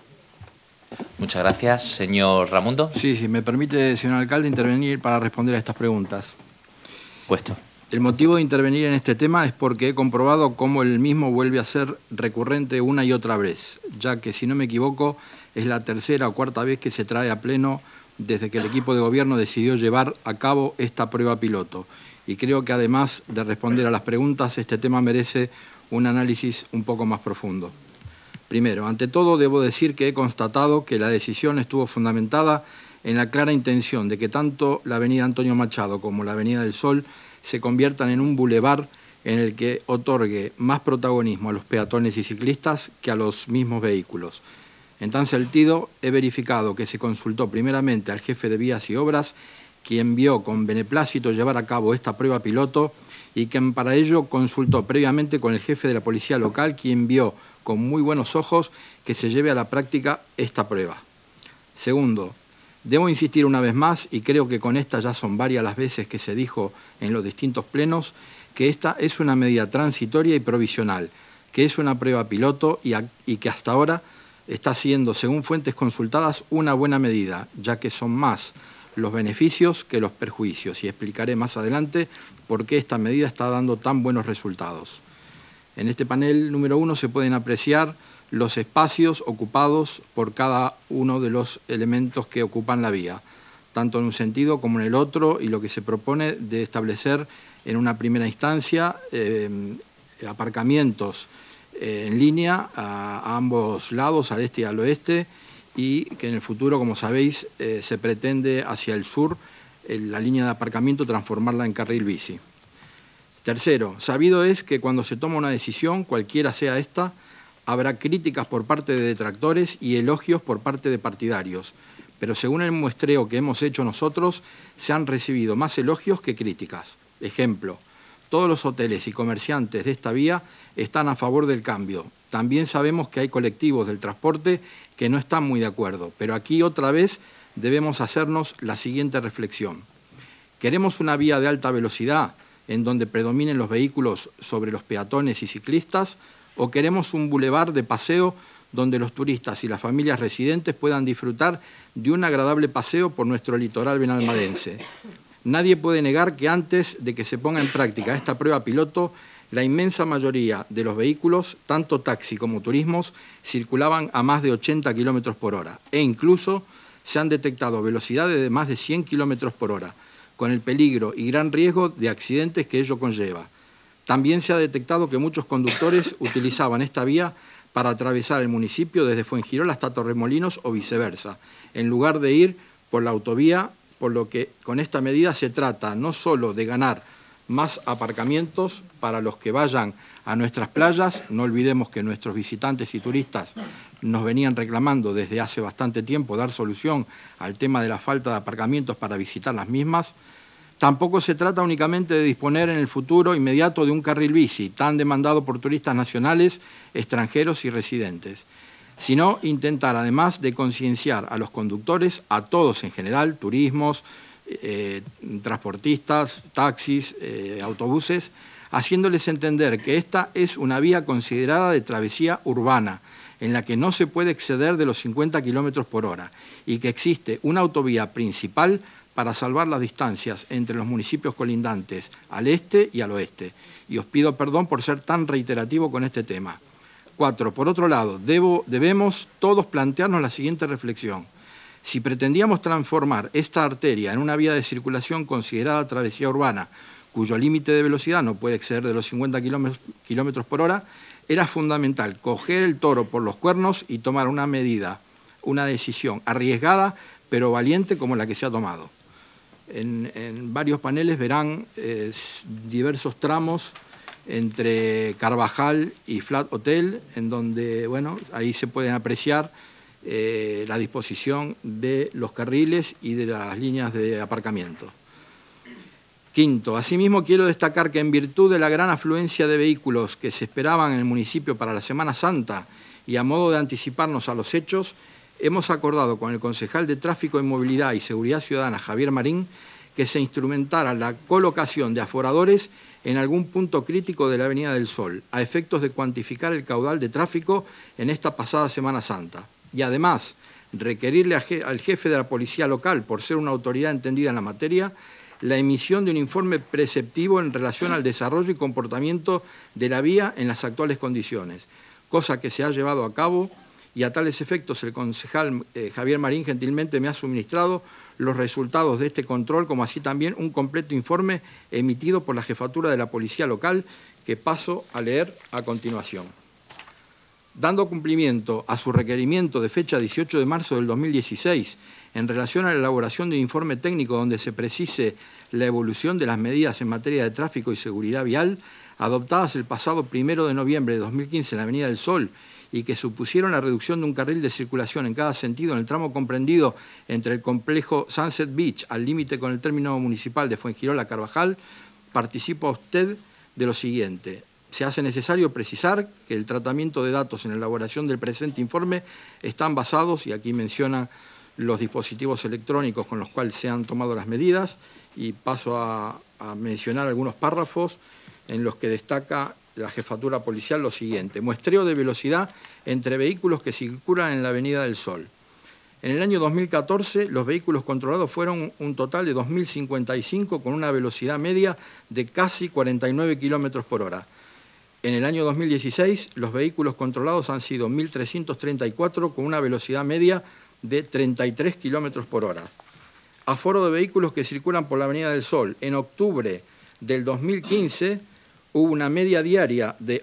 Muchas gracias. Señor Ramundo. Sí, si me permite, señor alcalde, intervenir para responder a estas preguntas. Puesto. El motivo de intervenir en este tema es porque he comprobado cómo el mismo vuelve a ser recurrente una y otra vez, ya que, si no me equivoco, es la 3ª o 4ª vez que se trae a pleno desde que el equipo de gobierno decidió llevar a cabo esta prueba piloto. y creo que además de responder a las preguntas, este tema merece un análisis un poco más profundo. Primero, ante todo, debo decir que he constatado que la decisión estuvo fundamentada en la clara intención de que tanto la avenida Antonio Machado como la avenida del Sol se conviertan en un bulevar en el que otorgue más protagonismo a los peatones y ciclistas que a los mismos vehículos. En tal sentido, he verificado que se consultó primeramente al jefe de Vías y Obras, quien vio con beneplácito llevar a cabo esta prueba piloto y quien para ello consultó previamente con el jefe de la policía local, quien vio con muy buenos ojos que se lleve a la práctica esta prueba. Segundo, debo insistir una vez más, y creo que con esta ya son varias las veces que se dijo en los distintos plenos, que esta es una medida transitoria y provisional, que es una prueba piloto y que hasta ahora está siendo, según fuentes consultadas, una buena medida, ya que son más los beneficios que los perjuicios, y explicaré más adelante por qué esta medida está dando tan buenos resultados. En este panel número 1 se pueden apreciar los espacios ocupados por cada uno de los elementos que ocupan la vía, tanto en un sentido como en el otro, y lo que se propone de establecer en una primera instancia aparcamientos en línea a ambos lados, al este y al oeste, y que en el futuro, como sabéis, se pretende hacia el sur la línea de aparcamiento transformarla en carril bici. Tercero, sabido es que cuando se toma una decisión, cualquiera sea esta, habrá críticas por parte de detractores y elogios por parte de partidarios, pero según el muestreo que hemos hecho nosotros, se han recibido más elogios que críticas. Ejemplo, todos los hoteles y comerciantes de esta vía están a favor del cambio. También sabemos que hay colectivos del transporte que no están muy de acuerdo, pero aquí otra vez debemos hacernos la siguiente reflexión. ¿Queremos una vía de alta velocidad en donde predominen los vehículos sobre los peatones y ciclistas, o queremos un bulevar de paseo donde los turistas y las familias residentes puedan disfrutar de un agradable paseo por nuestro litoral benalmadense? Nadie puede negar que antes de que se ponga en práctica esta prueba piloto, la inmensa mayoría de los vehículos, tanto taxi como turismos, circulaban a más de 80 km por hora e incluso se han detectado velocidades de más de 100 km por hora, con el peligro y gran riesgo de accidentes que ello conlleva. También se ha detectado que muchos conductores utilizaban esta vía para atravesar el municipio desde Fuengirola hasta Torremolinos o viceversa, en lugar de ir por la autovía, por lo que con esta medida se trata no solo de ganar más aparcamientos para los que vayan a nuestras playas, no olvidemos que nuestros visitantes y turistas nos venían reclamando desde hace bastante tiempo dar solución al tema de la falta de aparcamientos para visitar las mismas. Tampoco se trata únicamente de disponer en el futuro inmediato de un carril bici, tan demandado por turistas nacionales, extranjeros y residentes, sino intentar además de concienciar a los conductores, a todos en general, turismos, transportistas, taxis, autobuses, haciéndoles entender que esta es una vía considerada de travesía urbana, en la que no se puede exceder de los 50 km por hora y que existe una autovía principal para salvar las distancias entre los municipios colindantes al este y al oeste. Y os pido perdón por ser tan reiterativo con este tema. 4. Por otro lado, debemos todos plantearnos la siguiente reflexión. Si pretendíamos transformar esta arteria en una vía de circulación considerada travesía urbana, cuyo límite de velocidad no puede exceder de los 50 km por hora, era fundamental coger el toro por los cuernos y tomar una medida, una decisión arriesgada, pero valiente como la que se ha tomado. En varios paneles verán diversos tramos entre Carvajal y Flat Hotel, en donde, bueno, ahí se pueden apreciar la disposición de los carriles y de las líneas de aparcamiento. Quinto, asimismo quiero destacar que en virtud de la gran afluencia de vehículos que se esperaban en el municipio para la Semana Santa y a modo de anticiparnos a los hechos, hemos acordado con el concejal de Tráfico y Movilidad y Seguridad Ciudadana, Javier Marín, que se instrumentara la colocación de aforadores en algún punto crítico de la Avenida del Sol, a efectos de cuantificar el caudal de tráfico en esta pasada Semana Santa. Y además, requerirle al jefe de la policía local, por ser una autoridad entendida en la materia, la emisión de un informe preceptivo en relación al desarrollo y comportamiento de la vía en las actuales condiciones, cosa que se ha llevado a cabo y a tales efectos el concejal Javier Marín gentilmente me ha suministrado los resultados de este control, como así también un completo informe emitido por la Jefatura de la Policía Local, que paso a leer a continuación. Dando cumplimiento a su requerimiento de fecha 18 de marzo del 2016, en relación a la elaboración de un informe técnico donde se precise la evolución de las medidas en materia de tráfico y seguridad vial, adoptadas el pasado 1 de noviembre de 2015 en la Avenida del Sol, y que supusieron la reducción de un carril de circulación en cada sentido en el tramo comprendido entre el complejo Sunset Beach al límite con el término municipal de Fuengirola-Carvajal, participa usted de lo siguiente. Se hace necesario precisar que el tratamiento de datos en la elaboración del presente informe están basados, y aquí menciona los dispositivos electrónicos con los cuales se han tomado las medidas, y paso a mencionar algunos párrafos en los que destaca la Jefatura Policial lo siguiente: muestreo de velocidad entre vehículos que circulan en la Avenida del Sol. En el año 2014 los vehículos controlados fueron un total de 2.055 con una velocidad media de casi 49 kilómetros por hora. En el año 2016 los vehículos controlados han sido 1.334 con una velocidad media de 33 kilómetros por hora. Aforo de vehículos que circulan por la Avenida del Sol. En octubre del 2015 hubo una media diaria de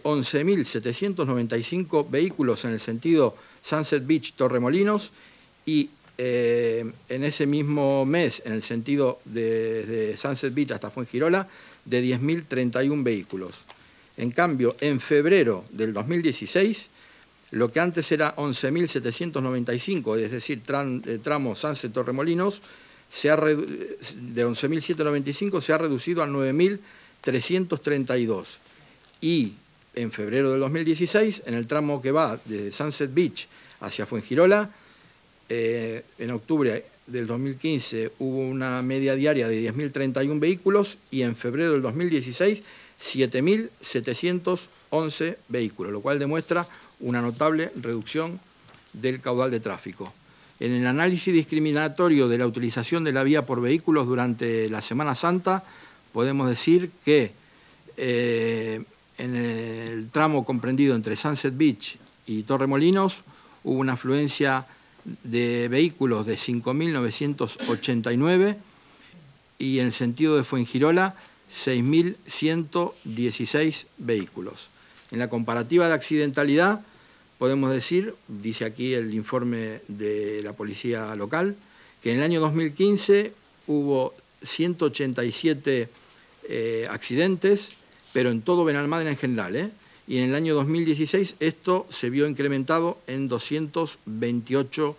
11.795 vehículos en el sentido Sunset Beach-Torremolinos y en ese mismo mes, en el sentido de Sunset Beach hasta Fuengirola, de 10.031 vehículos. En cambio, en febrero del 2016, lo que antes era 11.795, es decir, tramo Sunset-Torremolinos, de 11.795 se ha reducido a 9.332. Y en febrero del 2016, en el tramo que va de Sunset Beach hacia Fuengirola, en octubre del 2015 hubo una media diaria de 10.031 vehículos y en febrero del 2016 7.711 vehículos, lo cual demuestra una notable reducción del caudal de tráfico. En el análisis discriminatorio de la utilización de la vía por vehículos durante la Semana Santa, podemos decir que en el tramo comprendido entre Sunset Beach y Torremolinos hubo una afluencia de vehículos de 5.989 y en el sentido de Fuengirola 6.116 vehículos. En la comparativa de accidentalidad podemos decir, dice aquí el informe de la Policía Local, que en el año 2015 hubo 187 accidentes, pero en todo Benalmádena en general, y en el año 2016 esto se vio incrementado en 228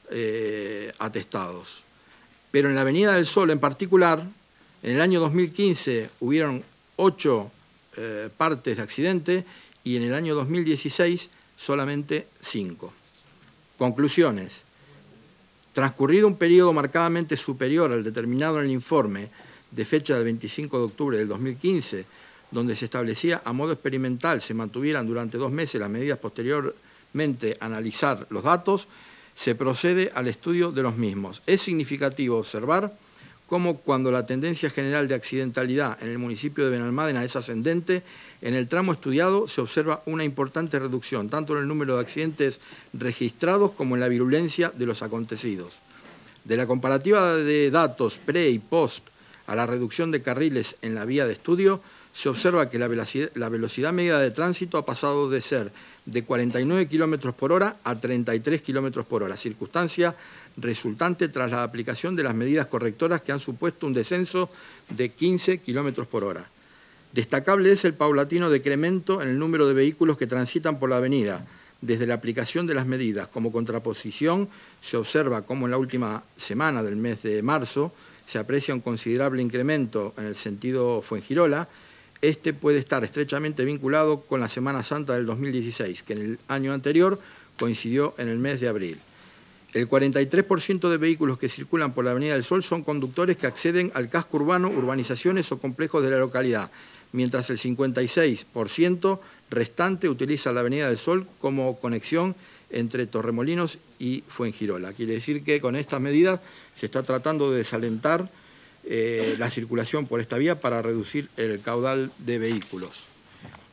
atestados. Pero en la Avenida del Sol en particular, en el año 2015 hubieron 8 partes de accidente y en el año 2016 solamente 5. Conclusiones. Transcurrido un periodo marcadamente superior al determinado en el informe de fecha del 25 de octubre del 2015, donde se establecía a modo experimental se mantuvieran durante 2 meses las medidas posteriormente a analizar los datos, se procede al estudio de los mismos. Es significativo observar cómo cuando la tendencia general de accidentalidad en el municipio de Benalmádena es ascendente, en el tramo estudiado se observa una importante reducción, tanto en el número de accidentes registrados como en la virulencia de los acontecidos. De la comparativa de datos pre y post a la reducción de carriles en la vía de estudio, se observa que la velocidad media de tránsito ha pasado de ser de 49 km por hora a 33 km por hora, circunstancia resultante tras la aplicación de las medidas correctoras que han supuesto un descenso de 15 km por hora. Destacable es el paulatino decremento en el número de vehículos que transitan por la avenida. Desde la aplicación de las medidas como contraposición, se observa cómo en la última semana del mes de marzo se aprecia un considerable incremento en el sentido Fuengirola. Este puede estar estrechamente vinculado con la Semana Santa del 2016, que en el año anterior coincidió en el mes de abril. El 43% de vehículos que circulan por la Avenida del Sol son conductores que acceden al casco urbano, urbanizaciones o complejos de la localidad, mientras el 56% restante utiliza la Avenida del Sol como conexión entre Torremolinos y Fuengirola. Quiere decir que con estas medidas se está tratando de desalentar la circulación por esta vía para reducir el caudal de vehículos.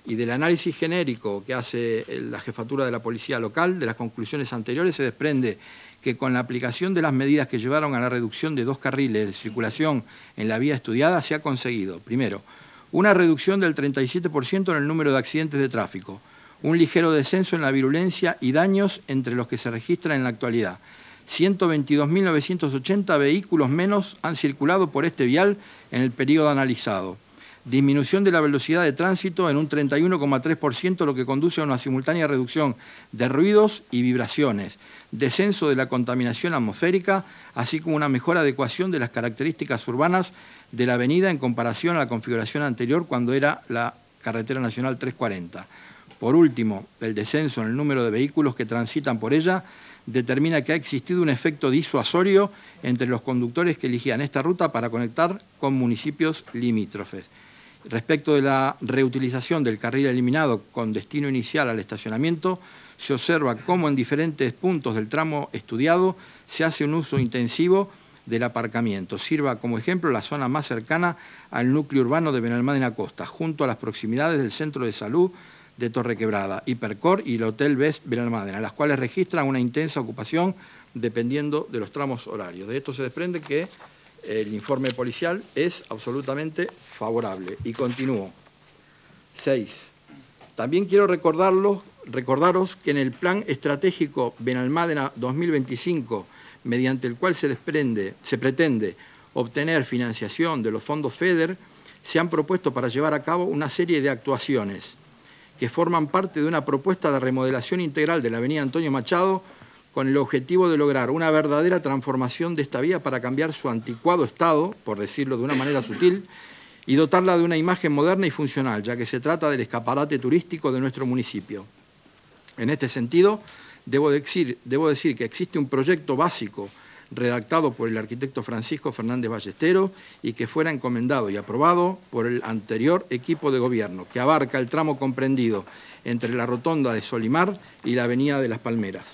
y del análisis genérico que hace la jefatura de la Policía Local, de las conclusiones anteriores, se desprende que con la aplicación de las medidas que llevaron a la reducción de 2 carriles de circulación en la vía estudiada, se ha conseguido, primero, una reducción del 37% en el número de accidentes de tráfico, un ligero descenso en la virulencia y daños entre los que se registran en la actualidad. 122.980 vehículos menos han circulado por este vial en el periodo analizado. Disminución de la velocidad de tránsito en un 31,3%, lo que conduce a una simultánea reducción de ruidos y vibraciones, descenso de la contaminación atmosférica, así como una mejor adecuación de las características urbanas de la avenida en comparación a la configuración anterior cuando era la carretera nacional 340. Por último, el descenso en el número de vehículos que transitan por ella determina que ha existido un efecto disuasorio entre los conductores que eligían esta ruta para conectar con municipios limítrofes. Respecto de la reutilización del carril eliminado con destino inicial al estacionamiento, se observa cómo en diferentes puntos del tramo estudiado se hace un uso intensivo del aparcamiento. Sirva como ejemplo la zona más cercana al núcleo urbano de Benalmádena Costa, junto a las proximidades del Centro de Salud de Torrequebrada, Hipercor y el Hotel Best Benalmádena, las cuales registran una intensa ocupación dependiendo de los tramos horarios. De esto se desprende que el informe policial es absolutamente favorable. Y continúo. 6. También quiero recordaros que en el Plan Estratégico Benalmádena 2025, mediante el cual se pretende obtener financiación de los fondos FEDER, se han propuesto para llevar a cabo una serie de actuaciones que forman parte de una propuesta de remodelación integral de la avenida Antonio Machado, con el objetivo de lograr una verdadera transformación de esta vía para cambiar su anticuado estado, por decirlo de una manera sutil, y dotarla de una imagen moderna y funcional, ya que se trata del escaparate turístico de nuestro municipio. En este sentido, debo decir que existe un proyecto básico redactado por el arquitecto Francisco Fernández Ballesteros y que fuera encomendado y aprobado por el anterior equipo de gobierno, que abarca el tramo comprendido entre la rotonda de Solimar y la avenida de las Palmeras.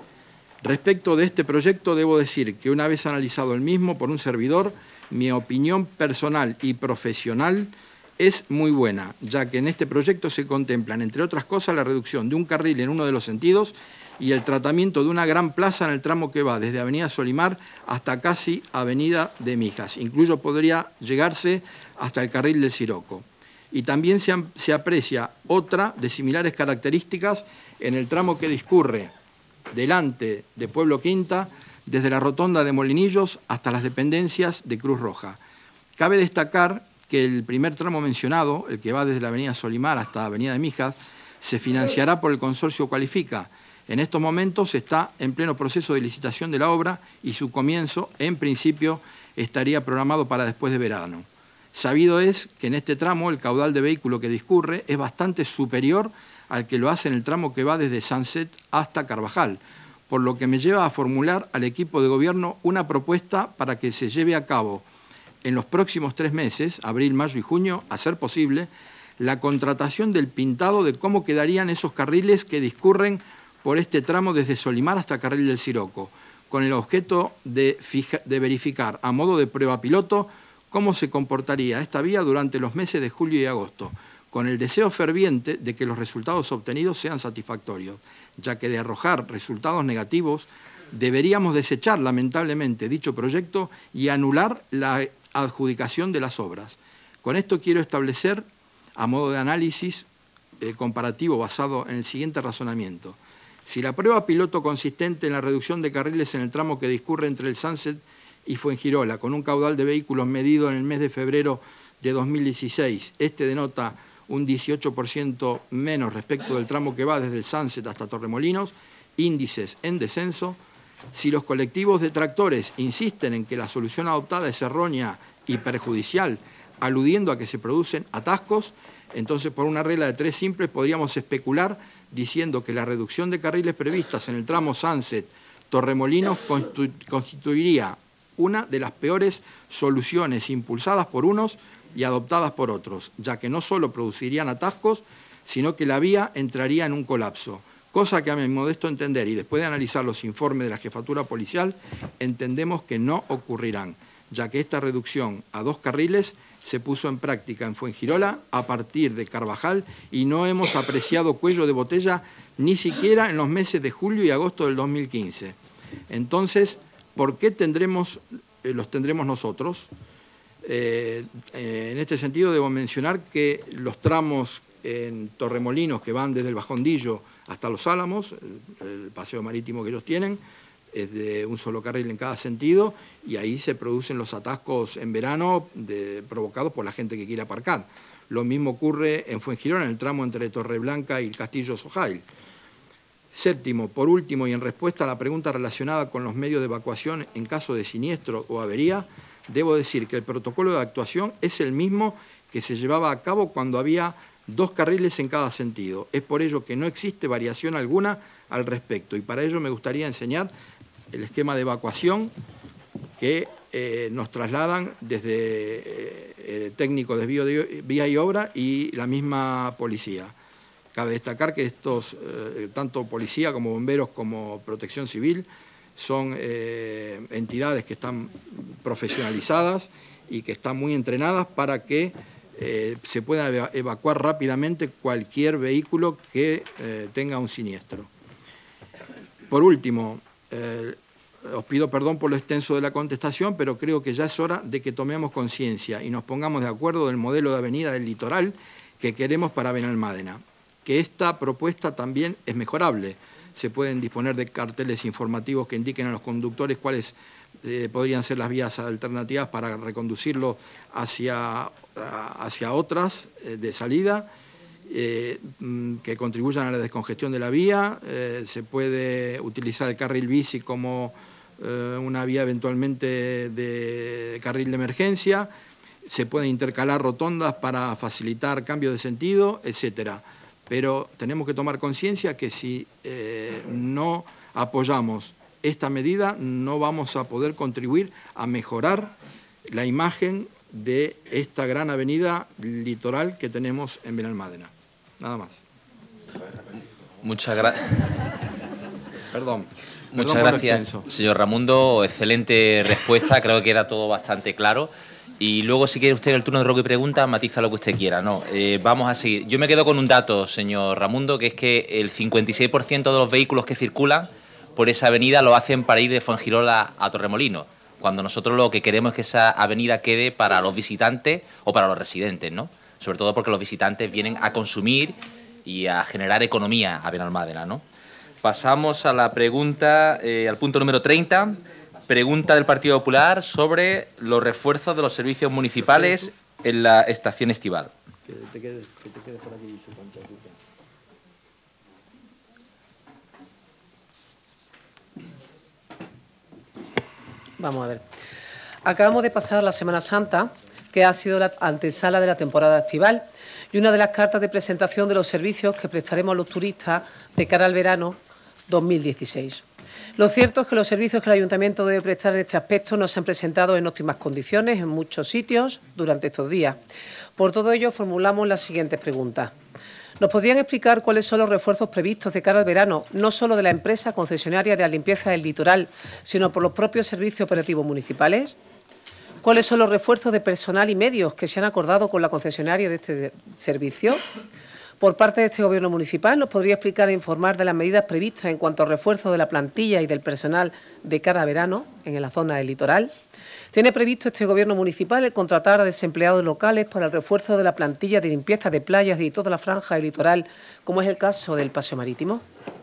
Respecto de este proyecto, debo decir que una vez analizado el mismo por un servidor, mi opinión personal y profesional es muy buena, ya que en este proyecto se contemplan, entre otras cosas, la reducción de un carril en uno de los sentidos y el tratamiento de una gran plaza en el tramo que va desde Avenida Solimar hasta casi Avenida de Mijas. Incluso podría llegarse hasta el carril del Siroco. Y también se aprecia otra de similares características en el tramo que discurre delante de Pueblo Quinta, desde la rotonda de Molinillos hasta las dependencias de Cruz Roja. Cabe destacar que el primer tramo mencionado, el que va desde la avenida Solimar hasta Avenida de Mijas, se financiará por el consorcio Cualifica. En estos momentos está en pleno proceso de licitación de la obra y su comienzo, en principio, estaría programado para después de verano. Sabido es que en este tramo el caudal de vehículo que discurre es bastante superior al que lo hace en el tramo que va desde Sunset hasta Carvajal, por lo que me lleva a formular al equipo de gobierno una propuesta para que se lleve a cabo en los próximos 3 meses, abril, mayo y junio, a ser posible, la contratación del pintado de cómo quedarían esos carriles que discurren por este tramo desde Solimar hasta Carril del Siroco, con el objeto de verificar a modo de prueba piloto cómo se comportaría esta vía durante los meses de julio y agosto, con el deseo ferviente de que los resultados obtenidos sean satisfactorios, ya que de arrojar resultados negativos deberíamos desechar lamentablemente dicho proyecto y anular la adjudicación de las obras. Con esto quiero establecer, a modo de análisis comparativo basado en el siguiente razonamiento. Si la prueba piloto consistente en la reducción de carriles en el tramo que discurre entre el Sunset y Fuengirola, con un caudal de vehículos medido en el mes de febrero de 2016, este denota un 18% menos respecto del tramo que va desde el Sunset hasta Torremolinos, índices en descenso. Si los colectivos detractores insisten en que la solución adoptada es errónea y perjudicial, aludiendo a que se producen atascos, entonces por una regla de 3 simples podríamos especular diciendo que la reducción de carriles previstas en el tramo Sunset-Torremolinos constituiría una de las peores soluciones impulsadas por unos y adoptadas por otros, ya que no solo producirían atascos, sino que la vía entraría en un colapso, cosa que a mi modesto entender y después de analizar los informes de la Jefatura Policial, entendemos que no ocurrirán, ya que esta reducción a 2 carriles se puso en práctica en Fuengirola a partir de Carvajal y no hemos apreciado cuello de botella ni siquiera en los meses de julio y agosto del 2015. Entonces, ¿por qué los tendremos nosotros? En este sentido, debo mencionar que los tramos en Torremolinos que van desde el Bajondillo hasta Los Álamos, el paseo marítimo que ellos tienen, es de un solo carril en cada sentido y ahí se producen los atascos en verano provocados por la gente que quiere aparcar. Lo mismo ocurre en Fuengirola, en el tramo entre Torreblanca y el Castillo Sojail. Séptimo, por último, y en respuesta a la pregunta relacionada con los medios de evacuación en caso de siniestro o avería, debo decir que el protocolo de actuación es el mismo que se llevaba a cabo cuando había 2 carriles en cada sentido. Es por ello que no existe variación alguna al respecto y para ello me gustaría enseñar el esquema de evacuación que nos trasladan desde técnico de desvío de vía y obra y la misma policía. Cabe destacar que estos, tanto policía como bomberos como protección civil, son entidades que están profesionalizadas y que están muy entrenadas para que se pueda evacuar rápidamente cualquier vehículo que tenga un siniestro. Por último, os pido perdón por lo extenso de la contestación, pero creo que ya es hora de que tomemos conciencia y nos pongamos de acuerdo del modelo de avenida del litoral que queremos para Benalmádena. Que esta propuesta también es mejorable. Se pueden disponer de carteles informativos que indiquen a los conductores cuáles podrían ser las vías alternativas para reconducirlo hacia otras de salida, que contribuyan a la descongestión de la vía. Se puede utilizar el carril bici como una vía eventualmente de carril de emergencia. Se pueden intercalar rotondas para facilitar cambio de sentido, etcétera. Pero tenemos que tomar conciencia que si no apoyamos esta medida no vamos a poder contribuir a mejorar la imagen de esta gran avenida litoral que tenemos en Benalmádena. Nada más. Muchas gracias. Perdón. Muchas gracias, señor Ramundo. Excelente respuesta. Creo que queda todo bastante claro. Y luego, si quiere usted el turno de roco y pregunta, matiza lo que usted quiera. No, vamos a seguir. Yo me quedo con un dato, señor Ramundo, que es que el 56% de los vehículos que circulan por esa avenida lo hacen para ir de Fuengirola a Torremolinos, cuando nosotros lo que queremos es que esa avenida quede para los visitantes o para los residentes, ¿no? Sobre todo porque los visitantes vienen a consumir y a generar economía a Benalmádena, ¿no? Pasamos a la pregunta, al punto número 30. Pregunta del Partido Popular sobre los refuerzos de los servicios municipales en la estación estival. Que te quedes por aquí, Vamos a ver. Acabamos de pasar la Semana Santa, que ha sido la antesala de la temporada estival, y una de las cartas de presentación de los servicios que prestaremos a los turistas de cara al verano 2016. Lo cierto es que los servicios que el Ayuntamiento debe prestar en este aspecto no se han presentado en óptimas condiciones en muchos sitios durante estos días. Por todo ello, formulamos las siguientes preguntas. ¿Nos podrían explicar cuáles son los refuerzos previstos de cara al verano, no solo de la empresa concesionaria de la limpieza del litoral, sino por los propios servicios operativos municipales? ¿Cuáles son los refuerzos de personal y medios que se han acordado con la concesionaria de este servicio? Por parte de este Gobierno municipal, ¿nos podría explicar e informar de las medidas previstas en cuanto al refuerzo de la plantilla y del personal de cara a verano en la zona del litoral? ¿Tiene previsto este Gobierno municipal el contratar a desempleados locales para el refuerzo de la plantilla de limpieza de playas y toda la franja del litoral, como es el caso del paseo marítimo?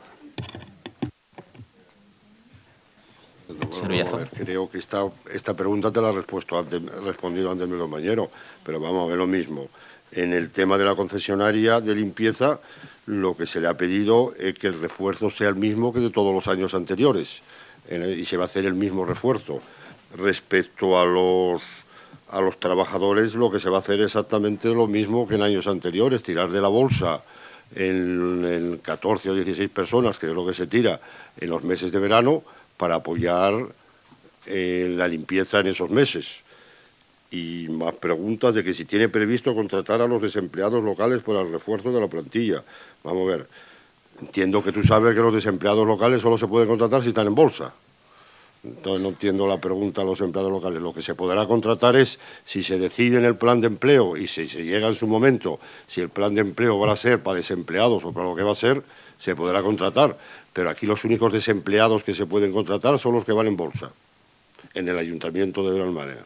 Bueno, a ver, creo que esta pregunta te la he respondido antes mi compañero, pero vamos a ver lo mismo. En el tema de la concesionaria de limpieza, lo que se le ha pedido es que el refuerzo sea el mismo que de todos los años anteriores, y se va a hacer el mismo refuerzo. Respecto a los trabajadores, lo que se va a hacer es exactamente lo mismo que en años anteriores, tirar de la bolsa en 14 o 16 personas, que es lo que se tira en los meses de verano, para apoyar la limpieza en esos meses. Y más preguntas de que si tiene previsto contratar a los desempleados locales para el refuerzo de la plantilla. Vamos a ver, entiendo que tú sabes que los desempleados locales solo se pueden contratar si están en bolsa. Entonces no entiendo la pregunta a los empleados locales. Lo que se podrá contratar es, si se decide en el plan de empleo y si se llega en su momento, si el plan de empleo va a ser para desempleados o para lo que va a ser, se podrá contratar. Pero aquí los únicos desempleados que se pueden contratar son los que van en bolsa, en el Ayuntamiento de Benalmádena.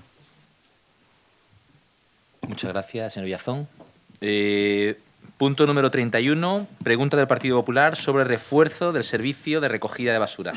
Muchas gracias, señor Villazón. Punto número 31, pregunta del Partido Popular sobre refuerzo del servicio de recogida de basura.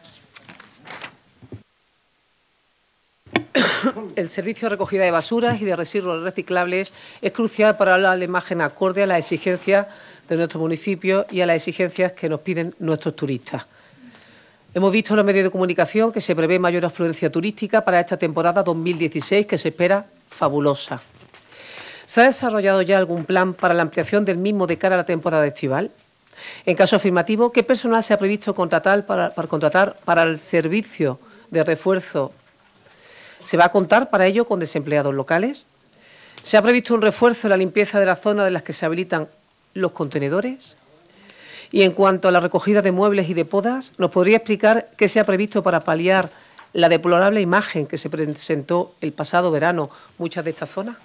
El servicio de recogida de basuras y de residuos reciclables es crucial para la imagen acorde a las exigencias de nuestro municipio y a las exigencias que nos piden nuestros turistas. Hemos visto en los medios de comunicación que se prevé mayor afluencia turística para esta temporada 2016, que se espera fabulosa. ¿Se ha desarrollado ya algún plan para la ampliación del mismo de cara a la temporada estival? En caso afirmativo, ¿qué personal se ha previsto contratar para el servicio de refuerzo? ¿Se va a contar para ello con desempleados locales? ¿Se ha previsto un refuerzo en la limpieza de la zona de las que se habilitan los contenedores? Y en cuanto a la recogida de muebles y de podas, ¿nos podría explicar qué se ha previsto para paliar la deplorable imagen que se presentó el pasado verano muchas de estas zonas?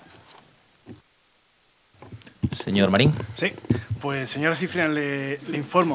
Señor Marín. Sí, pues señora Cifrián, le informo.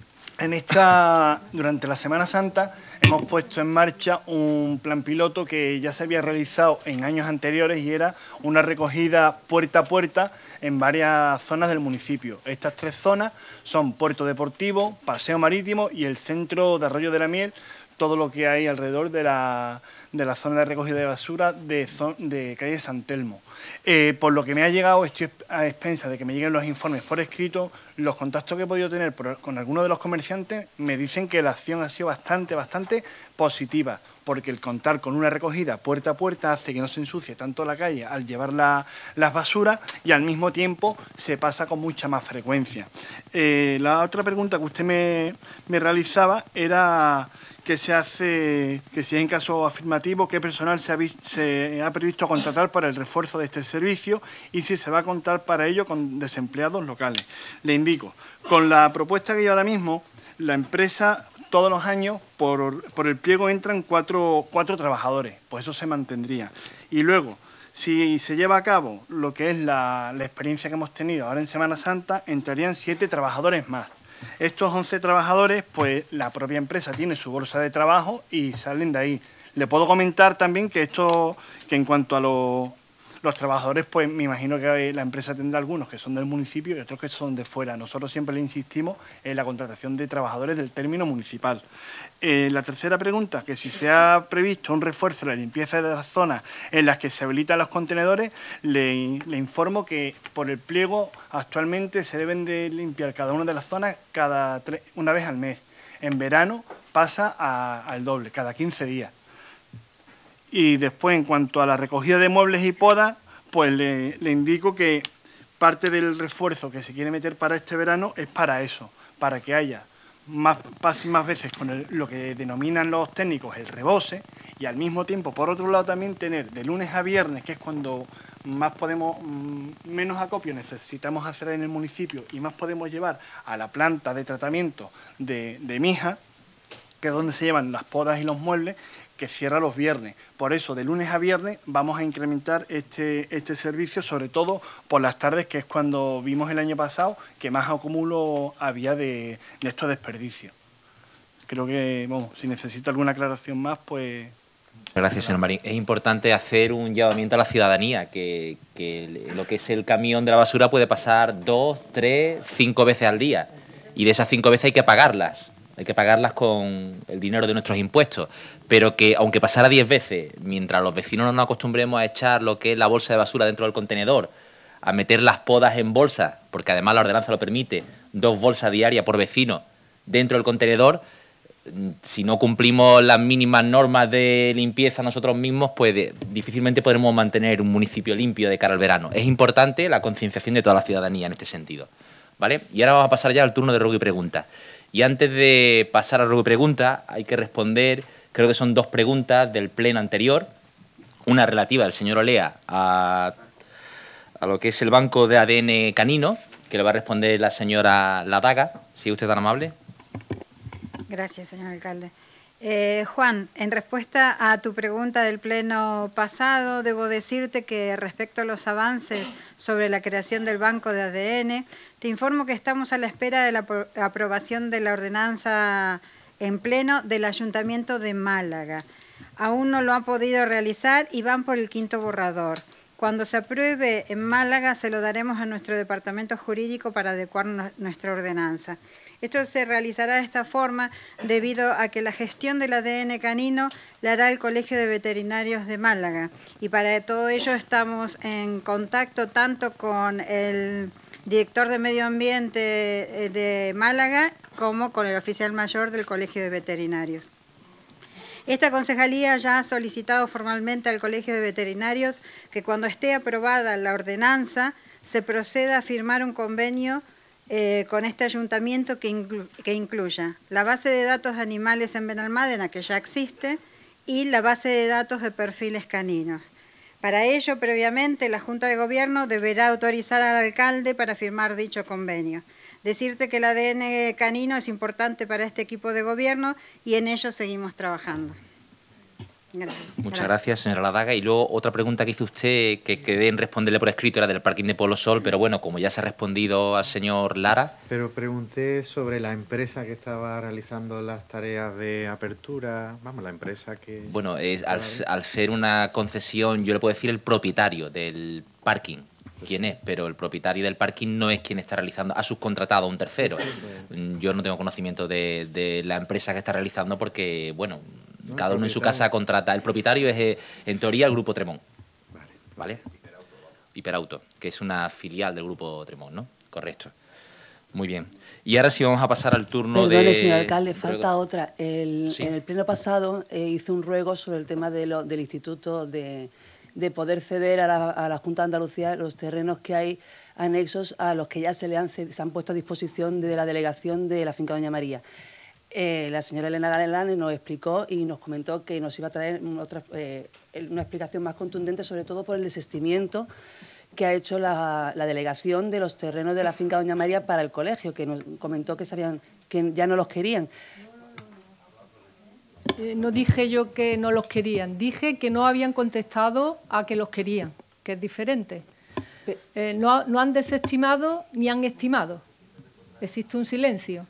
Durante la Semana Santa hemos puesto en marcha un plan piloto que ya se había realizado en años anteriores y era una recogida puerta a puerta en varias zonas del municipio. Estas 3 zonas son Puerto Deportivo, Paseo Marítimo y el centro de Arroyo de la Miel, todo lo que hay alrededor de la zona de recogida de basura de calle San Telmo. Por lo que me ha llegado, estoy a expensas de que me lleguen los informes por escrito. Los contactos que he podido tener con algunos de los comerciantes me dicen que la acción ha sido bastante positiva, porque el contar con una recogida puerta a puerta hace que no se ensucie tanto la calle al llevar las basuras y al mismo tiempo se pasa con mucha más frecuencia. La otra pregunta que usted me realizaba era que si es en caso afirmativo, qué personal se ha previsto contratar para el refuerzo de este servicio y si se va a contar para ello con desempleados locales. Le indico, con la propuesta que hay ahora mismo, la empresa todos los años por el pliego entran cuatro trabajadores, pues eso se mantendría. Y luego, si se lleva a cabo lo que es la experiencia que hemos tenido ahora en Semana Santa, entrarían 7 trabajadores más. Estos 11 trabajadores, pues la propia empresa tiene su bolsa de trabajo y salen de ahí. Le puedo comentar también que en cuanto a los trabajadores, pues me imagino que la empresa tendrá algunos que son del municipio y otros que son de fuera. Nosotros siempre le insistimos en la contratación de trabajadores del término municipal. La tercera pregunta, que si se ha previsto un refuerzo de la limpieza de las zonas en las que se habilitan los contenedores, le informo que por el pliego actualmente se deben de limpiar cada una de las zonas una vez al mes. En verano pasa al doble, cada 15 días. Y después, en cuanto a la recogida de muebles y podas, pues le indico que parte del refuerzo que se quiere meter para este verano es para eso, para que haya pasen más veces con lo que denominan los técnicos el rebose y al mismo tiempo, por otro lado, también tener de lunes a viernes, que es cuando menos acopio necesitamos hacer en el municipio y más podemos llevar a la planta de tratamiento de Mija, que es donde se llevan las podas y los muebles, que cierra los viernes. Por eso, de lunes a viernes, vamos a incrementar este servicio, sobre todo por las tardes, que es cuando vimos el año pasado que más acúmulo había de estos desperdicios. Creo que, si necesita alguna aclaración más, pues... Gracias, señor Marín. Es importante hacer un llamamiento a la ciudadanía, que lo que es el camión de la basura puede pasar 2, 3, 5 veces al día. Y de esas 5 veces hay que pagarlas. Hay que pagarlas con el dinero de nuestros impuestos, pero que aunque pasara 10 veces, mientras los vecinos no nos acostumbremos a echar lo que es la bolsa de basura dentro del contenedor, a meter las podas en bolsa, porque además la ordenanza lo permite, 2 bolsas diarias por vecino dentro del contenedor, si no cumplimos las mínimas normas de limpieza nosotros mismos, pues difícilmente podremos mantener un municipio limpio de cara al verano. Es importante la concienciación de toda la ciudadanía en este sentido, ¿vale? Y ahora vamos a pasar ya al turno de ruego y pregunta. Y antes de pasar a ruego y pregunta, hay que responder, creo que son 2 preguntas del pleno anterior. Una relativa del señor Olea a lo que es el banco de ADN canino, que le va a responder la señora Ladaga. ¿Sigue usted tan amable? Gracias, señor alcalde. Juan, en respuesta a tu pregunta del pleno pasado, debo decirte que respecto a los avances sobre la creación del banco de ADN, te informo que estamos a la espera de la aprobación de la ordenanza en pleno del Ayuntamiento de Málaga. Aún no lo han podido realizar y van por el 5º borrador. Cuando se apruebe en Málaga se lo daremos a nuestro departamento jurídico para adecuar nuestra ordenanza. Esto se realizará de esta forma debido a que la gestión del ADN canino la hará el Colegio de Veterinarios de Málaga y para todo ello estamos en contacto tanto con el director de Medio Ambiente de Málaga como con el oficial mayor del Colegio de Veterinarios. Esta concejalía ya ha solicitado formalmente al Colegio de Veterinarios que cuando esté aprobada la ordenanza se proceda a firmar un convenio con este ayuntamiento que incluya la base de datos animales en Benalmádena, que ya existe, y la base de datos de perfiles caninos. Para ello, previamente, la Junta de Gobierno deberá autorizar al alcalde para firmar dicho convenio. Decirte que el ADN canino es importante para este equipo de gobierno y en ello seguimos trabajando. Gracias. Muchas gracias, señora Ladaga. Y luego otra pregunta que hizo usted, que quedé en responderle por escrito, era del parking de Polo Sol, pero bueno, como ya se ha respondido al señor Lara... Pero pregunté sobre la empresa que estaba realizando las tareas de apertura, vamos, la empresa que... Bueno, al ser una concesión, yo le puedo decir el propietario del parking, quién es, pero el propietario del parking no es quien está realizando, ha subcontratado a un tercero. Yo no tengo conocimiento de la empresa que está realizando porque, bueno... Cada uno en su casa contrata. El propietario es, en teoría, el Grupo Tremont. ¿Vale? Hiperauto, que es una filial del Grupo Tremont, ¿no? Correcto. Muy bien. Y ahora sí vamos a pasar al turno de... Perdone, señor alcalde, falta otra. En el pleno pasado hice un ruego sobre el tema del instituto de poder ceder a la Junta de Andalucía los terrenos que hay anexos a los que ya se han puesto a disposición de la delegación de la finca Doña María. La señora Elena Galán nos explicó y nos comentó que nos iba a traer una explicación más contundente, sobre todo por el desistimiento que ha hecho la delegación de los terrenos de la finca Doña María para el colegio, que nos comentó que ya no los querían. No dije yo que no los querían, dije que no habían contestado a que los querían, que es diferente. No han desestimado ni han estimado. Existe un silencio.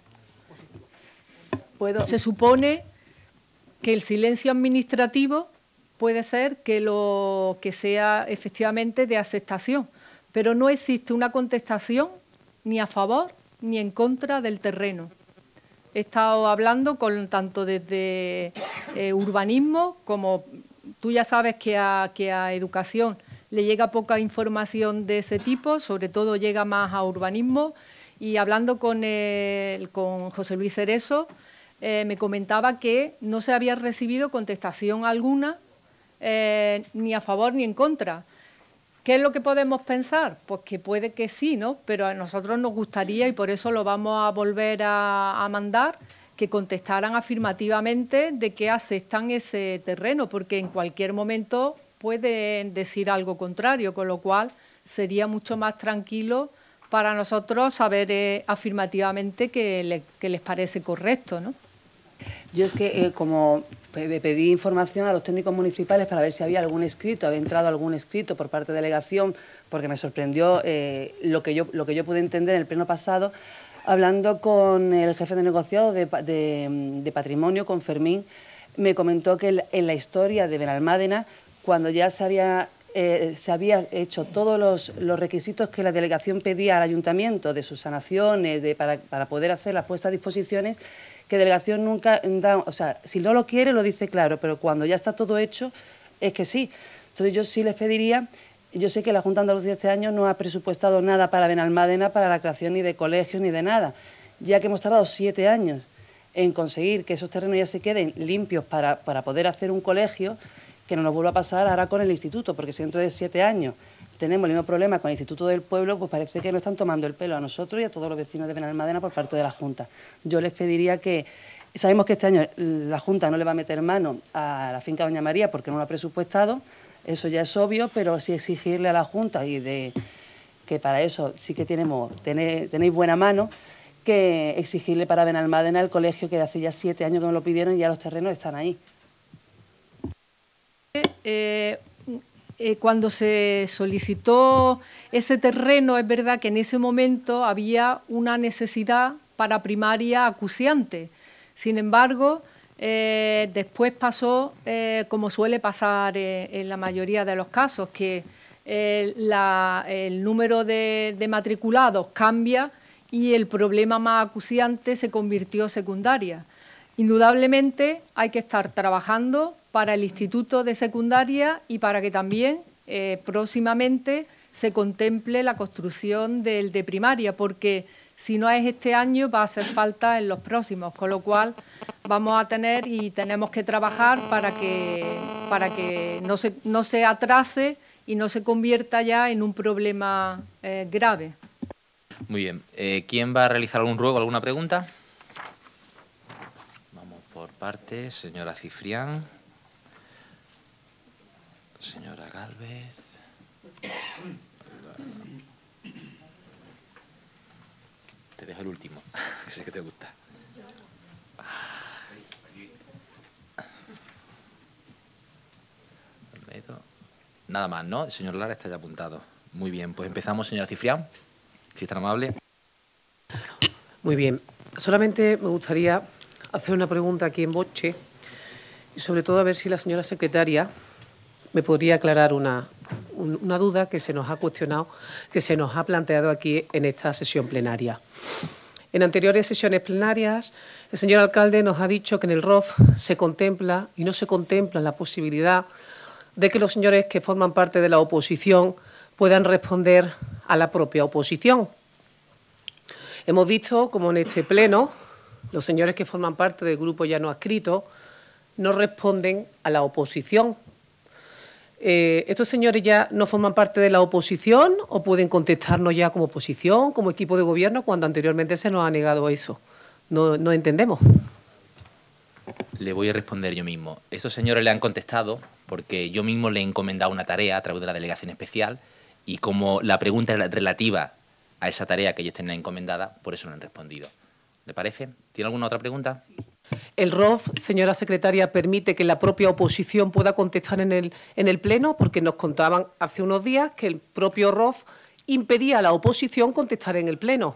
Se supone que el silencio administrativo puede ser que sea efectivamente de aceptación, pero no existe una contestación ni a favor ni en contra del terreno. He estado hablando tanto desde urbanismo como tú ya sabes que a educación le llega poca información de ese tipo, sobre todo llega más a urbanismo, y hablando con José Luis Cerezo, me comentaba que no se había recibido contestación alguna, ni a favor ni en contra. ¿Qué es lo que podemos pensar? Pues que puede que sí, ¿no? Pero a nosotros nos gustaría, y por eso lo vamos a volver a mandar, que contestaran afirmativamente de que aceptan ese terreno, porque en cualquier momento pueden decir algo contrario, con lo cual sería mucho más tranquilo para nosotros saber afirmativamente que les parece correcto, ¿no? Yo es que como pedí información a los técnicos municipales para ver si había algún escrito, había entrado algún escrito por parte de delegación, porque me sorprendió lo que yo pude entender en el pleno pasado, hablando con el jefe de negociado de patrimonio, con Fermín, me comentó que en la historia de Benalmádena, cuando ya se había hecho todos los requisitos que la delegación pedía al ayuntamiento de sus sanaciones, para poder hacer las puestas a disposiciones, que delegación nunca da, o sea, si no lo quiere lo dice claro, pero cuando ya está todo hecho es que sí. Entonces yo sí les pediría, yo sé que la Junta de Andalucía este año no ha presupuestado nada para Benalmádena, para la creación ni de colegios ni de nada, ya que hemos tardado 7 años en conseguir que esos terrenos ya se queden limpios para poder hacer un colegio, que no nos vuelva a pasar ahora con el instituto, porque si dentro de 7 años tenemos el mismo problema con el Instituto del Pueblo, pues parece que nos están tomando el pelo a nosotros y a todos los vecinos de Benalmádena por parte de la Junta. Yo les pediría que, sabemos que este año la Junta no le va a meter mano a la finca Doña María porque no lo ha presupuestado, eso ya es obvio, pero sí exigirle a la Junta y que para eso sí que tenéis buena mano, que exigirle para Benalmádena el colegio, que hace ya 7 años que me lo pidieron y ya los terrenos están ahí. Cuando se solicitó ese terreno, es verdad que en ese momento había una necesidad para primaria acuciante. Sin embargo, después pasó, como suele pasar en la mayoría de los casos, que el número de matriculados cambia y el problema más acuciante se convirtió en secundaria. Indudablemente hay que estar trabajando para el instituto de secundaria y para que también próximamente se contemple la construcción del de primaria, porque si no es este año va a hacer falta en los próximos, con lo cual vamos a tener y tenemos que trabajar para que no se atrase y no se convierta ya en un problema grave. Muy bien. ¿Quién va a realizar algún ruego, alguna pregunta? Vamos por partes. Señora Cifrián. Señora Gálvez. Te dejo el último, que sé que te gusta. Nada más, ¿no? El señor Lara está ya apuntado. Muy bien, pues empezamos, señora Cifrián, si es tan amable. Muy bien. Solamente me gustaría hacer una pregunta aquí en Boche y sobre todo a ver si la señora secretaria me podría aclarar una duda que se nos ha cuestionado, que se nos ha planteado aquí en esta sesión plenaria. En anteriores sesiones plenarias, el señor alcalde nos ha dicho que en el ROF se contempla y no se contempla la posibilidad de que los señores que forman parte de la oposición puedan responder a la propia oposición. Hemos visto como en este pleno los señores que forman parte del grupo ya no adscrito no responden a la oposición. ¿Estos señores ya no forman parte de la oposición o pueden contestarnos ya como oposición, como equipo de gobierno, cuando anteriormente se nos ha negado eso? No entendemos. Le voy a responder yo mismo. Estos señores le han contestado porque yo mismo le he encomendado una tarea a través de la delegación especial y como la pregunta era relativa a esa tarea que ellos tenían encomendada, por eso no han respondido. ¿Le parece? ¿Tiene alguna otra pregunta? ¿El ROF, señora secretaria, permite que la propia oposición pueda contestar en el Pleno? Porque nos contaban hace unos días que el propio ROF impedía a la oposición contestar en el Pleno.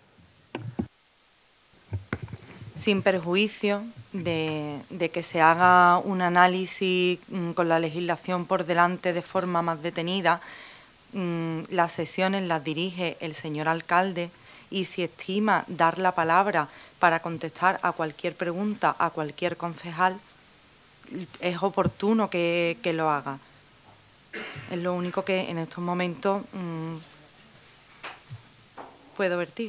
Sin perjuicio de que se haga un análisis con la legislación por delante de forma más detenida, las sesiones las dirige el señor alcalde y si estima dar la palabra para contestar a cualquier pregunta, a cualquier concejal, es oportuno que lo haga. Es lo único que en estos momentos puedo vertir.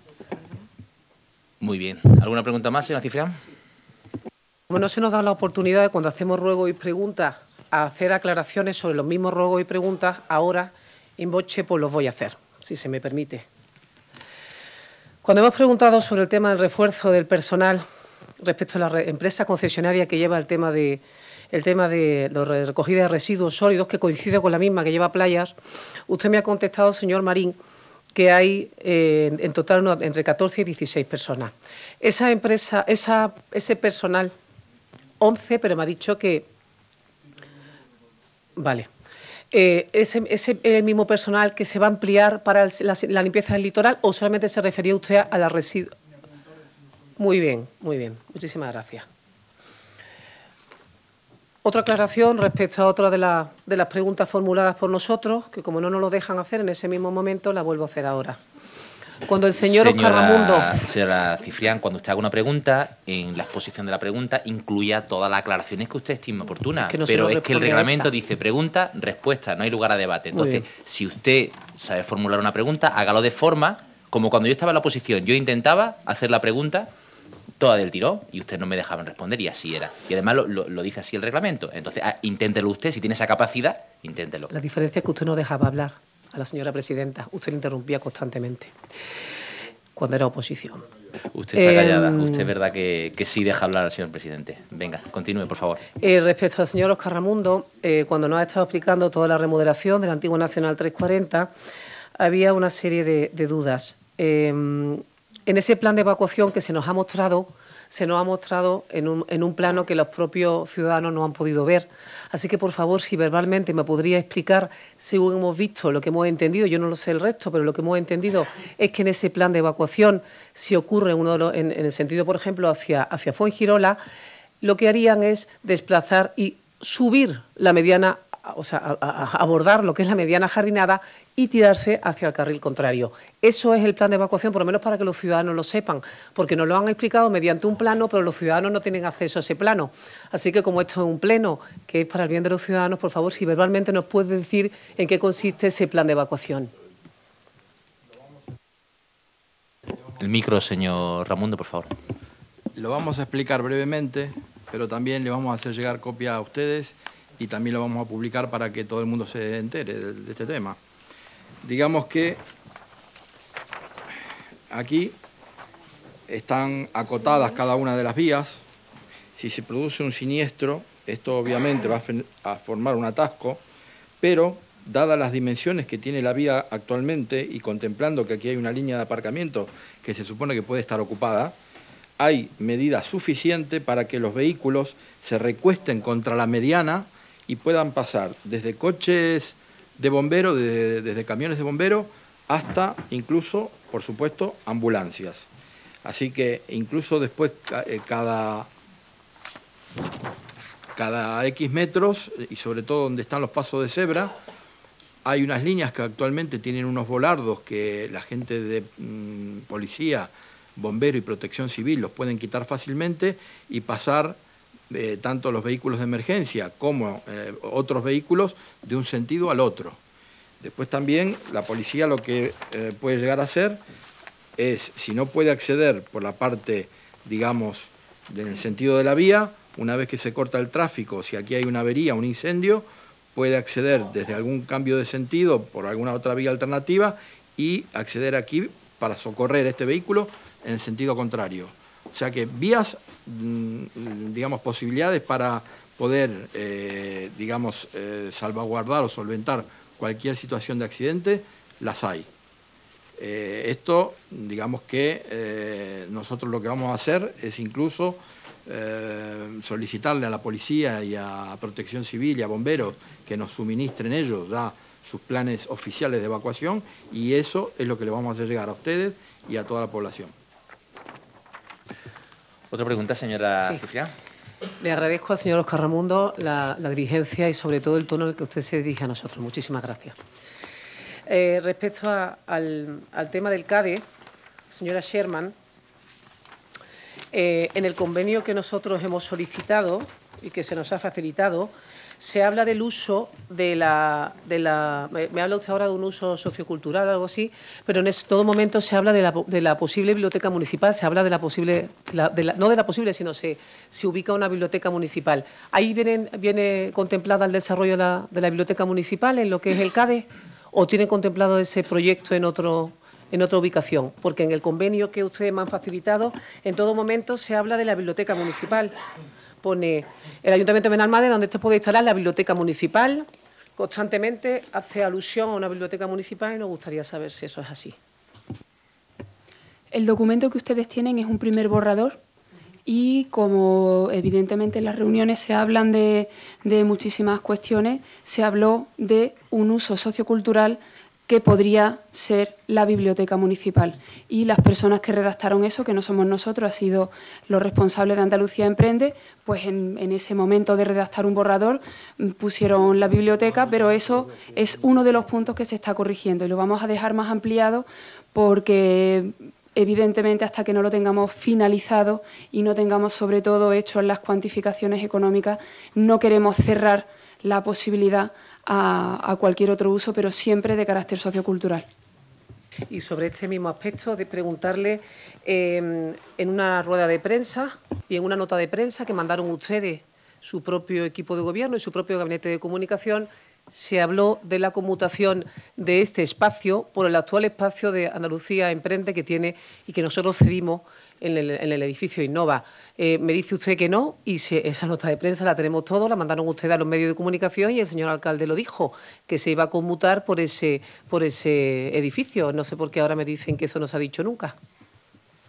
Muy bien. ¿Alguna pregunta más, señora Cifrián? Como no se nos da la oportunidad de cuando hacemos ruegos y preguntas a hacer aclaraciones sobre los mismos ruegos y preguntas, ahora en Boche pues los voy a hacer, si se me permite. Cuando hemos preguntado sobre el tema del refuerzo del personal respecto a la empresa concesionaria que lleva el tema de la recogida de residuos sólidos, que coincide con la misma que lleva Playas, usted me ha contestado, señor Marín, que hay en total entre 14 y 16 personas. Esa empresa, ese personal, 11, pero me ha dicho que... Vale. ¿Es el mismo personal que se va a ampliar para la limpieza del litoral o solamente se refería usted a la residuos? Muy bien, muy bien. Muchísimas gracias. Otra aclaración respecto a otra de las preguntas formuladas por nosotros, que como no nos lo dejan hacer en ese mismo momento, la vuelvo a hacer ahora. Cuando el señor Óscar Ramundo... Señora Cifrián, cuando usted haga una pregunta, en la exposición de la pregunta incluya todas las aclaraciones que usted estime oportunas. Pero es que el reglamento dice pregunta, respuesta, no hay lugar a debate. Entonces, si usted sabe formular una pregunta, hágalo de forma como cuando yo estaba en la oposición. Yo intentaba hacer la pregunta toda del tirón y usted no me dejaban responder y así era. Y además lo dice así el reglamento. Entonces, inténtelo usted, si tiene esa capacidad, inténtelo. La diferencia es que usted no dejaba hablar a la señora presidenta. Usted le interrumpía constantemente cuando era oposición. Usted está callada. Usted es verdad que sí deja hablar al señor presidente. Venga, continúe, por favor. Respecto al señor Óscar Ramundo, cuando nos ha estado explicando toda la remodelación del antiguo Nacional 340, había una serie de dudas. En ese plan de evacuación que se nos ha mostrado en un plano que los propios ciudadanos no han podido ver. Así que, por favor, si verbalmente me podría explicar, según hemos visto, lo que hemos entendido, yo no lo sé el resto, pero lo que hemos entendido es que en ese plan de evacuación, si ocurre en el sentido, por ejemplo, hacia Fuengirola, lo que harían es desplazar y subir la mediana, o sea, a abordar lo que es la mediana jardinada y tirarse hacia el carril contrario. Eso es el plan de evacuación, por lo menos para que los ciudadanos lo sepan, porque nos lo han explicado mediante un plano, pero los ciudadanos no tienen acceso a ese plano. Así que, como esto es un pleno que es para el bien de los ciudadanos, por favor, si verbalmente nos puede decir en qué consiste ese plan de evacuación. El micro, señor Ramundo, por favor. Lo vamos a explicar brevemente, pero también le vamos a hacer llegar copia a ustedes y también lo vamos a publicar para que todo el mundo se entere de este tema. Digamos que aquí están acotadas cada una de las vías. Si se produce un siniestro, esto obviamente va a formar un atasco, pero dadas las dimensiones que tiene la vía actualmente y contemplando que aquí hay una línea de aparcamiento que se supone que puede estar ocupada, hay medida suficiente para que los vehículos se recuesten contra la mediana y puedan pasar desde coches de bomberos, desde camiones de bomberos, hasta incluso, por supuesto, ambulancias. Así que incluso después cada X metros, y sobre todo donde están los pasos de cebra, hay unas líneas que actualmente tienen unos volardos que la gente de policía, bombero y protección civil los pueden quitar fácilmente y pasar tanto los vehículos de emergencia como otros vehículos de un sentido al otro. Después también la policía lo que puede llegar a hacer es, si no puede acceder por la parte, digamos, en el sentido de la vía, una vez que se corta el tráfico, si aquí hay una avería, un incendio, puede acceder desde algún cambio de sentido por alguna otra vía alternativa y acceder aquí para socorrer este vehículo en el sentido contrario. O sea que vías, digamos, posibilidades para poder, digamos, salvaguardar o solventar cualquier situación de accidente, las hay. Esto, digamos que nosotros lo que vamos a hacer es incluso solicitarle a la policía y a Protección Civil y a bomberos que nos suministren ellos ya sus planes oficiales de evacuación, y eso es lo que le vamos a hacer llegar a ustedes y a toda la población. ¿Otra pregunta, señora Ciprián? Le agradezco al señor Óscar Ramundo la diligencia y sobre todo el tono en el que usted se dirige a nosotros. Muchísimas gracias. Respecto al tema del CADE, señora Sherman, en el convenio que nosotros hemos solicitado y que se nos ha facilitado, se habla del uso de me habla usted ahora de un uso sociocultural o algo así, pero en todo momento se habla de la posible biblioteca municipal, se habla de la posible, no de la posible, sino se ubica una biblioteca municipal. ¿Ahí viene contemplada el desarrollo de la biblioteca municipal en lo que es el CADE o tienen contemplado ese proyecto en otra ubicación? Porque en el convenio que ustedes me han facilitado, en todo momento se habla de la biblioteca municipal. Pone el Ayuntamiento de Benalmádena, donde usted puede instalar la biblioteca municipal, constantemente hace alusión a una biblioteca municipal y nos gustaría saber si eso es así. El documento que ustedes tienen es un primer borrador y como evidentemente en las reuniones se hablan de muchísimas cuestiones, se habló de un uso sociocultural que podría ser la biblioteca municipal. Y las personas que redactaron eso, que no somos nosotros, ha sido los responsables de Andalucía Emprende, pues en ese momento de redactar un borrador pusieron la biblioteca, pero eso es uno de los puntos que se está corrigiendo y lo vamos a dejar más ampliado porque evidentemente hasta que no lo tengamos finalizado y no tengamos sobre todo hecho las cuantificaciones económicas, no queremos cerrar la posibilidad a cualquier otro uso, pero siempre de carácter sociocultural. Y sobre este mismo aspecto, de preguntarle, en una rueda de prensa y en una nota de prensa que mandaron ustedes, su propio equipo de gobierno y su propio gabinete de comunicación, se habló de la conmutación de este espacio por el actual espacio de Andalucía Emprende que tiene y que nosotros cedimos en el edificio Innova. Me dice usted que no, y esa nota de prensa la tenemos todos, la mandaron ustedes a los medios de comunicación y el señor alcalde lo dijo, que se iba a conmutar por ese edificio. No sé por qué ahora me dicen que eso no se ha dicho nunca.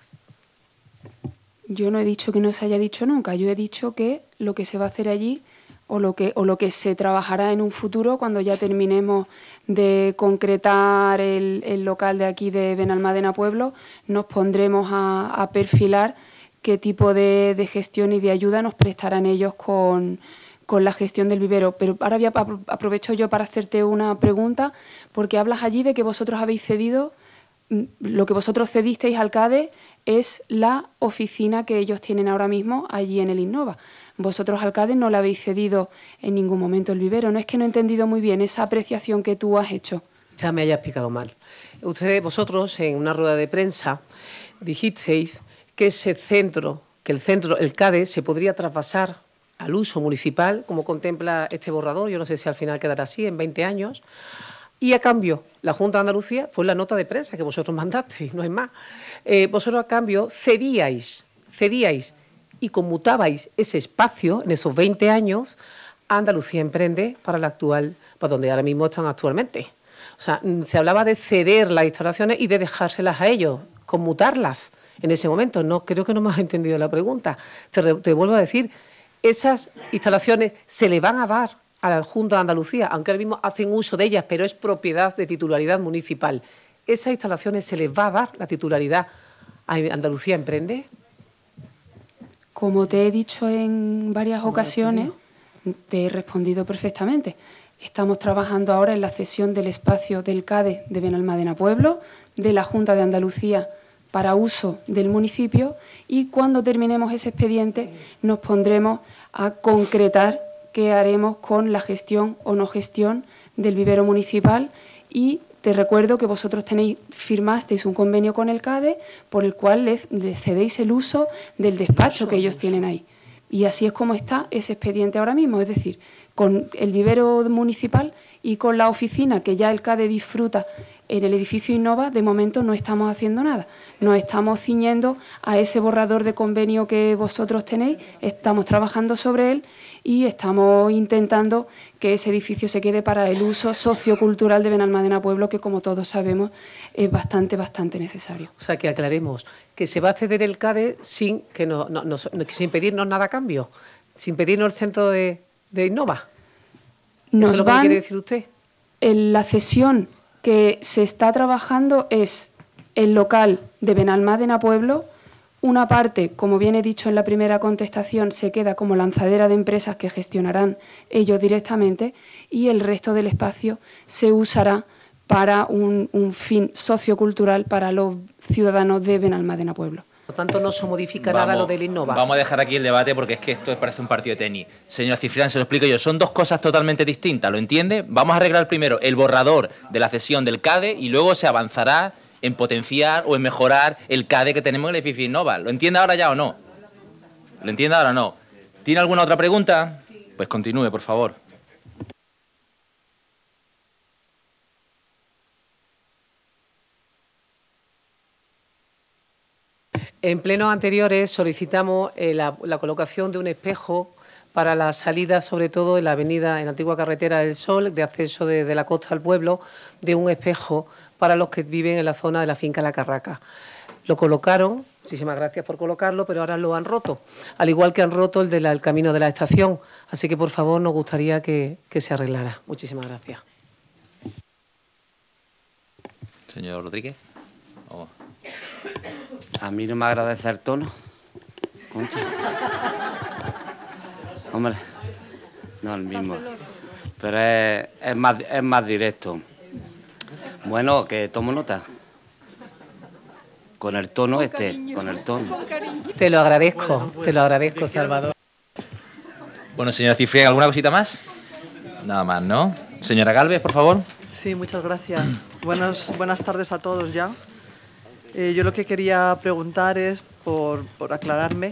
Yo no he dicho que no se haya dicho nunca, yo he dicho que lo que se va a hacer allí o lo que se trabajará en un futuro cuando ya terminemos de concretar el local de aquí de Benalmádena Pueblo, nos pondremos a perfilar qué tipo de gestión y de ayuda nos prestarán ellos con la gestión del vivero. Pero ahora aprovecho yo para hacerte una pregunta, porque hablas allí de que vosotros habéis cedido, lo que vosotros cedisteis al CADE es la oficina que ellos tienen ahora mismo allí en el Innova. Vosotros al CADE no le habéis cedido en ningún momento el vivero. No es que no he entendido muy bien esa apreciación que tú has hecho. Ya me haya explicado mal. Vosotros, en una rueda de prensa, dijisteis que el CADE se podría traspasar al uso municipal, como contempla este borrador. Yo no sé si al final quedará así, en 20 años. Y a cambio, la Junta de Andalucía, fue la nota de prensa que vosotros mandasteis, no hay más. Vosotros a cambio cedíais y conmutabais ese espacio en esos 20 años a Andalucía Emprende para donde ahora mismo están actualmente. O sea, se hablaba de ceder las instalaciones y de dejárselas a ellos, conmutarlas en ese momento. No, creo que no me has entendido la pregunta. Te vuelvo a decir, esas instalaciones se le van a dar a la Junta de Andalucía, aunque ahora mismo hacen uso de ellas, pero es propiedad de titularidad municipal. ¿Esas instalaciones se les va a dar la titularidad a Andalucía Emprende? Como te he dicho en varias ocasiones, te he respondido perfectamente. Estamos trabajando ahora en la cesión del espacio del CADE de Benalmádena Pueblo, de la Junta de Andalucía para uso del municipio, y cuando terminemos ese expediente nos pondremos a concretar qué haremos con la gestión o no gestión del vivero municipal. Y te recuerdo que vosotros firmasteis un convenio con el CADE por el cual le cedéis el uso del despacho que ellos tienen ahí. Y así es como está ese expediente ahora mismo, es decir, con el vivero municipal y con la oficina que ya el CADE disfruta en el edificio Innova, de momento no estamos haciendo nada. Nos estamos ciñendo a ese borrador de convenio que vosotros tenéis, estamos trabajando sobre él y estamos intentando que ese edificio se quede para el uso sociocultural de Benalmádena Pueblo, que como todos sabemos es bastante necesario. O sea, que aclaremos que se va a ceder el CADE sin pedirnos nada a cambio, sin pedirnos el centro de Innova. ¿Eso es lo que quiere decir usted? La cesión que se está trabajando es el local de Benalmádena Pueblo. Una parte, como bien he dicho en la primera contestación, se queda como lanzadera de empresas que gestionarán ellos directamente, y el resto del espacio se usará para un fin sociocultural para los ciudadanos de Benalmádena Pueblo. Por lo tanto, no se modifica nada lo del Innova. Vamos a dejar aquí el debate porque es que esto parece un partido de tenis. Señora Cifrán, se lo explico yo. Son dos cosas totalmente distintas, ¿lo entiende? Vamos a arreglar primero el borrador de la cesión del CADE y luego se avanzará en potenciar o en mejorar el CADE que tenemos en el edificio Innova. ¿Lo entiende ahora ya o no? ¿Lo entiende ahora o no? ¿Tiene alguna otra pregunta? Pues continúe, por favor. En plenos anteriores solicitamos la colocación de un espejo para la salida, sobre todo en la avenida, en la antigua carretera del Sol, de acceso de la costa al pueblo, de un espejo para los que viven en la zona de la finca La Carraca. Lo colocaron, muchísimas gracias por colocarlo, pero ahora lo han roto, al igual que han roto el del camino de la estación. Así que, por favor, nos gustaría que se arreglara. Muchísimas gracias. Señor Rodríguez. Oh. A mí no me agradece el tono. Concha. Hombre, no el mismo. Pero es más directo. Bueno, que tomo nota. Con el tono con el tono. Te lo agradezco, Salvador. Bueno, señora Cifrán, ¿alguna cosita más? Nada más, ¿no? Señora Gálvez, por favor. Sí, muchas gracias. Buenas tardes a todos ya. Yo lo que quería preguntar es, por aclararme,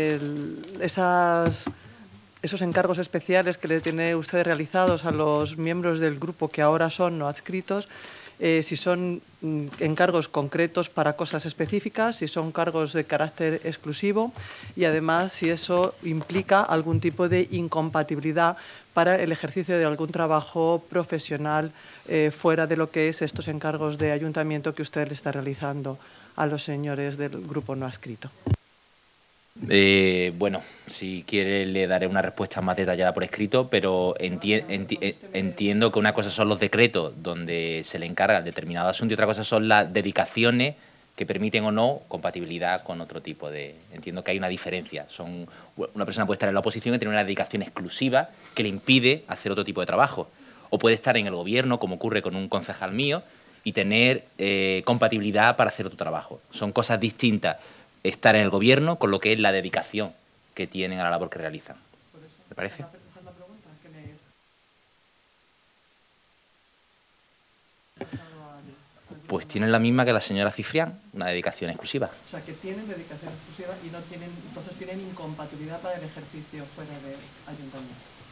esos encargos especiales que le tiene usted realizados a los miembros del grupo que ahora son no adscritos, si son encargos concretos para cosas específicas, si son cargos de carácter exclusivo y además si eso implica algún tipo de incompatibilidad para el ejercicio de algún trabajo profesional fuera de lo que es estos encargos de ayuntamiento que usted le está realizando a los señores del grupo no adscrito. Bueno, si quiere le daré una respuesta más detallada por escrito, pero entiendo que una cosa son los decretos donde se le encarga determinado asunto y otra cosa son las dedicaciones que permiten o no compatibilidad con otro tipo de... Entiendo que hay una diferencia. Una persona puede estar en la oposición y tener una dedicación exclusiva que le impide hacer otro tipo de trabajo. O puede estar en el gobierno, como ocurre con un concejal mío, y tener compatibilidad para hacer otro trabajo. Son cosas distintas estar en el gobierno con lo que es la dedicación que tienen a la labor que realizan. ¿Me parece? Pues tienen la misma que la señora Cifrián, una dedicación exclusiva. O sea, que tienen dedicación exclusiva y no tienen, entonces tienen incompatibilidad para el ejercicio fuera del ayuntamiento.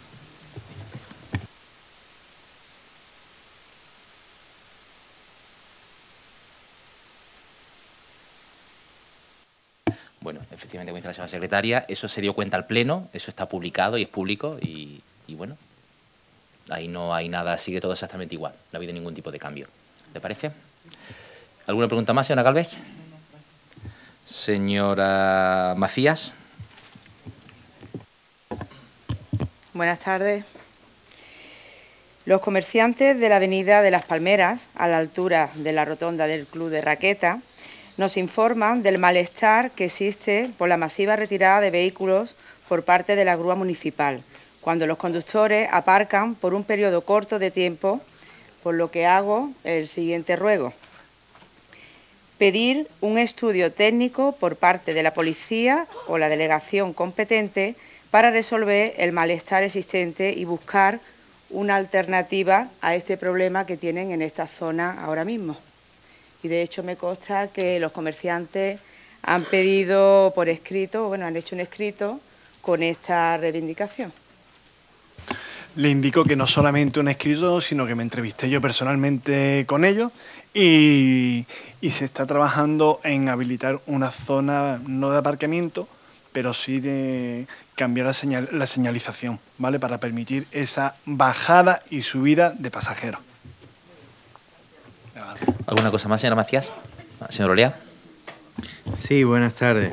Bueno, efectivamente, como dice la señora secretaria, eso se dio cuenta al Pleno, eso está publicado y es público y bueno, ahí no hay nada, sigue todo exactamente igual, no ha habido ningún tipo de cambio. ¿Le parece? ¿Alguna pregunta más, señora Calvet? Señora Macías. Buenas tardes. Los comerciantes de la avenida de Las Palmeras, a la altura de la rotonda del Club de Raqueta, nos informan del malestar que existe por la masiva retirada de vehículos por parte de la grúa municipal, cuando los conductores aparcan por un periodo corto de tiempo, por lo que hago el siguiente ruego. Pedir un estudio técnico por parte de la policía o la delegación competente para resolver el malestar existente y buscar una alternativa a este problema que tienen en esta zona ahora mismo. Y de hecho me consta que los comerciantes han pedido por escrito, bueno, han hecho un escrito con esta reivindicación. Le indico que no solamente un escrito, sino que me entrevisté yo personalmente con ellos y se está trabajando en habilitar una zona, no de aparcamiento, pero sí de cambiar la señalización, ¿vale? Para permitir esa bajada y subida de pasajeros. ¿Alguna cosa más, señora Macías? Señor Olea. Sí, buenas tardes.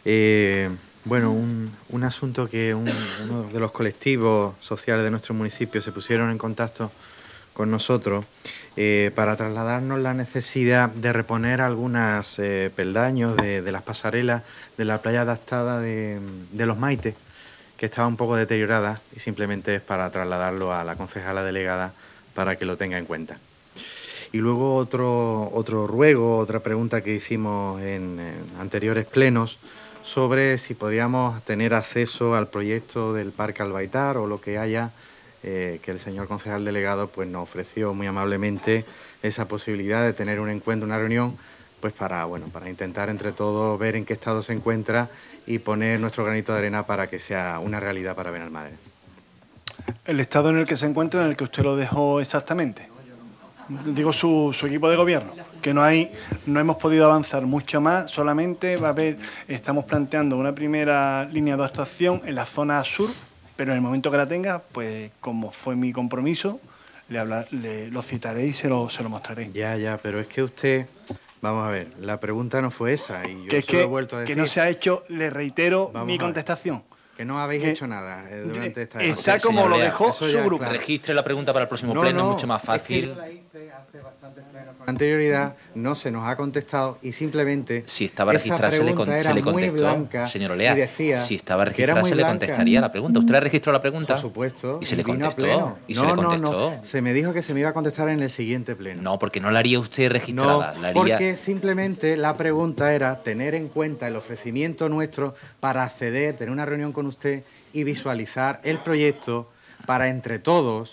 Bueno, un asunto que uno de los colectivos sociales de nuestro municipio se pusieron en contacto con nosotros para trasladarnos la necesidad de reponer algunos peldaños de las pasarelas de la playa adaptada de Los Maites, que estaba un poco deteriorada, y simplemente es para trasladarlo a la concejala delegada para que lo tenga en cuenta. Y luego otro ruego, otra pregunta que hicimos en anteriores plenos sobre si podíamos tener acceso al proyecto del Parque Albaitar o lo que haya, que el señor concejal delegado pues nos ofreció muy amablemente esa posibilidad de tener un encuentro, una reunión, pues para intentar entre todos ver en qué estado se encuentra y poner nuestro granito de arena para que sea una realidad para Benalmádena. ¿El estado en el que se encuentra, en el que usted lo dejó exactamente? Digo su equipo de gobierno, que no hemos podido avanzar mucho más, solamente estamos planteando una primera línea de actuación en la zona sur, pero en el momento que la tenga, pues como fue mi compromiso, lo citaré y se lo mostraré. Ya, pero es que usted, vamos a ver, la pregunta no fue esa y yo se lo he vuelto a decir. Que no se ha hecho, le reitero mi contestación. Que no habéis hecho nada durante esta época. Está como lo dejó su grupo. Registre la pregunta para el próximo pleno, es mucho más fácil. Es que la hice hace bastantes plenos con anterioridad, no se nos ha contestado y simplemente... Si estaba registrada se le contestó, señor Olea. Si estaba registrada se le contestaría la pregunta. ¿Usted le registró la pregunta? Por supuesto. Y se le contestó. No. Se me dijo que se me iba a contestar en el siguiente pleno. No, porque no la haría usted registrada. No, porque simplemente la pregunta era tener en cuenta el ofrecimiento nuestro para acceder, tener una reunión con usted y visualizar el proyecto para entre todos,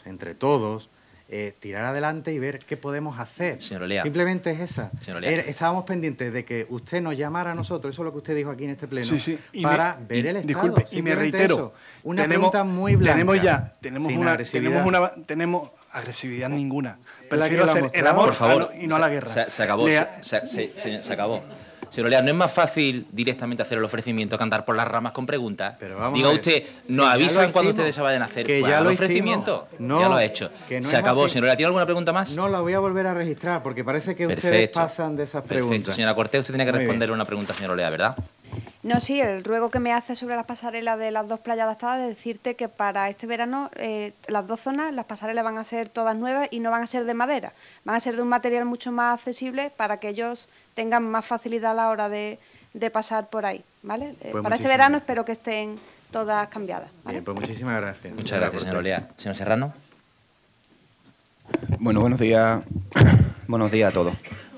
tirar adelante y ver qué podemos hacer. Señor Olea. Simplemente es esa. Estábamos pendientes de que usted nos llamara a nosotros, eso es lo que usted dijo aquí en este pleno, para ver el estado. Disculpe, y me reitero, eso. Una pregunta muy blanca. Tenemos agresividad ninguna. Prefiero hacer el amor, por favor, y no la guerra. Se acabó. Se acabó. Señor Olea, ¿no es más fácil directamente hacer el ofrecimiento que andar por las ramas con preguntas? Diga usted, nos avisan cuando ustedes se vayan a hacer el ofrecimiento. No, ya lo ha hecho. Se acabó. Señor Olea, ¿tiene alguna pregunta más? No, la voy a volver a registrar porque parece que ustedes pasan de esas preguntas. Perfecto. Señora Cortés, usted tiene que responderle una pregunta, señor Olea, ¿verdad? No, sí, el ruego que me hace sobre las pasarelas de las dos playas adaptadas es decirte que para este verano las dos zonas, las pasarelas van a ser todas nuevas y no van a ser de madera, van a ser de un material mucho más accesible para que ellos tengan más facilidad a la hora de pasar por ahí, ¿vale? Pues para este verano espero que estén todas cambiadas, ¿vale? Bien, pues muchísimas gracias. Muchas gracias, señor Olea. Señor Serrano. Bueno, buenos días a todos.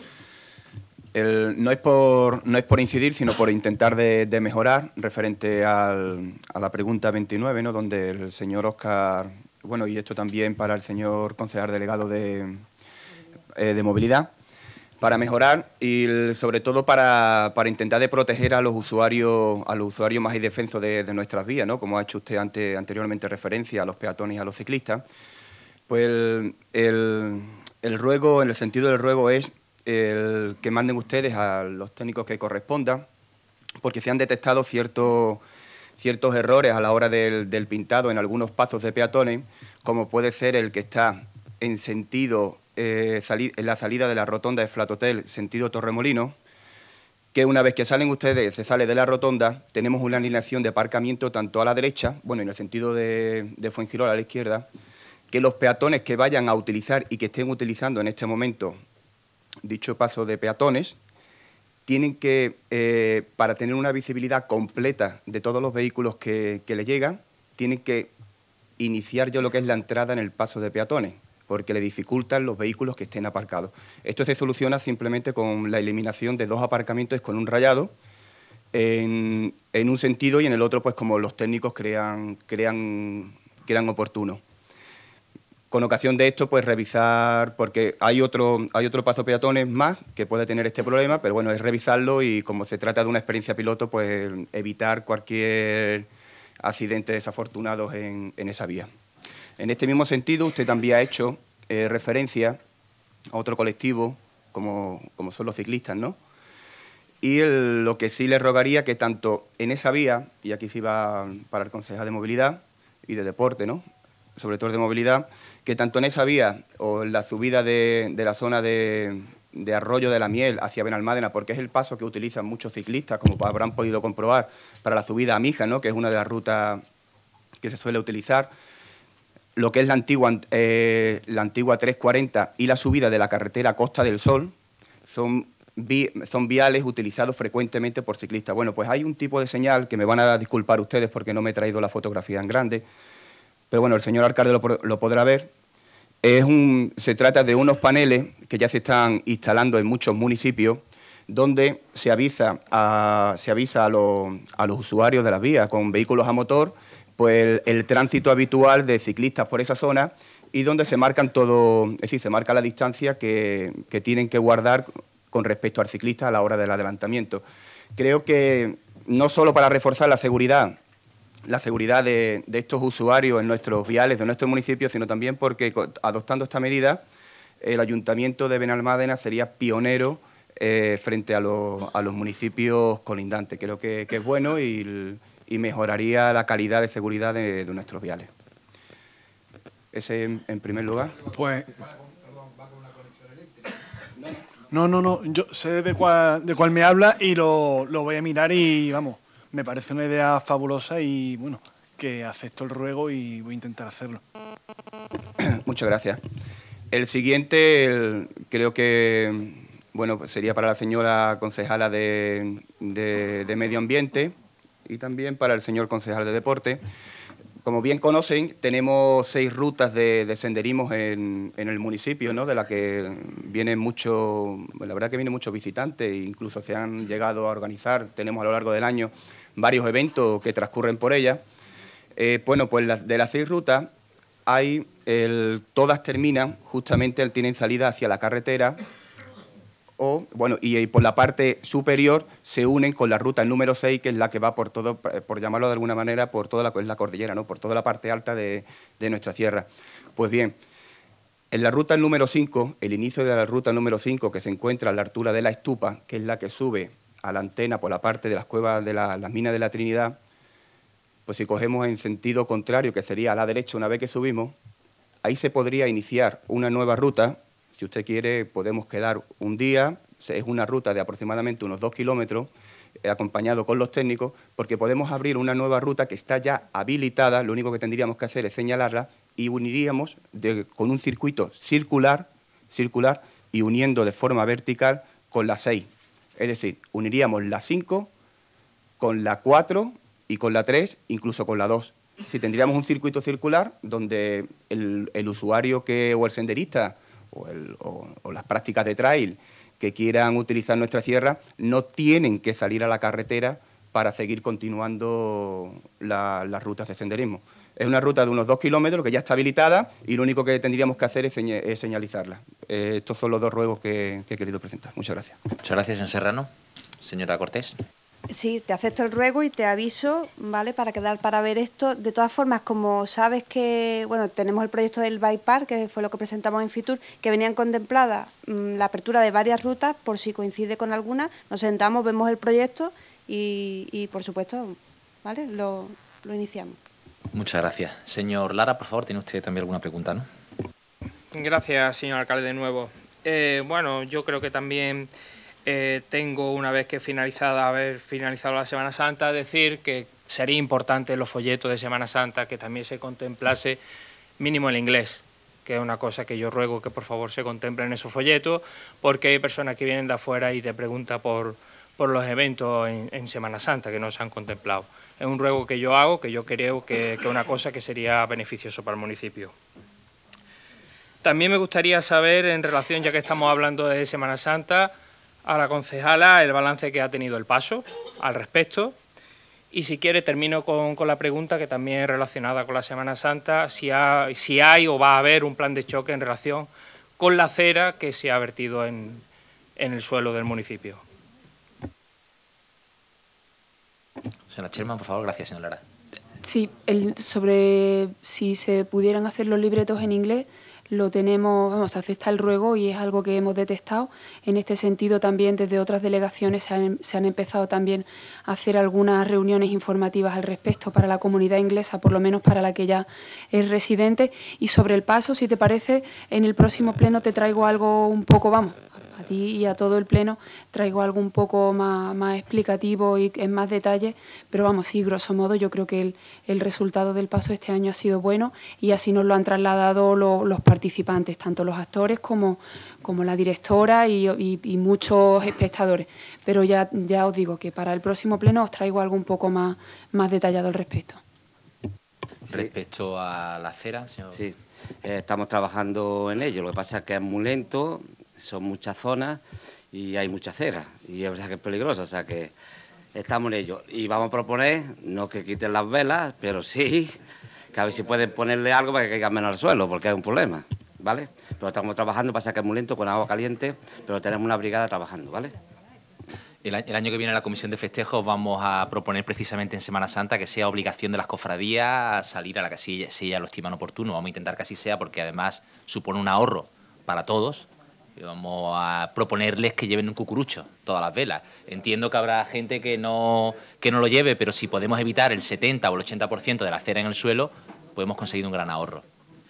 No es por incidir, sino por intentar de mejorar referente a la pregunta 29, ¿no?, donde el señor Óscar, bueno, y esto también para el señor concejal delegado de movilidad, para mejorar y sobre todo para intentar de proteger a los usuarios más indefensos de nuestras vías, ¿no?, como ha hecho usted anteriormente referencia a los peatones y a los ciclistas. Pues el ruego, en el sentido del ruego es el que manden ustedes a los técnicos que correspondan, porque se han detectado ciertos errores a la hora del pintado en algunos pasos de peatones, como puede ser el que está en sentido, en la salida de la rotonda de Flatotel, sentido Torremolinos, que una vez que salen ustedes, se sale de la rotonda, tenemos una alineación de aparcamiento tanto a la derecha, bueno, en el sentido de Fuengirola a la izquierda, que los peatones que vayan a utilizar y que estén utilizando en este momento dicho paso de peatones, tienen que, para tener una visibilidad completa de todos los vehículos que le llegan, tienen que iniciar ya lo que es la entrada en el paso de peatones, porque le dificultan los vehículos que estén aparcados. Esto se soluciona simplemente con la eliminación de dos aparcamientos con un rayado en un sentido y en el otro, pues como los técnicos crean oportuno. Con ocasión de esto, pues revisar, porque hay otro paso peatones más que puede tener este problema, pero bueno, es revisarlo y como se trata de una experiencia piloto, pues evitar cualquier accidente desafortunados en esa vía. En este mismo sentido, usted también ha hecho referencia a otro colectivo, como son los ciclistas, ¿no? Y lo que sí le rogaría que tanto en esa vía, y aquí sí va para el concejal de movilidad y de deporte, ¿no?, sobre todo de movilidad, que tanto en esa vía o en la subida de la zona de Arroyo de la Miel hacia Benalmádena, porque es el paso que utilizan muchos ciclistas, como habrán podido comprobar, para la subida a Mija, ¿no?, que es una de las rutas que se suele utilizar, lo que es la antigua 340 y la subida de la carretera Costa del Sol, son viales utilizados frecuentemente por ciclistas. Bueno, pues hay un tipo de señal que me van a disculpar ustedes porque no me he traído la fotografía en grande, pero bueno, el señor alcalde lo podrá ver. Se trata de unos paneles que ya se están instalando en muchos municipios, donde se avisa a los usuarios de las vías con vehículos a motor, pues el tránsito habitual de ciclistas por esa zona y donde se marcan todo, es decir, se marca la distancia que tienen que guardar con respecto al ciclista a la hora del adelantamiento. Creo que no solo para reforzar la seguridad de estos usuarios en nuestros viales de nuestros municipios, sino también porque adoptando esta medida el Ayuntamiento de Benalmádena sería pionero frente a los municipios colindantes. Creo que es bueno y mejoraría la calidad de seguridad de nuestros viales. Ese en primer lugar. Pues no, yo sé de cuál me habla y lo voy a mirar y vamos. Me parece una idea fabulosa y, bueno, que acepto el ruego y voy a intentar hacerlo. Muchas gracias. El siguiente, creo que, bueno, pues sería para la señora concejala de Medio Ambiente y también para el señor concejal de Deporte. Como bien conocen, tenemos 6 rutas de senderismo en el municipio, ¿no?, de la que vienen la verdad que vienen muchos visitantes e incluso se han llegado a organizar, tenemos a lo largo del año varios eventos que transcurren por ella. Bueno, pues de las 6 rutas, todas terminan, justamente tienen salida hacia la carretera, y por la parte superior se unen con la ruta número 6, que es la que va por todo, por llamarlo de alguna manera, por toda la cordillera, ¿no?, por toda la parte alta de nuestra sierra. Pues bien, en la ruta número 5, el inicio de la ruta número 5, que se encuentra a la altura de la Estupa, que es la que sube a la antena por la parte de las cuevas de las minas de la Trinidad, pues si cogemos en sentido contrario, que sería a la derecha una vez que subimos, ahí se podría iniciar una nueva ruta. Si usted quiere, podemos quedar un día, es una ruta de aproximadamente unos 2 kilómetros, acompañado con los técnicos, porque podemos abrir una nueva ruta que está ya habilitada, lo único que tendríamos que hacer es señalarla y uniríamos con un circuito circular y uniendo de forma vertical con la 6. Es decir, uniríamos la 5 con la 4 y con la 3, incluso con la 2. Si tendríamos un circuito circular donde el usuario o el senderista o las prácticas de trail que quieran utilizar nuestra sierra no tienen que salir a la carretera para seguir continuando las rutas de senderismo. Es una ruta de unos 2 kilómetros que ya está habilitada y lo único que tendríamos que hacer es señalizarla. Estos son los 2 ruegos que he querido presentar. Muchas gracias. Muchas gracias, señor Serrano. Señora Cortés. Sí, te acepto el ruego y te aviso, ¿vale?, para quedar para ver esto. De todas formas, como sabes que, bueno, tenemos el proyecto del Bike Park, que fue lo que presentamos en Fitur, que venían contempladas la apertura de varias rutas, por si coincide con alguna, nos sentamos, vemos el proyecto y por supuesto, ¿vale?, lo iniciamos. Muchas gracias. Señor Lara, por favor, tiene usted también alguna pregunta, ¿no? Gracias, señor alcalde, de nuevo. Bueno, yo creo que también tengo, una vez que haber finalizado la Semana Santa, decir que sería importante en los folletos de Semana Santa que también se contemplase mínimo el inglés, que es una cosa que yo ruego que por favor se contemple en esos folletos, porque hay personas que vienen de afuera y te preguntan por los eventos en Semana Santa que no se han contemplado. Es un ruego que yo hago, que yo creo que es una cosa que sería beneficioso para el municipio. También me gustaría saber, en relación, ya que estamos hablando de Semana Santa, a la concejala el balance que ha tenido el paso al respecto. Y si quiere termino con la pregunta, que también es relacionada con la Semana Santa, si hay o va a haber un plan de choque en relación con la cera que se ha vertido en el suelo del municipio. Señora Sherman, por favor. Gracias, señor Lara. Sí, sobre si se pudieran hacer los libretos en inglés, lo tenemos, vamos, acepta el ruego y es algo que hemos detectado. En este sentido también desde otras delegaciones se han empezado también a hacer algunas reuniones informativas al respecto para la comunidad inglesa, por lo menos para la que ya es residente. Y sobre el paso, si te parece, en el próximo pleno te traigo algo un poco, vamos, a ti y a todo el pleno, traigo algo un poco más explicativo y en más detalle, pero vamos, sí, grosso modo, yo creo que el resultado del paso este año ha sido bueno y así nos lo han trasladado los participantes, tanto los actores como la directora y muchos espectadores. Pero ya os digo que para el próximo pleno os traigo algo un poco más detallado al respecto. Respecto a la cera, señor. Sí, estamos trabajando en ello. Lo que pasa es que es muy lento, son muchas zonas y hay mucha cera. Y es verdad que es peligroso, o sea que estamos en ello. Y vamos a proponer, no que quiten las velas, pero sí que a ver si pueden ponerle algo para que caiga menos al suelo, porque es un problema, ¿vale? Pero estamos trabajando, pasa que es muy lento, con agua caliente, pero tenemos una brigada trabajando, ¿vale? El año que viene en la Comisión de Festejos vamos a proponer precisamente en Semana Santa que sea obligación de las cofradías salir a la casilla si ellas lo estiman oportuno. Vamos a intentar que así sea porque además supone un ahorro para todos. Y vamos a proponerles que lleven un cucurucho, todas las velas. Entiendo que habrá gente que no lo lleve, pero si podemos evitar el 70 o el 80% de la cera en el suelo, pues hemos conseguido un gran ahorro.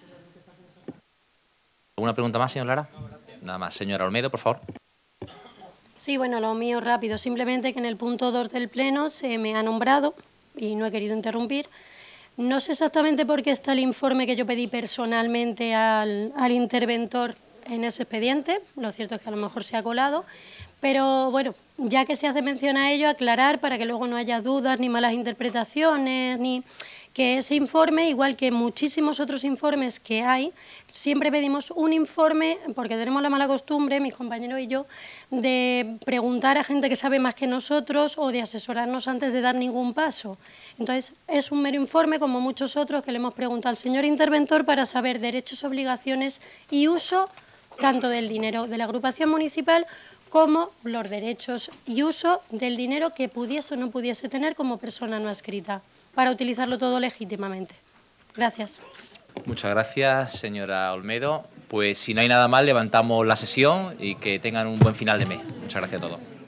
¿Alguna pregunta más, señor Lara? Nada más. Señora Olmedo, por favor. Sí, bueno, lo mío rápido. Simplemente que en el punto 2 del Pleno se me ha nombrado, y no he querido interrumpir. No sé exactamente por qué está el informe que yo pedí personalmente al interventor en ese expediente. Lo cierto es que a lo mejor se ha colado. Pero bueno, ya que se hace mención a ello, aclarar para que luego no haya dudas ni malas interpretaciones, ni que ese informe, igual que muchísimos otros informes que hay, siempre pedimos un informe, porque tenemos la mala costumbre, mis compañeros y yo, de preguntar a gente que sabe más que nosotros o de asesorarnos antes de dar ningún paso. Entonces, es un mero informe, como muchos otros, que le hemos preguntado al señor interventor para saber derechos, obligaciones y uso tanto del dinero de la agrupación municipal como los derechos y uso del dinero que pudiese o no pudiese tener como persona no adscrita, para utilizarlo todo legítimamente. Gracias. Muchas gracias, señora Olmedo. Pues si no hay nada más, levantamos la sesión y que tengan un buen final de mes. Muchas gracias a todos.